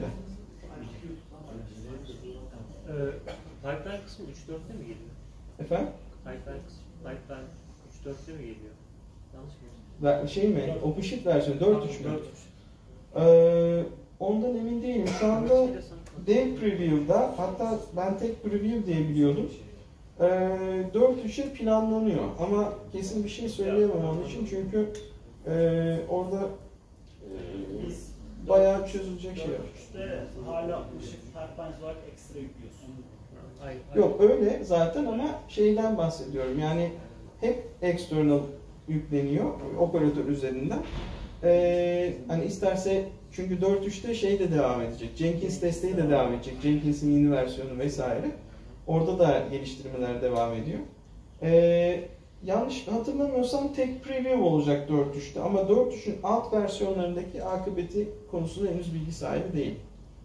Ee, pipeline kısmı üç dörtte mi geliyor? Efendim? Pipeline kısmı, pipeline üç dörtte mi geliyor? Yanlış mı? Ve şey mi? OpenShift versiyonu dört nokta üç mü? dört nokta üç. Ee, ondan emin değilim. Şu anda Dev Preview'da, hatta ben tek Preview diye biliyordum. Ee, dört nokta üçe planlanıyor. Ama kesin bir şey söyleyemem onun için çünkü e, orada e, bayağı çözülecek şey var. İşte hala ışık pipeline olarak ekstra yüklüyorsun. Ay, ay. Yok öyle zaten ama şeyden bahsediyorum. Yani hep external yükleniyor operatör üzerinden. Ee, hani isterse çünkü dört nokta üçte şey de devam edecek. Jenkins desteği de devam edecek. Jenkins'in yeni versiyonu vesaire. Orada da geliştirmeler devam ediyor. Ee, yanlış hatırlamıyorsam tek preview olacak dört nokta üçte ama dört nokta üçün alt versiyonlarındaki akıbeti konusunda henüz bilgi sahibi değil.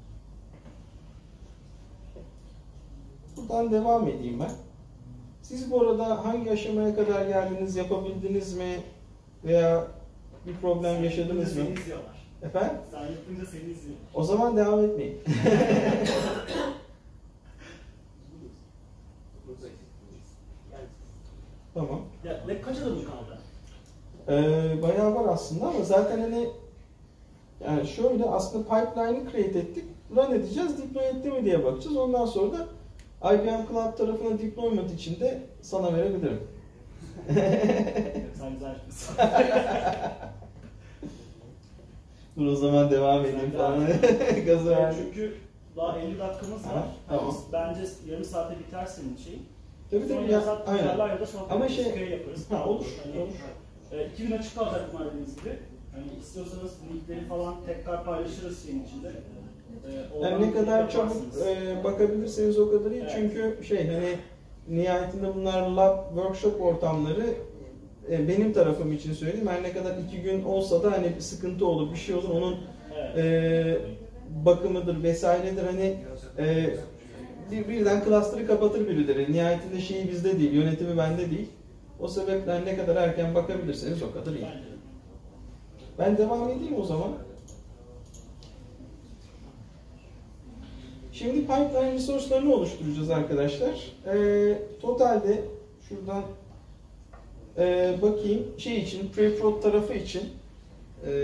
Buradan devam edeyim ben. Siz bu arada hangi aşamaya kadar geldiniz, yapabildiniz mi veya bir problem yaşadınız mı? Seni izliyorlar. Efendim? Sen yapınca seni izliyor. O zaman devam etmeyin. Tamam. Ya ne kaç adımı kaldı? Ee, bayağı var aslında ama zaten hani yani şöyle aslında pipeline'ı create ettik. Run edeceğiz, deploy etti mi diye bakacağız. Ondan sonra da I B M Cloud tarafına deployment için de sana verebilirim. Sen güzel yapmışsın. Dur o zaman devam edeyim falan. Gazı verdim. Çünkü daha elli dakikamız var. Aha, tamam. Bence yarım saate biter senin şeyin. Tabii Sonra tabii ya, ya. Aynen. ya da sohbet Ama şey- şey yaparız. Ha, olur, Hani, olur. E, iki gün açık kalacak bunlar dediğiniz gibi. Hani istiyorsanız linkleri falan tekrar paylaşırız şeyin içinde. E, Yani ne kadar çabuk yaparsınız. e, bakabilirseniz o kadar iyi. Evet. Çünkü şey hani nihayetinde bunlar lab, workshop ortamları e, benim tarafım için söyleyeyim. Her ne kadar iki gün olsa da hani bir sıkıntı olur, bir şey olur. Onun Evet. e, bakımıdır vesairedir. Hani e, bir, birden cluster'ı kapatır birileri. Nihayetinde şeyi bizde değil, yönetimi bende değil. O sebepten ne kadar erken bakabilirseniz o kadar iyi. Bence de. Ben devam edeyim o zaman. Şimdi pipeline resource'larını oluşturacağız arkadaşlar. Ee, totalde şuradan e, bakayım şey için, pre-prod tarafı için e,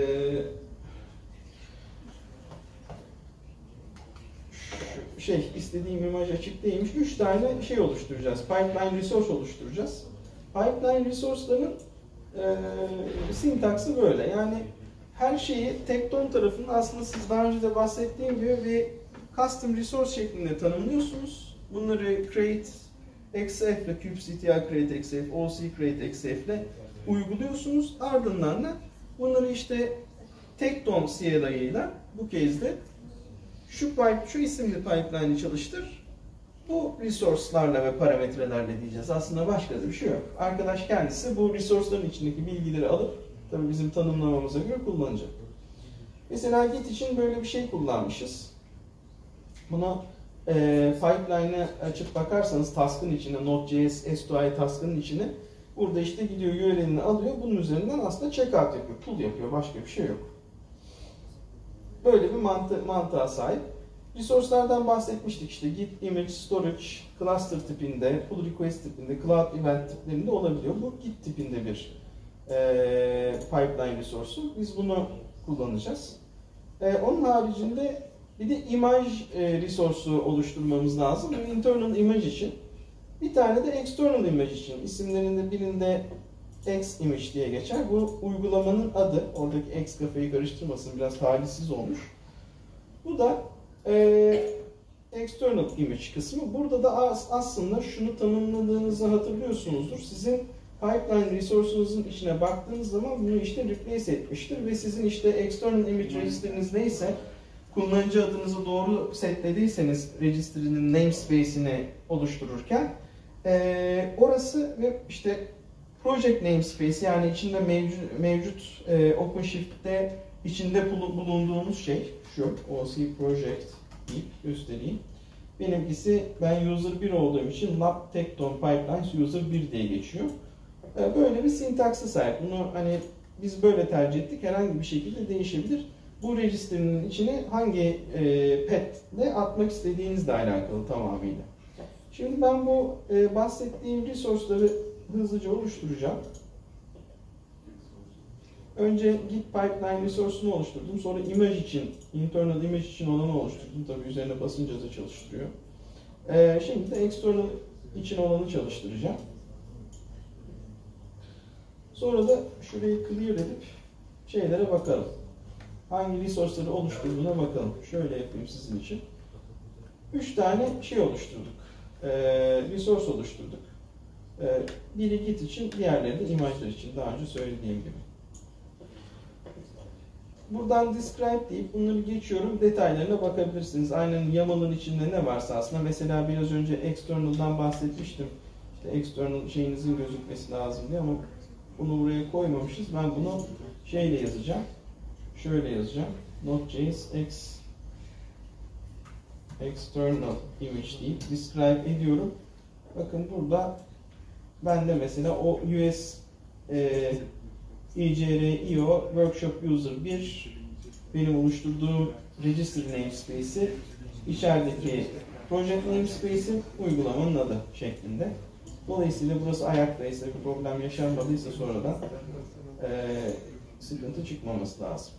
şu şey istediğim imaj açık değilmiş. Üç tane şey oluşturacağız. Pipeline resource oluşturacağız. Pipeline resource'ların e, sintaksı böyle. Yani her şeyi Tekton tarafında aslında siz daha önce de bahsettiğim gibi bir custom resource şeklinde tanımlıyorsunuz. Bunları create xf ile kubectl create xf, oc create xf ile uyguluyorsunuz. Ardından da bunları işte Tekton C L I ile bu case'de şu pipe, şu isimli pipeline'i çalıştır. Bu resource'larla ve parametrelerle diyeceğiz. Aslında başka da bir şey yok. Arkadaş kendisi bu resource'ların içindeki bilgileri alıp tabii bizim tanımlamamıza göre kullanacak. Mesela Git için böyle bir şey kullanmışız. Buna e, pipeline'ı açıp bakarsanız task'ın içine, Node.js S iki i task'ın içine, burada işte gidiyor U R L'ini alıyor, bunun üzerinden aslında checkout yapıyor, pull yapıyor, başka bir şey yok. Böyle bir mantı, mantığa sahip. Resource'lardan bahsetmiştik işte, git image storage cluster tipinde, pull request tipinde, cloud event tiplerinde olabiliyor. Bu git tipinde bir e, pipeline resource'u. Biz bunu kullanacağız. E, onun haricinde bir de image e, resource'u oluşturmamız lazım. Bu internal image için. Bir tane de external image için. İsimlerinde birinde X image diye geçer. Bu uygulamanın adı. Oradaki X kafayı karıştırmasın. Biraz talihsiz olmuş. Bu da e, external image kısmı. Burada da as, aslında şunu tanımladığınızı hatırlıyorsunuzdur. Sizin pipeline resource'unuzun içine baktığınız zaman bunu işte replace etmiştir ve sizin işte external image register'ınız neyse, kullanıcı adınızı doğru setlediyseniz register'ının namespace'ini oluştururken e, orası ve işte project namespace, yani içinde mevcut, mevcut e, OpenShift'te içinde bulunduğumuz şey şu, O C Project deyip göstereyim. Benimkisi, ben user bir olduğum için lab Tekton pipelines user bir diye geçiyor. E, böyle bir sintaksa sahip. Bunu hani biz böyle tercih ettik. Herhangi bir şekilde değişebilir. Bu register'ın içine hangi e, pet'le atmak istediğinizle alakalı tamamıyla. Şimdi ben bu e, bahsettiğim resource'ları hızlıca oluşturacağım. Önce git pipeline resource'unu oluşturdum. Sonra image için, internal image için olanı oluşturdum. Tabii üzerine basınca da çalıştırıyor. E, şimdi de external için olanı çalıştıracağım. Sonra da şurayı clear edip şeylere bakalım. Hangi resource'ları oluşturduğuna bakalım. Şöyle yapayım sizin için. Üç tane şey oluşturduk. Ee, resource oluşturduk. Ee, biri git için, diğerleri de image'lar için. Daha önce söylediğim gibi. Buradan describe deyip bunları geçiyorum. Detaylarına bakabilirsiniz. Aynen YAML'ın içinde ne varsa aslında. Mesela biraz önce external'dan bahsetmiştim. İşte external şeyinizin gözükmesi lazım diye, ama bunu buraya koymamışız. Ben bunu şeyle yazacağım. Şöyle yazacağım. Node.js x external image deyip describe ediyorum. Bakın burada ben de mesela o U S e, I C R I O workshop user bir benim oluşturduğum register namespace'i, içerideki project namespace'i uygulamanın adı şeklinde. Dolayısıyla burası ayaktaysa, bir problem yaşanmadıysa sonradan e, sıkıntı çıkmaması lazım.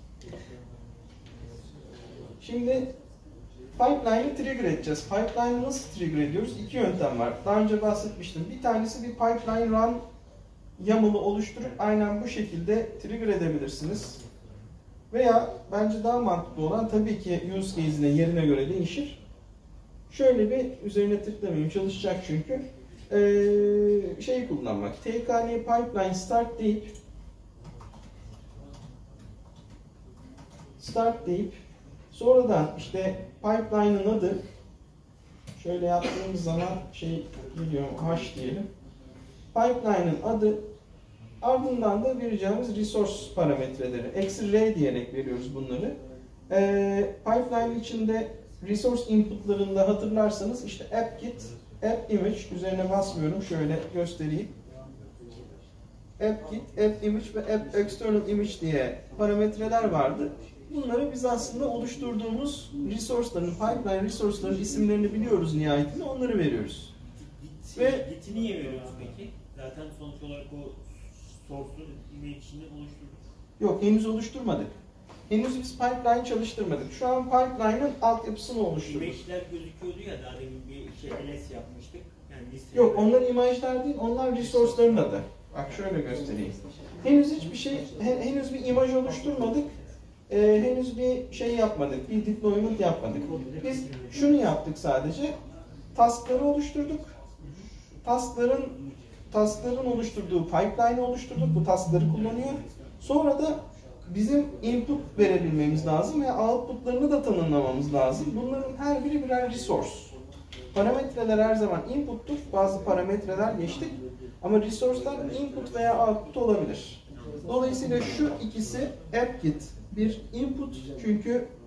Şimdi pipeline'ı trigger edeceğiz. Pipeline'ı nasıl trigger ediyoruz? İki yöntem var. Daha önce bahsetmiştim. Bir tanesi bir pipeline run YAML'ı oluşturup aynen bu şekilde trigger edebilirsiniz. Veya bence daha mantıklı olan, tabii ki use case'ine, yerine göre değişir. Şöyle bir üzerine tıklamayayım, çalışacak çünkü. Ee, şeyi kullanmak. T K N pipeline start deyip start deyip sonradan işte pipeline'ın adı, şöyle yaptığımız zaman şey geliyor, hash diyelim. Pipeline'ın adı, ardından da vereceğimiz resource parametreleri. Eksi R diyerek veriyoruz bunları. Ee, pipeline içinde resource inputlarında hatırlarsanız işte app-get, app-image, üzerine basmıyorum, şöyle göstereyim. App-get, app-image ve app-external image diye parametreler vardı. Bunları biz aslında oluşturduğumuz resource'ların, pipeline resource'ların isimlerini biliyoruz nihayetinde, onları veriyoruz. Ve Git'i niye veriyoruz peki? Zaten sonuç olarak o source'un image'ini oluşturduk. Yok, henüz oluşturmadık. Henüz biz pipeline çalıştırmadık. Şu an pipeline'ın altyapısını oluşturduk. İmage'ler gözüküyordu ya, daha demin bir şey L S yapmıştık. Yani Yok, onlar image'ler değil, onlar resource'ların adı. Bak şöyle göstereyim. Henüz hiçbir şey, henüz bir imaj oluşturmadık. Ee, henüz bir şey yapmadık, bir deployment yapmadık. Biz şunu yaptık sadece. Task'ları oluşturduk. Task'ların task'ların oluşturduğu pipeline'ı oluşturduk. Bu task'ları kullanıyor. Sonra da bizim input verebilmemiz lazım ve output'larını da tanımlamamız lazım. Bunların her biri birer resource. Parametreler her zaman input'tur. Bazı parametreler geçtik. Ama resource'lar input veya output olabilir. Dolayısıyla şu ikisi app-get bir input, çünkü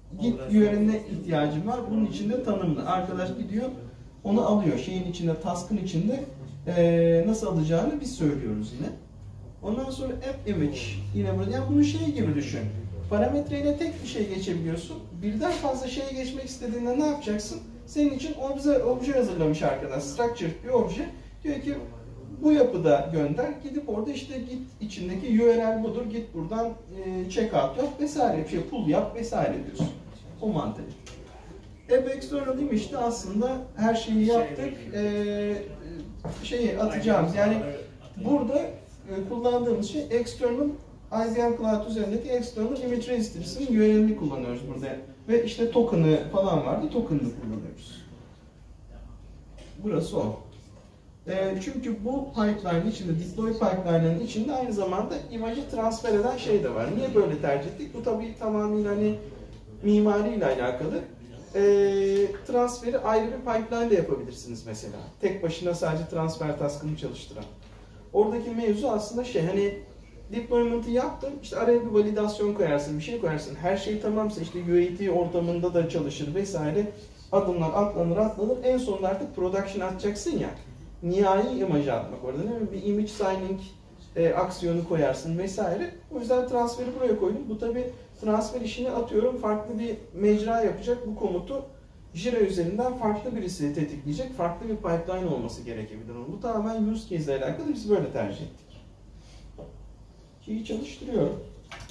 Git U R L'ine ihtiyacım var. Bunun içinde tanımlı. Arkadaş gidiyor, onu alıyor. Şeyin içinde, task'ın içinde ee, nasıl alacağını biz söylüyoruz yine. Ondan sonra app image yine burada. Yani bunu şey gibi düşün. Parametreyle tek bir şey geçebiliyorsun. Birden fazla şeye geçmek istediğinde ne yapacaksın? Senin için obje, obje hazırlamış arkadaş. Structured bir obje. Diyor ki bu yapıda gönder. Gidip orada işte git içindeki U R L budur. Git buradan e, checkout yap vesaire. Bir şey pull yap vesaire diyorsun. O mantık. App external image'de aslında her şeyi yaptık. E, şeyi atacağımız. Yani burada e, kullandığımız şey external I B M Cloud üzerindeki external image registry'sinin U R L'ini kullanıyoruz burada. Ve işte token'ı falan vardı. Token'ını kullanıyoruz. Burası o. E, çünkü bu pipeline içinde, deploy pipeline'ın içinde aynı zamanda imajı transfer eden şey de var. Niye böyle tercih ettik? Bu tabii tamamıyla hani mimariyle alakalı. E, transferi ayrı bir pipeline ile yapabilirsiniz mesela. Tek başına sadece transfer task'ını çalıştıran. Oradaki mevzu aslında şey hani deployment'ı yaptın, işte araya bir validasyon koyarsın, bir şey koyarsın. Her şey tamamsa işte U A T ortamında da çalışır vesaire. Adımlar atlanır atlanır. En sonunda artık production atacaksın ya. Nihai imajı atmak orada değil mi? Bir image signing e, aksiyonu koyarsın vesaire. O yüzden transferi buraya koydum. Bu tabi transfer işini atıyorum. Farklı bir mecra yapacak. Bu komutu Jira üzerinden farklı birisi tetikleyecek. Farklı bir pipeline olması gerekebilir. Bu tamamen use case ile alakalı. Biz böyle tercih ettik. Şeyi çalıştırıyorum.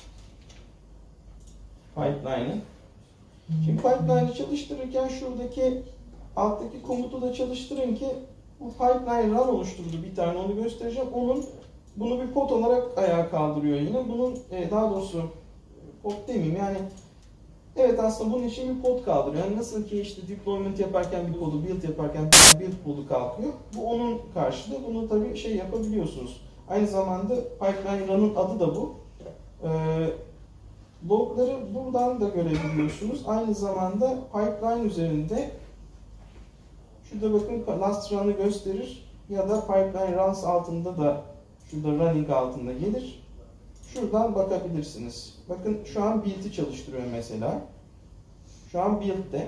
Pipeline'ı. Şimdi pipeline'ı çalıştırırken şuradaki alttaki komutu da çalıştırın ki bu pipeline run oluşturdu bir tane, onu göstereceğim. Onun bunu bir pod olarak ayağa kaldırıyor yine. Bunun e, daha doğrusu pod demeyeyim yani evet aslında bunun için bir pod kaldırıyor. Yani nasıl ki işte deployment yaparken bir podu, build yaparken bir build podu kalkıyor. Bu onun karşılığı. Bunu tabii şey yapabiliyorsunuz. Aynı zamanda pipeline run'ın adı da bu. Ee, logları buradan da görebiliyorsunuz. Aynı zamanda pipeline üzerinde şurada bakın last run'ı gösterir ya da pipeline runs altında da şurada running altında gelir. Şuradan bakabilirsiniz. Bakın şu an build'i çalıştırıyor mesela. Şu an build'de.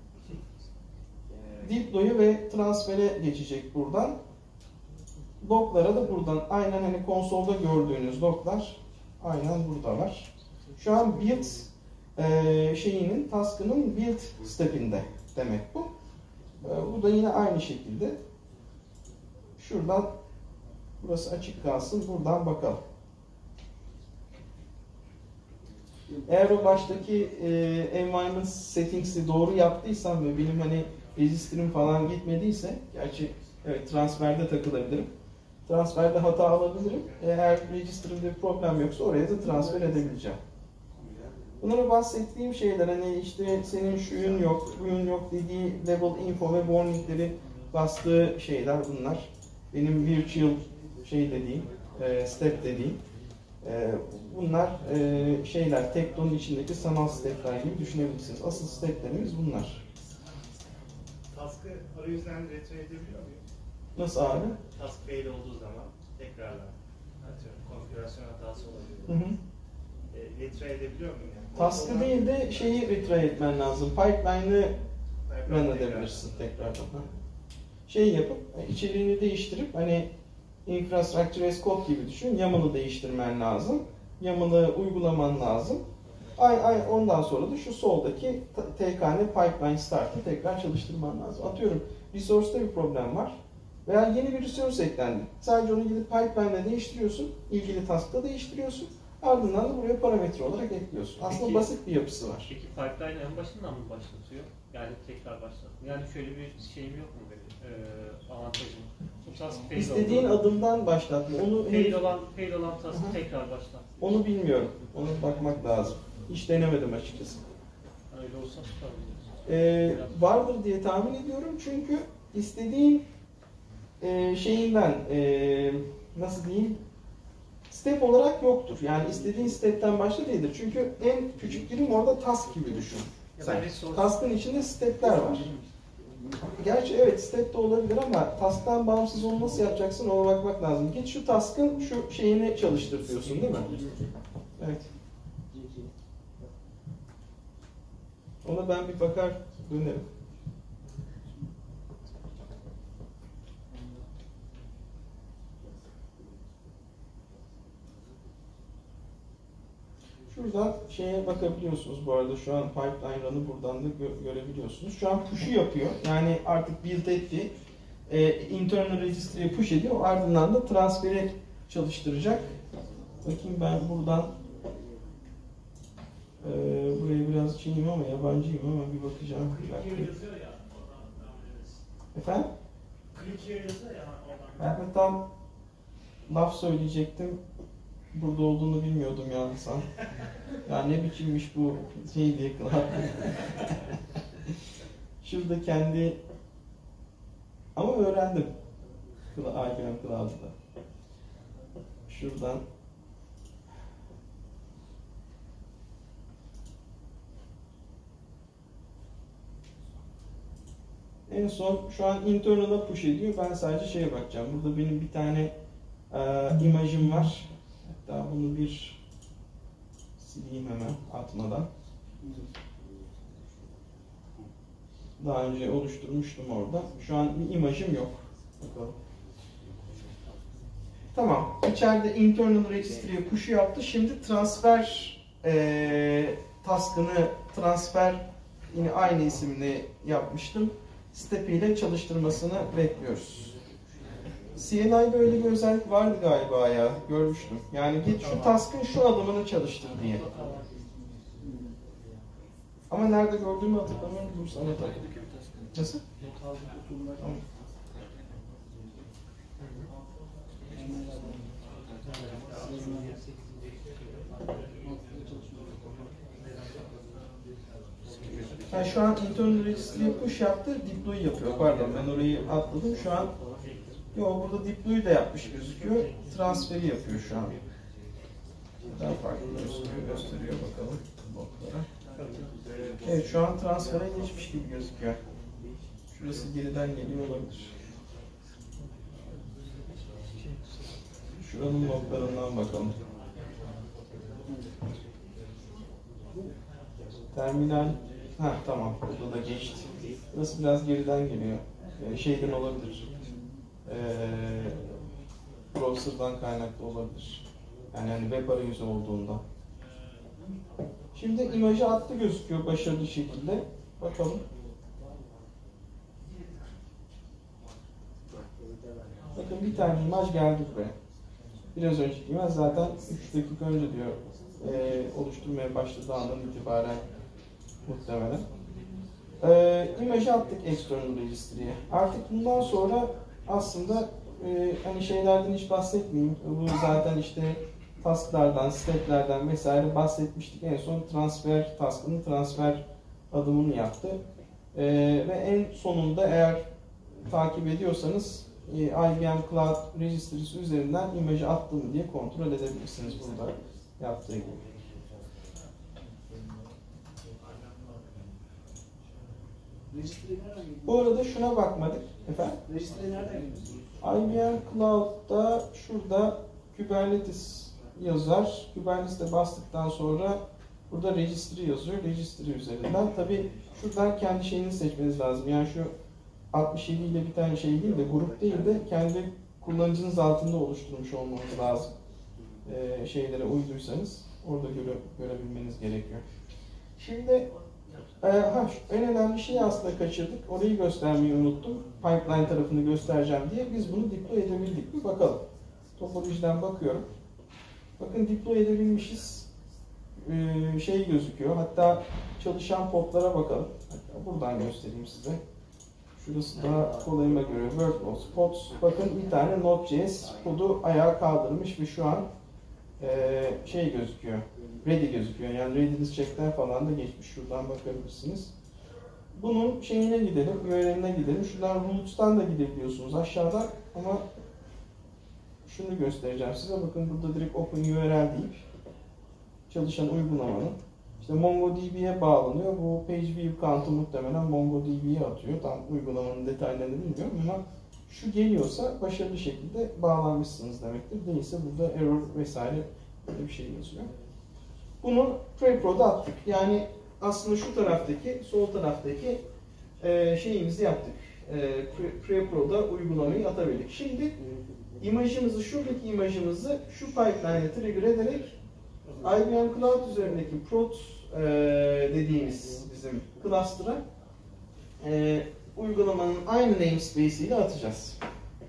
Deploy'u ve transfer'e geçecek buradan. Log'lara da buradan aynen hani konsolda gördüğünüz log'lar aynen burada var. Şu an build e, şeyinin, task'ının build step'inde demek bu. E, bu da yine aynı şekilde. Şuradan burası açık kalsın. Buradan bakalım. Eğer o baştaki e, environment settings'i doğru yaptıysam ve benim hani register'ım falan gitmediyse, gerçi evet transferde takılabilirim. Transferde hata alabilirim. Eğer register'ımda bir problem yoksa oraya da transfer edebileceğim. Bunlara bahsettiğim şeyler hani işte senin şuyun yok, buyun yok dediği level info ve warning'leri bastığı şeyler bunlar. Benim virtual şey dediğim, step dediğim. Bunlar şeyler, Tekton'un içindeki sanal stepler gibi düşünebilirsiniz. Asıl steplerimiz bunlar. Task'ı arayüzden retro edebiliyor muyum? Nasıl abi? Task fail olduğu zaman tekrardan atıyorum konfigürasyon hatası olabilir. Hı hı. E, retro edebiliyor muyum yani? Task'ı değil de şeyi retry etmen lazım. Pipeline'ı run edebilirsin tekrardan. Şey yapıp, içeriğini değiştirip hani infrastructure as code gibi düşün. YAML'ı değiştirmen lazım. YAML'ı uygulaman lazım. Ay ay ondan sonra da şu soldaki T K N pipeline start'ı tekrar çalıştırman lazım. Atıyorum resource'ta bir problem var. Veya yeni bir resource eklendi. Sadece onu gidip pipeline'da değiştiriyorsun. İlgili task'ta değiştiriyorsun. Ardından da buraya parametre olarak ekliyorsun. Aslında Peki, basit bir yapısı var. Peki pipeline en başından mı başlatıyor? Yani tekrar başlatıyor. Yani şöyle bir şeyim yok mu benim? Ee, avantajım. İstediğin oldu. Adımdan başlatma. Onu fail olan, fail olan task'ı tekrar başlat. Onu bilmiyorum. Ona bakmak lazım. Hiç denemedim açıkçası. Öyle olsa süper olur. Ee, vardır diye tahmin ediyorum çünkü istediğin e, şeyinden e, nasıl diyeyim step olarak yoktur. Yani istediğin step'ten başla değildir. Çünkü en küçük birim orada task gibi düşün. Sen, task'ın içinde step'ler var. Gerçi evet step de olabilir ama task'tan bağımsız onu nasıl yapacaksın ona bakmak lazım. Git şu task'ın şu şeyini çalıştır diyorsun değil mi? Evet. Ona ben bir bakar dönerim. Şuradan şeye bakabiliyorsunuz bu arada, şu an pipeline run'ı buradan da gö görebiliyorsunuz. Şu an push'u yapıyor. Yani artık build etti. E, internal registry'ye push ediyor. Ardından da transfer'i çalıştıracak. Bakayım ben buradan e, buraya biraz Çin'im ama yabancıyım ama bir bakacağım. Efendim? Ben de tam laf söyleyecektim. Burada olduğunu bilmiyordum ya Hasan. Ya ne biçimmiş bu şey diye kılar. Şurada kendi ama öğrendim. I B M Cloud'da. Şuradan en son şu an internal'a push ediyor. Ben sadece şeye bakacağım. Burada benim bir tane e, imajım var. Hatta bunu bir sileyim hemen atmadan. Daha önce oluşturmuştum orada. Şu an bir imajım yok. Bakalım. Tamam. İçeride internal registry'ye push'u yaptı. Şimdi transfer e, task'ını transfer yine aynı isimle yapmıştım. Step ile çalıştırmasını bekliyoruz. C N I'de öyle bir özellik vardı galiba ya. Görmüştüm. Yani git şu task'ın şu adımını çalıştır diye. Ama nerede gördüğümü hatırlamıyorum. Dur sana tak. Nasıl? Tamam. Yani şu an internal registry'ye push yaptı, deploy yapıyor. Pardon, ben orayı atladım. Şu an yok, burada deploy'u da yapmış gözüküyor. Transferi yapıyor şu an. Daha farklı gösteriyor, gösteriyor bakalım bloklara. Evet, şu an transfere geçmiş gibi gözüküyor. Şurası geriden geliyor olabilir. Şuranın loglarından bakalım. Terminal, ha tamam, burada da geçti. Burası biraz geriden geliyor. Yani şeyden olabilir. Ee, browser'dan kaynaklı olabilir. Yani hani web arayüzü olduğunda. Şimdi imajı attı gözüküyor başarılı şekilde. Bakalım. Bakın bir tane imaj geldi buraya. Biraz önceki imaj zaten üç dakika önce diyor e, oluşturmaya başladığı andan itibaren muhtemelen. E, imajı attık external registry'ye. Artık bundan sonra aslında e, hani şeylerden hiç bahsetmeyeyim. Bu zaten işte tasklardan, steplerden vesaire bahsetmiştik. En son transfer task'ının transfer adımını yaptı. E, ve en sonunda eğer takip ediyorsanız e, I B M Cloud Registry'si üzerinden imajı attı mı diye kontrol edebilirsiniz burada yaptığı gibi. Bu arada şuna bakmadık. Efendim? Registry nereden geliyorsunuz? I B M Cloud'da şurada Kubernetes yazar. Kubernetes'e bastıktan sonra burada registry yazıyor. Registry üzerinden. Tabi şuradan kendi şeyini seçmeniz lazım. Yani şu altmış yedi ile bir tane şey değil de grup değil de kendi kullanıcınız altında oluşturmuş olmanız lazım. Ee, şeylere uyduysanız orada göre, görebilmeniz gerekiyor. Şimdi e, ha, en önemli şeyi aslında kaçırdık. Orayı göstermeyi unuttum. Pipeline tarafını göstereceğim diye. Biz bunu deploy edebildik mi? Bakalım. Topolojiden bakıyorum. Bakın deploy edebilmişiz. Ee, şey gözüküyor. Hatta çalışan podlara bakalım. Hatta buradan göstereyim size. Şurası daha kolayıma göre workloads, pods. Bakın bir tane Node.js podu ayağa kaldırmış ve şu an e, şey gözüküyor. Ready gözüküyor. Yani readiness check'ten falan da geçmiş. Şuradan bakabilirsiniz. Bunun şeyine gidelim, U R L'ine gidelim. Şuradan roots'tan da gidebiliyorsunuz aşağıdan ama şunu göstereceğim size. Bakın burada direkt open U R L deyip çalışan uygulamanın İşte MongoDB'ye bağlanıyor. Bu page view count'u muhtemelen MongoDB'ye atıyor. Tam uygulamanın detaylarını bilmiyorum ama şu geliyorsa başarılı şekilde bağlanmışsınız demektir. Değilse burada error vesaire böyle bir şey yazıyor. Bunu pre-prod attık. Yani aslında şu taraftaki, sol taraftaki e, şeyimizi yaptık. E, Pre-Pro'da uygulamayı atabildik. Şimdi imajımızı, şuradaki imajımızı şu pipeline'e trigger ederek I B M Cloud üzerindeki prod e, dediğimiz bizim cluster'a e, uygulamanın aynı namespace ile atacağız.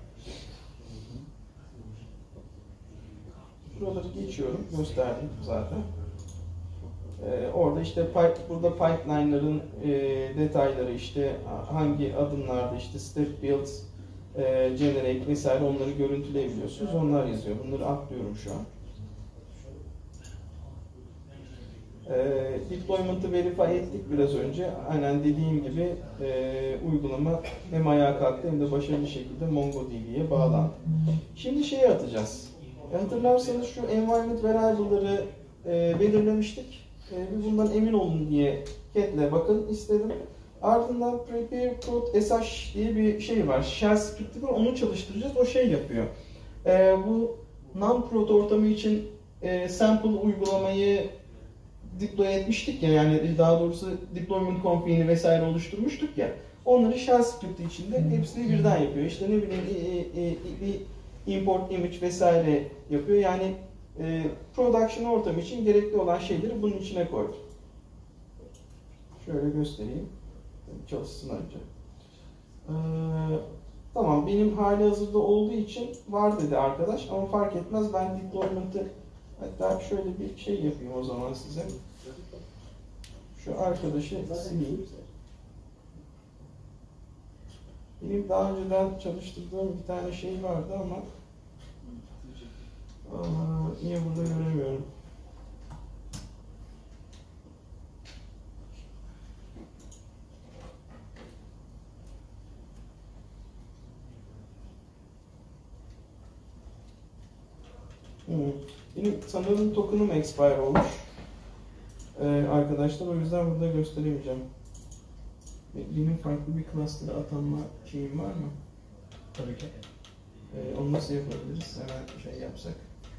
Şuraları geçiyorum, gösterdim zaten. Ee, orada işte pipe, burada pipeline'ların e, detayları, işte hangi adımlarda işte step build, e, generate vesaire onları görüntüleyebiliyorsunuz. Onlar yazıyor. Bunları atlıyorum şu an. E, deployment'ı verify ettik biraz önce. Aynen dediğim gibi e, uygulama hem ayağa kalktı hem de başarılı şekilde MongoDB'ye bağlandı. Şimdi şeye atacağız. Hatırlarsanız şu environment variable'ları e, belirlemiştik. E, bir bundan emin olun diye cat'le bakın istedim. Ardından prepare prod sh diye bir şey var. Shell script'i var. Onu çalıştıracağız. O şey yapıyor. E, bu non-prod ortamı için e, sample uygulamayı deploy etmiştik ya, yani daha doğrusu deployment config'ini vesaire oluşturmuştuk ya. Onları shell script içinde hepsini birden yapıyor. İşte ne bileyim e, e, bir import image vesaire yapıyor. Yani e, production ortamı için gerekli olan şeyleri bunun içine koydum. Şöyle göstereyim. Çalışsın önce. Ee, tamam, benim hali hazırda olduğu için var dedi arkadaş ama fark etmez, ben deployment'ı hatta şöyle bir şey yapayım o zaman size. Şu arkadaşı sileyim. Benim daha önceden çalıştırdığım bir tane şey vardı ama aa, niye burada göremiyorum? Hmm. Benim sanırım token'ım expire olmuş. Ee, arkadaşlar, o yüzden burada gösteremeyeceğim. Benim farklı bir cluster'a atanma şeyim var mı? Tabii ki. Ee, onu nasıl yapabiliriz? Hemen şey yapsak.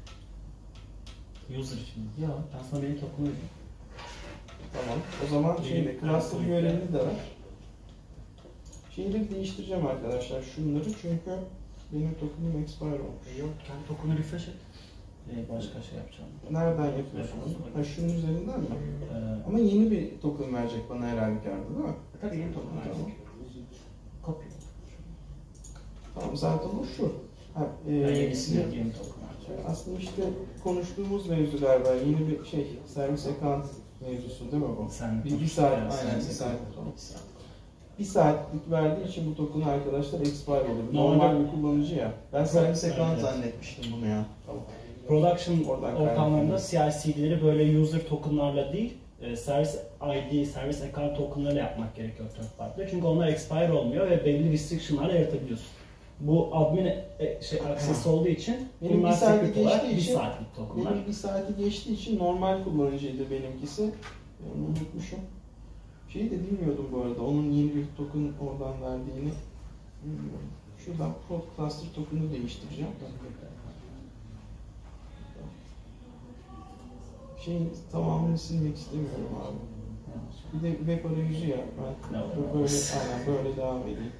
User için. Ya ben sana benim token'ı vereyim. Tamam. O zaman şeyde cluster U R L'ini de ver. Şeyleri değiştireceğim arkadaşlar, şunları, çünkü benim token'ım expire olmuş. Yok, kendi token'ı refresh et. Ee, başka şey yapacağım. Nereden yapıyorsun onu? Ha, şunun üzerinden mi? Ee, Ama yeni bir token verecek bana her halükarda, değil mi? tabii yeni token Tamam. verecek. Kopya. Tamam, zaten o şu. Ha, e, Ben yenisini yeni token verecek. aslında işte konuştuğumuz mevzu galiba yeni bir şey, servis account mevzusu değil mi bu? Sen bir, bir saat, aynen bir saat. Bir saatlik verdiği için bu token arkadaşlar expire oluyor. Normal bir kullanıcı ya. Ben servis account evet. zannetmiştim bunu ya. Tamam. Production Oradan ortamlarında C I C D'leri böyle user tokenlarla değil, servis I D, servis account tokenlarla yapmak gerekiyor third party'de. Çünkü onlar expire olmuyor ve belli restriction'larla yaratabiliyorsun. Bu admin e, şey access olduğu için benim bunlar bir saati secret olarak geçtiği bir için, saatlik tokenlar. benim bir saati geçtiği için normal kullanıcıydı benimkisi. Onu unutmuşum. Şeyi de bilmiyordum bu arada, onun yeni bir token oradan verdiğini bilmiyorum. Şuradan prod cluster token'ı değiştireceğim. Şeyin tamamını silmek istemiyorum abi. Bir de web arayüzü ya. Ben böyle, aynen böyle devam edeyim.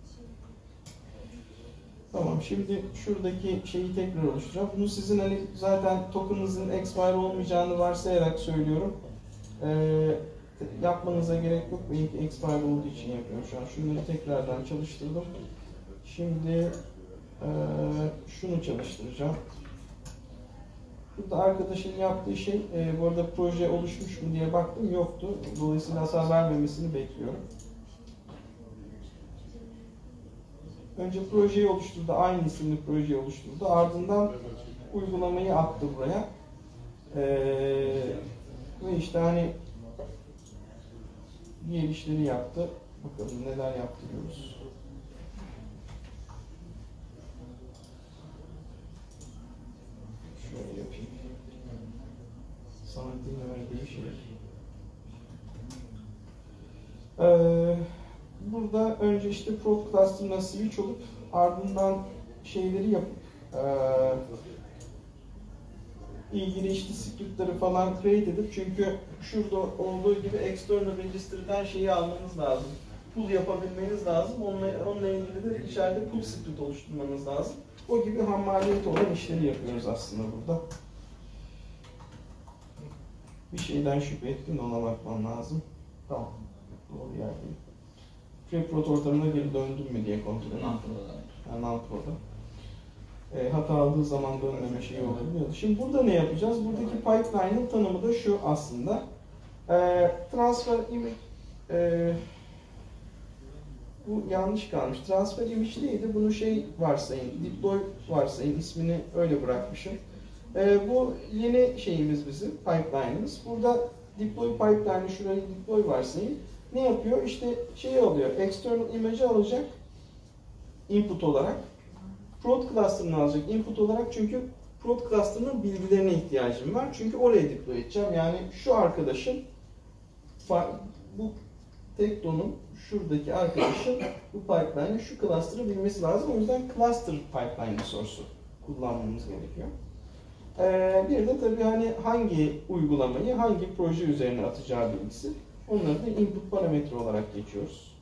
Tamam, şimdi şuradaki şeyi tekrar oluşturacağım. Bunu sizin hani zaten token'ınızın expire olmayacağını varsayarak söylüyorum. Ee, yapmanıza gerek yok. Benimki expire olduğu için yapıyorum şu an. Şunları tekrardan çalıştırdım. Şimdi e, şunu çalıştıracağım. Burada arkadaşın yaptığı şey, e, bu arada proje oluşmuş mu diye baktım, yoktu. Dolayısıyla hasar vermemesini bekliyorum. Önce projeyi oluşturdu, aynı isimli projeyi oluşturdu. Ardından uygulamayı attı buraya. E, ve işte hani diğer işleri yaptı. Bakalım neler yaptırıyoruz. Şöyle yapayım. Sanatın verdiği şey. Ee, burada önce işte prod cluster'ına switch olup ardından şeyleri yapıp ee, ilgili işte script'leri falan create edip, çünkü şurada olduğu gibi external register'dan şeyi almanız lazım. Pull yapabilmeniz lazım. Onunla, onunla ilgili de içeride pull script oluşturmanız lazım. O gibi ham maliyet olan işleri yapıyoruz aslında burada. Bir şeyden şüphe ettim de ona bakmam lazım. Tamam. Doğru yerdeyim. Preprod ortamına geri döndüm mü diye kontrol edeyim. Yani Nampro'da. E, hata aldığı zaman dönmeme şeyi olabiliyordu. Şimdi burada ne yapacağız? Buradaki pipeline'ın tanımı da şu aslında. E, transfer image e, bu yanlış kalmış. Transfer image neydi? Bunu şey varsayın, deploy varsayın, ismini öyle bırakmışım. E, bu yeni şeyimiz bizim, pipeline'ımız. Burada deploy pipeline'ı şuraya deploy varsayın. Ne yapıyor? İşte şeyi alıyor, external image'i alacak input olarak. Prod cluster'ını alacak input olarak, çünkü prod cluster'ının bilgilerine ihtiyacım var. Çünkü oraya deploy edeceğim. Yani şu arkadaşın, bu Tekton'un şuradaki arkadaşın bu pipeline'ı, şu cluster'ı bilmesi lazım. O yüzden cluster pipeline resource'u kullanmamız gerekiyor. Ee, bir de tabii hani hangi uygulamayı hangi proje üzerine atacağı bilgisi. Onları da input parametre olarak geçiyoruz.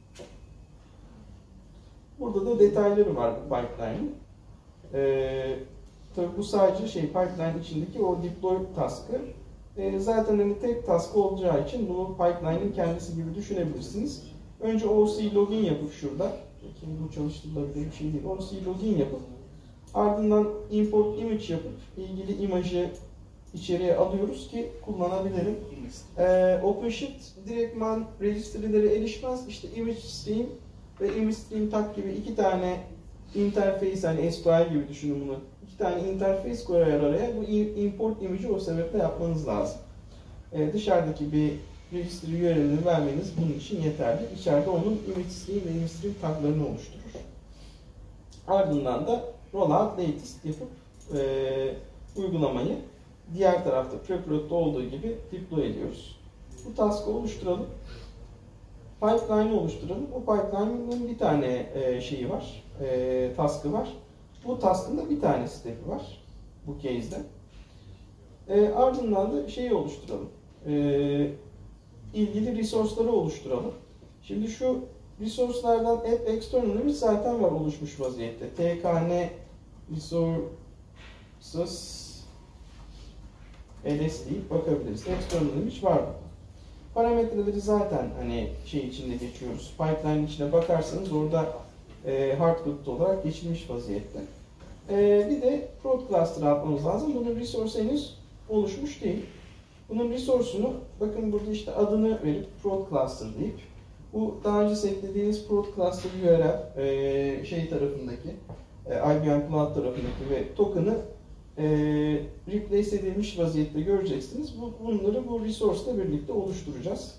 Burada da detayları var bu pipeline'ın. Ee, tabii bu sadece şey, pipeline içindeki o deploy task'ı. Ee, zaten hani tek task olacağı için bunu pipeline'ın kendisi gibi düşünebilirsiniz. Önce O C login yapıp şurada, şimdi bu çalıştırılabilir bir şey değil, O C login yapıp ardından import image yapıp ilgili imajı içeriye alıyoruz ki kullanabilelim. Ee, OpenShift direktman registry'lere erişmez. İşte image stream ve image stream tag gibi iki tane interface, hani S Q L gibi düşünün bunu. İki tane interface koyar araya. Bu import image'i o sebeple yapmanız lazım. Ee, dışarıdaki bir registry U R L'ini vermeniz bunun için yeterli. İçeride onun image stream ve image stream taglarını oluşturur. Ardından da rollout latest yapıp e, uygulamayı diğer tarafta preprod'da olduğu gibi deploy ediyoruz. Bu task'ı oluşturalım. Pipeline'ı oluşturalım. O pipeline'ın bir tane e, şeyi var, e, task'ı var. Bu task'ın da bir tane step'i var bu case'de. E, ardından da şeyi oluşturalım. E, ilgili resource'ları oluşturalım. Şimdi şu resource'lardan app external'imiz zaten var oluşmuş vaziyette. Tkn resources ls deyip bakabiliriz. External'imiz var burada. Parametreleri zaten hani şey içinde geçiyoruz. Pipeline içine bakarsanız orada e, hardcoded olarak geçilmiş vaziyette. E, bir de prod cluster'ı atmamız lazım. Bunun resource henüz oluşmuş değil. Bunun resource'unu bakın burada işte adını verip prod cluster deyip bu daha önce setlediğiniz prod cluster U R L e, şey tarafındaki e, I B M Cloud tarafındaki ve token'ı e, replace edilmiş vaziyette göreceksiniz. Bu, bunları bu resource ile birlikte oluşturacağız.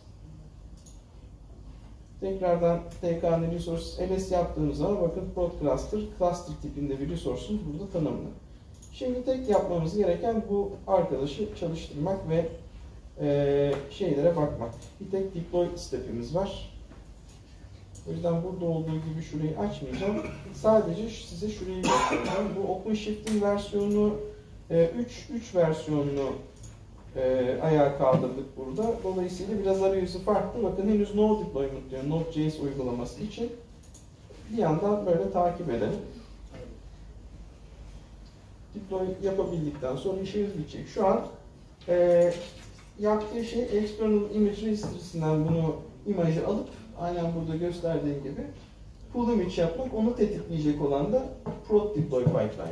Tekrardan tkn resource ls yaptığımız zaman bakın prod cluster, cluster tipinde bir resource'umuz burada tanımlı. Şimdi tek yapmamız gereken bu arkadaşı çalıştırmak ve e, şeylere bakmak. Bir tek deploy step'imiz var. O yüzden burada olduğu gibi şurayı açmayacağım. Sadece size şurayı göstereceğim. Bu OpenShift'in versiyonu üç üç versiyonunu e, ayağa kaldırdık burada. Dolayısıyla biraz arayüzü farklı. Bakın henüz no deployment diyor. Node.js uygulaması için. Bir yandan böyle takip edelim. Deploy yapabildikten sonra işimiz bitecek. Şu an e, yaptığı şey external image registry'sinden bunu imajı alıp aynen burada gösterdiğim gibi pull image yapmak, onu tetikleyecek olan da prod deploy pipeline.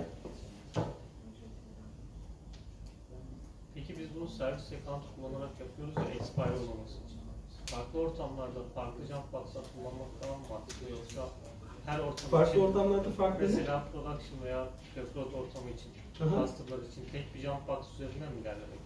Peki biz bunu servis account kullanarak yapıyoruz ya expire olmaması için. Farklı ortamlarda farklı jump box'lar kullanmak falan mı mantıklı, yoksa her ortam farklı için, ortamlarda farklı mesela ne? Production veya prod ortamı için, cluster'lar için tek bir jump box üzerinden mi ilerlemek?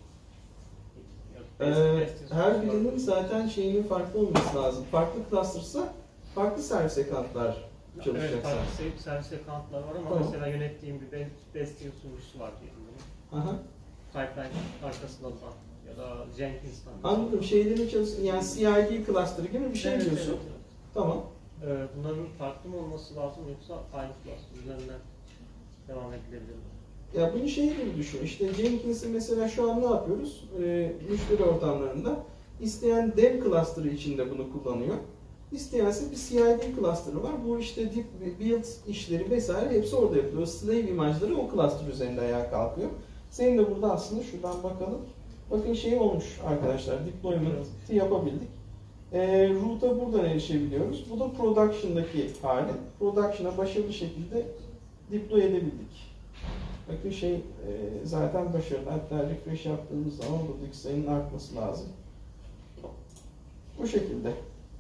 Ee, her birinin zaten şeyinin farklı olması lazım. Farklı cluster'sa farklı servis account'lar çalışacak. Evet, farklı servis account'lar var ama tamam. Mesela yönettiğim bir Bastion sunucusu var diyelim bunu. Aha. Pipeline arkasında da ya da Jenkins'tan. Anladım. Şeylerin çalışsın, yani C I D cluster gibi bir şey evet, diyorsun. Evet, evet. Tamam. Ee, bunların farklı mı olması lazım, yoksa aynı cluster üzerinden devam edilebilir mi? Ya bunu şey gibi düşün. İşte Jenkins'i mesela şu an ne yapıyoruz? Ee, müşteri ortamlarında isteyen dev cluster'ı içinde bunu kullanıyor. İsteyense bir C I D cluster'ı var. Bu işte deep build işleri vesaire hepsi orada yapılıyor. Slave imajları o cluster üzerinde ayağa kalkıyor. Senin de burada aslında şuradan bakalım. Bakın şey olmuş arkadaşlar. Deployment'ı yapabildik. E, route'a buradan erişebiliyoruz. Bu da production'daki hali. Production'a başarılı şekilde deploy edebildik. Bakın şey e, zaten başarılı. Hatta refresh yaptığımız zaman buradaki sayının artması lazım. Bu şekilde.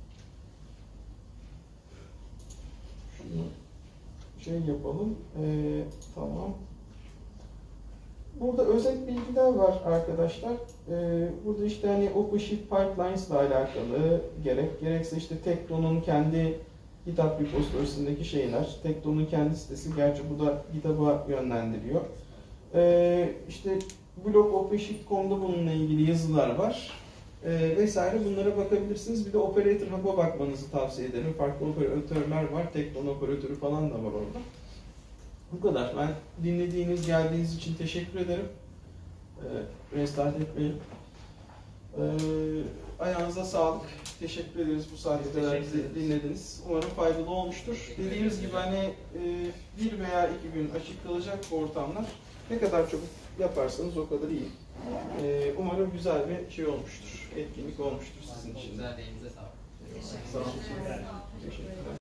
Şunu şey yapalım. E, tamam. Burada özet bilgiler var arkadaşlar. Ee, burada işte hani OpenShift Pipelines ile alakalı gerek, gerekse işte Tekton'un kendi GitHub repository'sindeki şeyler, Tekton'un kendi sitesi, gerçi bu da GitHub'a yönlendiriyor. Ee, işte blog OpenShift nokta com'da bununla ilgili yazılar var. Ee, vesaire bunlara bakabilirsiniz. Bir de Operator Hub'a bakmanızı tavsiye ederim. Farklı operatörler var. Tekton operatörü falan da var orada. Bu kadar. Ben dinlediğiniz, geldiğiniz için teşekkür ederim. Ee, restart etmeyin. Ee, ayağınıza sağlık. Teşekkür ederiz bu saatte kadar bizi dinlediniz. Umarım faydalı olmuştur. Dediğimiz gibi hani e, bir veya iki gün açık kalacak bu ortamlar. Ne kadar çok yaparsanız o kadar iyi. Ee, umarım güzel bir şey olmuştur. Etkinlik olmuştur sizin için. Güzel de elinize sağlık. Sağ olun. Teşekkürler.